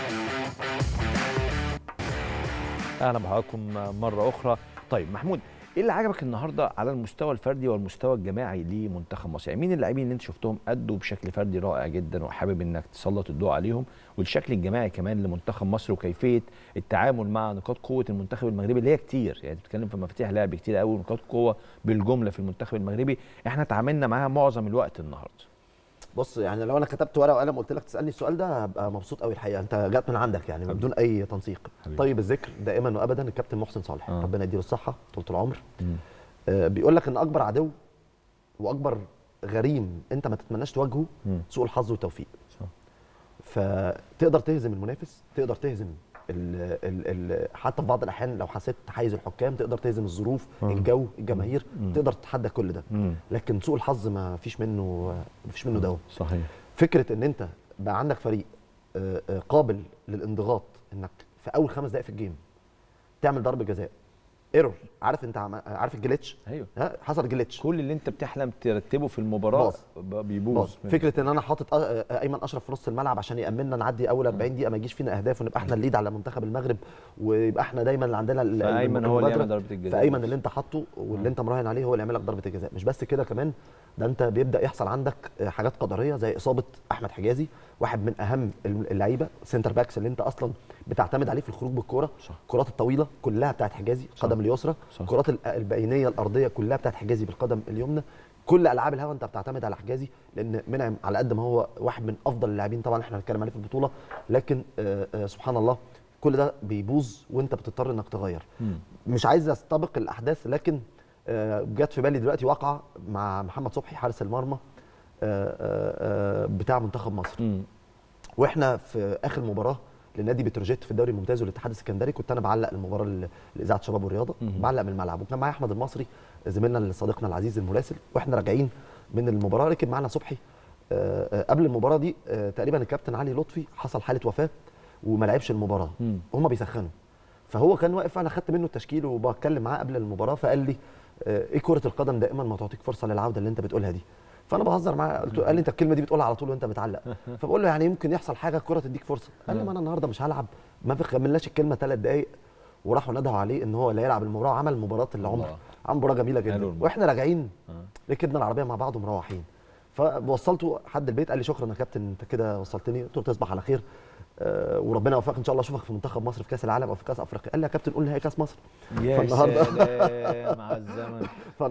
اهلا بحضراتكم مره اخرى. طيب محمود، ايه اللي عجبك النهارده على المستوى الفردي والمستوى الجماعي لمنتخب مصر؟ يعني مين اللاعبين اللي انت شفتهم ادوا بشكل فردي رائع جدا وحابب انك تسلط الضوء عليهم، والشكل الجماعي كمان لمنتخب مصر وكيفيه التعامل مع نقاط قوه المنتخب المغربي اللي هي كتير، يعني بتتكلم في مفاتيح لعب كتير قوي ونقاط قوه بالجمله في المنتخب المغربي احنا تعاملنا معاها معظم الوقت النهارده. بص يعني لو انا كتبت ورقه وقلم قلت لك تسالني السؤال ده هبقى مبسوط قوي الحقيقه، انت جات من عندك يعني بدون اي تنسيق. حبيب. طيب الذكر دائما وابدا الكابتن محسن صالح آه. ربنا يديله الصحه طول العمر. آه بيقول لك ان اكبر عدو واكبر غريم انت ما تتمناش تواجهه سوء الحظ والتوفيق. صح. فتقدر تهزم المنافس، تقدر تهزم ال ال ال حتى في بعض الاحيان لو حسيت تحيز الحكام تقدر تهزم الظروف، مم. الجو، الجماهير، مم. تقدر تتحدى كل ده. مم. لكن سوء الحظ ما فيش منه ما فيش منه دواء. صحيح. فكره ان انت بقى عندك فريق آه، آه، قابل للانضغاط، انك في اول خمس دقائق في الجيم تعمل ضربه جزاء ايرور، عارف انت عم... عارف الجليتش؟ ايوه ها حصل جليتش، كل اللي انت بتحلم ترتبه في المباراه بيبوظ. فكره ان انا حاطط ايمن اشرف في نص الملعب عشان يامننا نعدي اول أربعين دقيقه ما يجيش فينا اهداف ونبقى احنا الليد على منتخب المغرب ويبقى احنا دايما اللي عندنا فايمن هو اللي يعمل ضربه الجزاء، فايمن اللي انت حاطه واللي انت مراهن عليه هو اللي يعمل لك ضربه الجزاء. مش بس كده كمان، ده انت بيبدا يحصل عندك حاجات قدريه زي اصابه احمد حجازي، واحد من اهم اللعيبه سنتر باكس اللي انت اصلا بتعتمد عليه في الخروج بالكوره. الكرات الطويله كلها بتاعت حجازي القدم اليسرى، الكرات البينيه الارضيه كلها بتاعت حجازي بالقدم اليمنى، كل العاب الهوا انت بتعتمد على حجازي، لان منعم على قد ما هو واحد من افضل اللاعبين طبعا احنا هنتكلم عليه في البطوله، لكن آآ آآ سبحان الله كل ده بيبوظ وانت بتضطر انك تغير. مم. مش عايز استبق الاحداث، لكن جت في بالي دلوقتي واقعه مع محمد صبحي حارس المرمى بتاع منتخب مصر. مم. واحنا في اخر مباراه لنادي بتروجيت في الدوري الممتاز والاتحاد السكندري، كنت انا بعلق المباراه لاذاعه شباب والرياضه، بعلق من الملعب، وكان معايا احمد المصري زميلنا صديقنا العزيز المراسل، واحنا راجعين من المباراه ركب معانا صبحي. قبل المباراه دي تقريبا الكابتن علي لطفي حصل حاله وفاه وما لعبش المباراه، وهم بيسخنوا، فهو كان واقف، انا خدت منه التشكيل وبتكلم معاه قبل المباراه، فقال لي ايه كره القدم دائما ما تعطيك فرصه للعوده اللي انت بتقولها دي. فانا بهزر معاه قلت له، قال لي انت الكلمه دي بتقولها على طول وانت بتعلق، فبقول له يعني يمكن يحصل حاجه الكره تديك فرصه. قال لي ما انا النهارده مش هلعب، ما كملناش الكلمه ثلاث دقائق وراحوا ندهوا عليه ان هو اللي هيلعب المباراه، وعمل مباراه العمر، عمل مباراه جميله جدا، واحنا راجعين ركبنا العربيه مع بعض ومروحين، فوصلته حد البيت، قال لي شكرا يا كابتن انت كده وصلتني، قلت له تصبح على خير أه وربنا يوفقك ان شاء الله، اشوفك في منتخب مصر في كاس العالم او في كاس افريقيا. قال لي يا كابتن قول نهائي كاس مصر. يا فالنهارده سلام مع الزمن.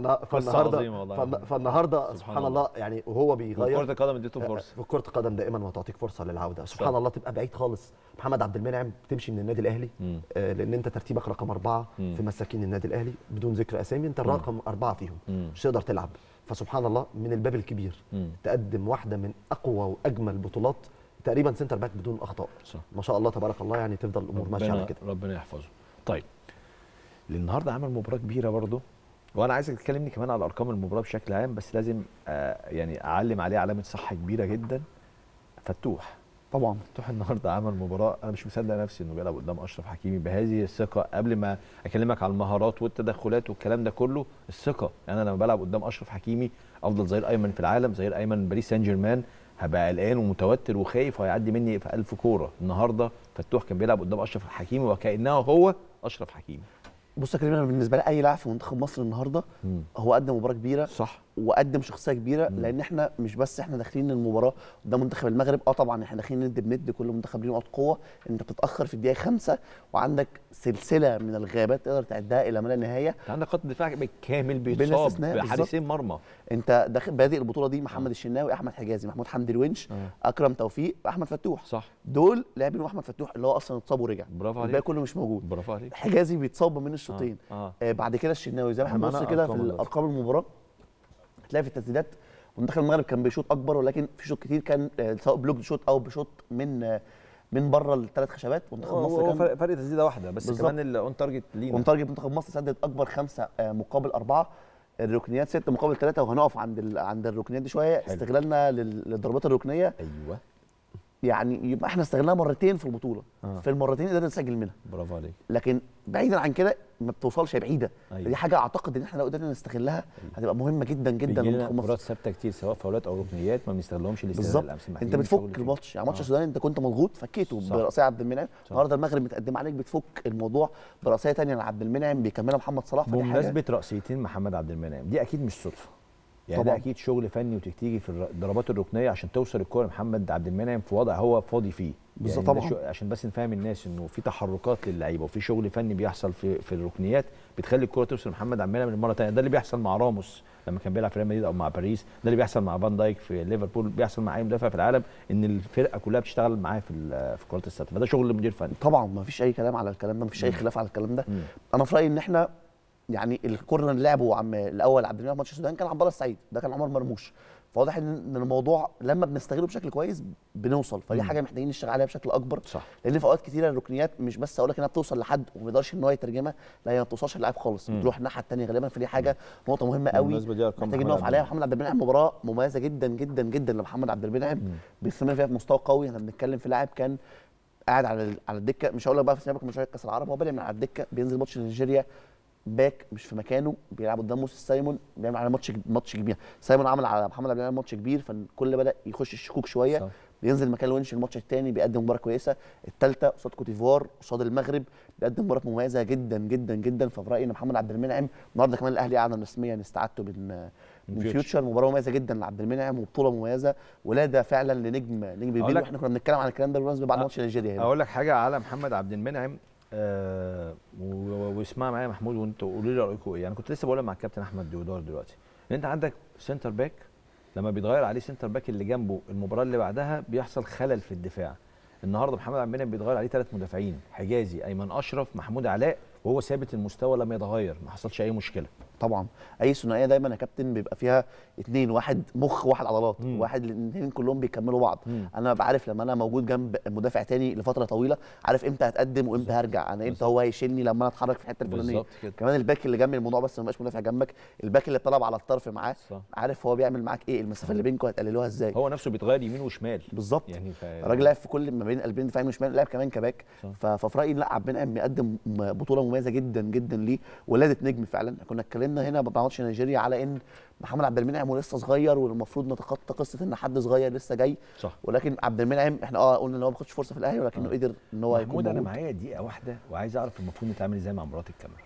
فالنهارده فالنهارده سبحان الله يعني وهو بيغير كرة القدم اديته فرصه، كرة القدم دائما ما تعطيك فرصه للعوده. سبحان الله تبقى بعيد خالص، محمد عبد المنعم تمشي من النادي الاهلي آه لان انت ترتيبك رقم اربعه مم. في مساكين النادي الاهلي بدون ذكر اسامي، انت الرقم اربعه فيهم، مم. مش تقدر تلعب. فسبحان الله من الباب الكبير مم. تقدم واحده من اقوى واجمل بطولات تقريبا سنتر باك بدون اخطاء، صح. ما شاء الله تبارك الله، يعني تفضل الامور ماشيه على كده، ربنا يحفظه. طيب النهارده عمل مباراه كبيره برضه، وانا عايزك تكلمني كمان على ارقام المباراه بشكل عام، بس لازم آه يعني اعلم عليه علامه صح كبيره جدا. فتوح طبعا فتوح النهارده عمل مباراه، انا مش مصدق نفسي انه بيلعب قدام اشرف حكيمي بهذه الثقه. قبل ما اكلمك على المهارات والتدخلات والكلام ده كله، الثقه، يعني انا لما بلعب قدام اشرف حكيمي افضل ظهير ايمن في العالم، ظهير ايمن باريس سان جيرمان، هبقى قلقان ومتوتر وخايف وهيعدي مني في ألف كوره. النهارده فتوح كان بيلعب قدام اشرف حكيمي وكانه هو اشرف حكيمي. بص يا كريم، انا بالنسبه لي اي لاعب في منتخب مصر النهارده مم. هو قدم مباراه كبيره، صح، وقدم شخصيه كبيره، مم. لان احنا مش بس احنا داخلين المباراه قدام منتخب المغرب، اه طبعا احنا داخلين ند بند، كل منتخب ليه نقط قوه، انت بتتاخر في الدقيقه خمسة وعندك سلسله من الغيابات تقدر تعدها الى ما لا نهايه، انت عندك خط دفاع بالكامل بيتصاب بحارسين مرمى، انت داخل بادئ البطوله دي محمد آه. الشناوي، احمد حجازي، محمود حمدي الونش، آه. اكرم توفيق، احمد فتوح، صح، دول لاعبين، واحمد فتوح اللي هو اصلا اتصاب ورجع، برافو عليك، الباقي كله مش موجود، برافو عليك، حجازي بيتصاب من الشوطين، آه. آه. بعد كده الشناوي، زي ما احنا بنبص كده في ارقام المباراه هتلاقي في التسديدات منتخب المغرب كان بيشوط اكبر، ولكن في شوط كتير كان سواء بلوك شوط او بشوط من من بره الثلاث خشبات. منتخب مصر كان فرق تسديده واحده بس، بالزبط. كمان الاون تارجت لينا، اون تارجت منتخب مصر سدد اكبر خمسه مقابل اربعه، الركنيات ستة مقابل ثلاثة، وهنقف عند عند الركنيات دي شويه. حلو. استغلالنا للضربات الركنيه، ايوه يعني يبقى احنا استغلناها مرتين في البطوله آه. في المرتين قدرنا نسجل منها. برافو عليك. لكن بعيدا عن كده ما بتوصلش، هي بعيده. أيوة. دي حاجه اعتقد ان احنا لو قدرنا نستغلها هتبقى مهمه جدا جدا بيجي لنا لمنتخب مصر. كرات ثابته كتير سواء فاولات او ركنيات ما بنستغلهمش الاستغلال بالظبط. الامثل. انت بتفك الماتش، يعني ماتش السودان انت كنت مضغوط فكيته براسيه عبد المنعم، النهارده المغرب متقدم عليك بتفك الموضوع براسيه ثانيه لعبد المنعم بيكملها محمد صلاح. بمناسبه راسيتين محمد عبد المنعم دي اكيد مش صدفه، يعني طبعا. ده اكيد شغل فني وتكتيكي في الضربات الركنيه عشان توصل الكوره لمحمد عبد المنعم في وضع هو فاضي فيه. بالظبط يعني طبعا. عشان بس نفهم الناس انه في تحركات للعيبه وفي شغل فني بيحصل في في الركنيات بتخلي الكوره توصل لمحمد عبد المنعم للمره الثانيه. ده اللي بيحصل مع راموس لما كان بيلعب في ريال مدريد او مع باريس، ده اللي بيحصل مع فان دايك في ليفربول، بيحصل مع اي مدافع في العالم ان الفرقه كلها بتشتغل معاه في في الكرات الثابته. فده شغل المدير الفني. طبعا ما فيش اي كلام على الكلام ده، ما فيش اي خلاف على الكلام ده. مم. انا في رايي ان احنا يعني الكورنر اللي لعبه عم الاول عبد المنعم ماتش السودان كان عبد الله السعيد، ده كان عمر مرموش. فواضح ان الموضوع لما بنستغله بشكل كويس بنوصل، فدي حاجه محتاجين نشتغل عليها بشكل اكبر. صح. لان في اوقات كتيره الركنيات مش بس اقول لك انها بتوصل لحد وما بيقدرش ان هو يترجمها، لا هي ما بتوصلش للاعب خالص، بتروح الناحيه الثانيه غالبا. فدي حاجه نقطه مهمه قوي محتاجين نقف عليها. محمد عبد المنعم مباراه مميزه جدا جدا جدا لمحمد عبد المنعم، بيستمر فيها في مستوى قوي. احنا بنتكلم في لاعب كان قاعد على على الدكه، مش هقول لك بقى في سيابك مشاركه كاس العرب، هو بادئ من على الدكه، بينزل ماتش نيجيريا باك مش في مكانه، بيلعب قدام موسى سايمون، بيعمل على ماتش ماتش كبير. سايمون عمل على محمد عبد المنعم ماتش كبير، فالكل بدا يخش الشكوك شويه. صح. بينزل مكان الونش الماتش الثاني بيقدم مباراه كويسه، الثالثه قصاد كوت ديفوار قصاد المغرب بيقدم مباراه مميزه جدا جدا جدا. ففي رايي ان محمد عبد المنعم النهارده كمان الاهلي اعلن رسميا استعادته من من فيوتشر، مباراه مميزه جدا لعبد المنعم وبطوله مميزه ولاده فعلا لنجم نجم كبير. واحنا كنا بنتكلم عن الكلام ده بالمناسبه بعد ماتش نيجيريا. اقول لك حاجه على محمد عبد المنعم آه واسمع معايا محمود وانتوا قولوا لي رايكم ايه. يعني كنت لسه بقولها مع الكابتن احمد ديودار دلوقتي ان انت عندك سنتر باك لما بيتغير عليه سنتر باك اللي جنبه المباراه اللي بعدها بيحصل خلل في الدفاع. النهارده محمد عبد المنعم بيتغير عليه ثلاث مدافعين، حجازي، ايمن اشرف، محمود علاء، وهو ثابت المستوى لما يتغير ما حصلش اي مشكله. طبعا اي ثنائيه دايما يا كابتن بيبقى فيها اثنين، واحد مخ واحد عضلات، مم. واحد الاثنين كلهم بيكملوا بعض. مم. انا ببقى عارف لما انا موجود جنب مدافع تاني لفتره طويله عارف امتى هتقدم وامتى هرجع، انا امتى هو هيشيلني لما انا اتحرك في الحته الفلانيه. كمان الباك اللي جنبي الموضوع بس ما بقاش مدافع جنبك، الباك اللي طلب على الطرف معاه صح. عارف هو بيعمل معاك ايه، المسافه اللي بينكم هتقللوها ازاي. هو نفسه بيتغير يمين وشمال بالظبط يعني ف... الراجل لعب في كل ما بين قلبين دفاع يمين وشمال، لعب كمان كباك. ففي رايي لا عبد المنعم بيقدم بطوله مميزه جدا جدا ليه، ولاده نجم فعلا. كنا اتكلمنا هنا بعد ماتش نيجيريا على ان محمد عبد المنعم ولسه صغير والمفروض نتخطى قصه ان حد صغير لسه جاي صح. ولكن عبد المنعم احنا اه قلنا ان هو ما بياخدش فرصه في الاهلي ولكنه آه. قدر ان هو يكون محمود. انا معايا دقيقه واحده وعايز اعرف المفروض نتعامل ازاي مع مباراه الكاميرون.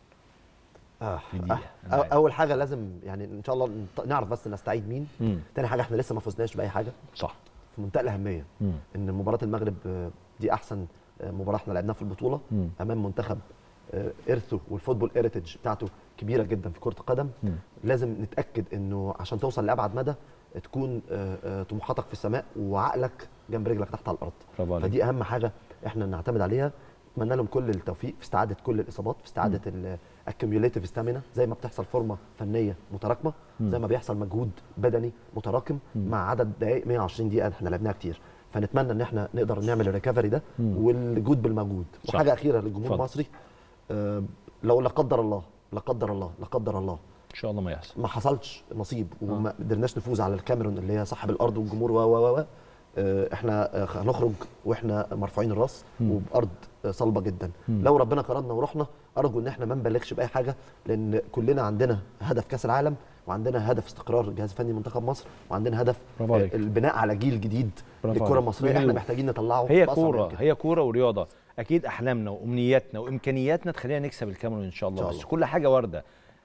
اه في دقيقه آه. اول حاجه لازم يعني ان شاء الله نعرف بس نستعيد مين. مم. تاني حاجه احنا لسه ما فزناش باي حاجه صح في منتهى الاهميه. مم. ان مباراه المغرب دي احسن مباراه احنا لعبناها في البطوله. مم. امام منتخب ارثه والفوتبول اريتج بتاعته كبيره جدا في كره القدم. مم. لازم نتاكد انه عشان توصل لابعد مدى تكون طموحاتك في السماء وعقلك جنب رجلك تحت على الارض. فدي اهم حاجه احنا نعتمد عليها. اتمنى لهم كل التوفيق في استعاده كل الاصابات، في استعاده الاكيوميوليتيف ستامينا، زي ما بتحصل فورمه فنيه متراكمه، زي ما بيحصل مجهود بدني متراكم مم. مع عدد دقائق مية وعشرين دقيقه احنا لعبناها كتير. فنتمنى ان احنا نقدر نعمل الريكفري ده والجود بالموجود. وحاجه اخيره للجمهور المصري، أه لو لا قدر الله لا قدر الله لا قدر الله ان شاء الله ما يحصل ما حصلش نصيب وما قدرناش نفوز على الكاميرون اللي هي صاحب الارض والجمهور و و و احنا هنخرج واحنا مرفوعين الراس وبارض صلبه جدا. مم. لو ربنا كرمنا ورحنا ارجو ان احنا ما نبالغش باي حاجه، لان كلنا عندنا هدف كاس العالم وعندنا هدف استقرار الجهاز الفني منتخب مصر وعندنا هدف البناء على جيل جديد للكره المصريه احنا محتاجين نطلعه. هي كوره هي كوره ورياضه، اكيد احلامنا وامنياتنا وامكانياتنا تخلينا نكسب الكاميرون ان شاء الله. إن شاء الله. بس كل حاجه وارده.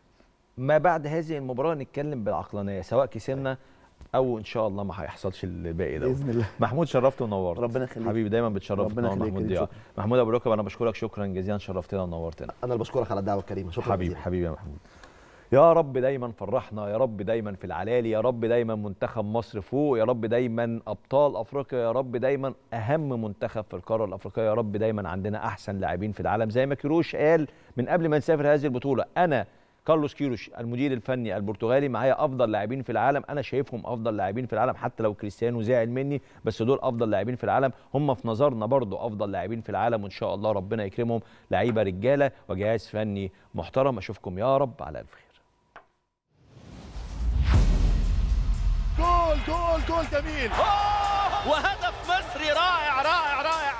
ما بعد هذه المباراه نتكلم بالعقلانيه سواء كسبنا او ان شاء الله ما هيحصلش الباقي ده باذن الله. محمود شرفت ونورت. ربنا يخليك حبيبي دايما بتشرفنا محمود ضياء. محمود ابو ركب انا بشكرك شكرا جزيلا، شرفتنا ونورتنا. انا اللي بشكرك على الدعوه الكريمه. شكرا حبيبي جزيلا. حبيبي يا محمود. يا رب دايما فرحنا، يا رب دايما في العلالي، يا رب دايما منتخب مصر فوق، يا رب دايما ابطال افريقيا، يا رب دايما اهم منتخب في القاره الافريقيه، يا رب دايما عندنا احسن لاعبين في العالم زي ما كيروش قال من قبل ما نسافر هذه البطوله. انا كارلوس كيروش المدير الفني البرتغالي معايا افضل لاعبين في العالم، انا شايفهم افضل لاعبين في العالم حتى لو كريستيانو زعل مني، بس دول افضل لاعبين في العالم، هم في نظرنا برضو افضل لاعبين في العالم، وان شاء الله ربنا يكرمهم، لعيبه رجاله وجهاز فني محترم. اشوفكم يا رب على الف خير. جول جول جول جميل وهدف مصري مصري رائع رائع رائع.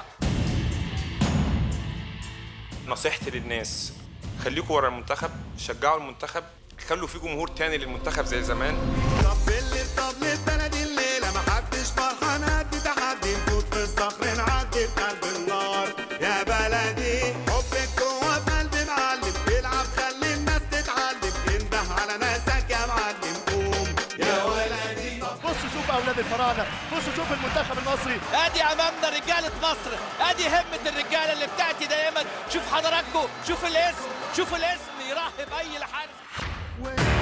نصيحتي للناس خليكوا ورا المنتخب، شجعوا المنتخب، خلوا في جمهور تاني للمنتخب زي زمان. طب اللي طب البلد الليله ما حدش فرحان قد تحدي نفوت في الصخر نعدي في قلب النار يا بلدي. حبك جوه في قلبي معلم، العب خلي الناس تتعلم، انده على ناسك يا معلم قوم يا ولدي. بصوا شوفوا اولاد الفراعنه، بصوا شوفوا المنتخب المصري. ادي امامنا رجاله مصر، ادي همه الرجاله اللي بتاعتي دايما. شوف حضراتكم، شوف الاسم، شوف الاسم يرحب اي حارس.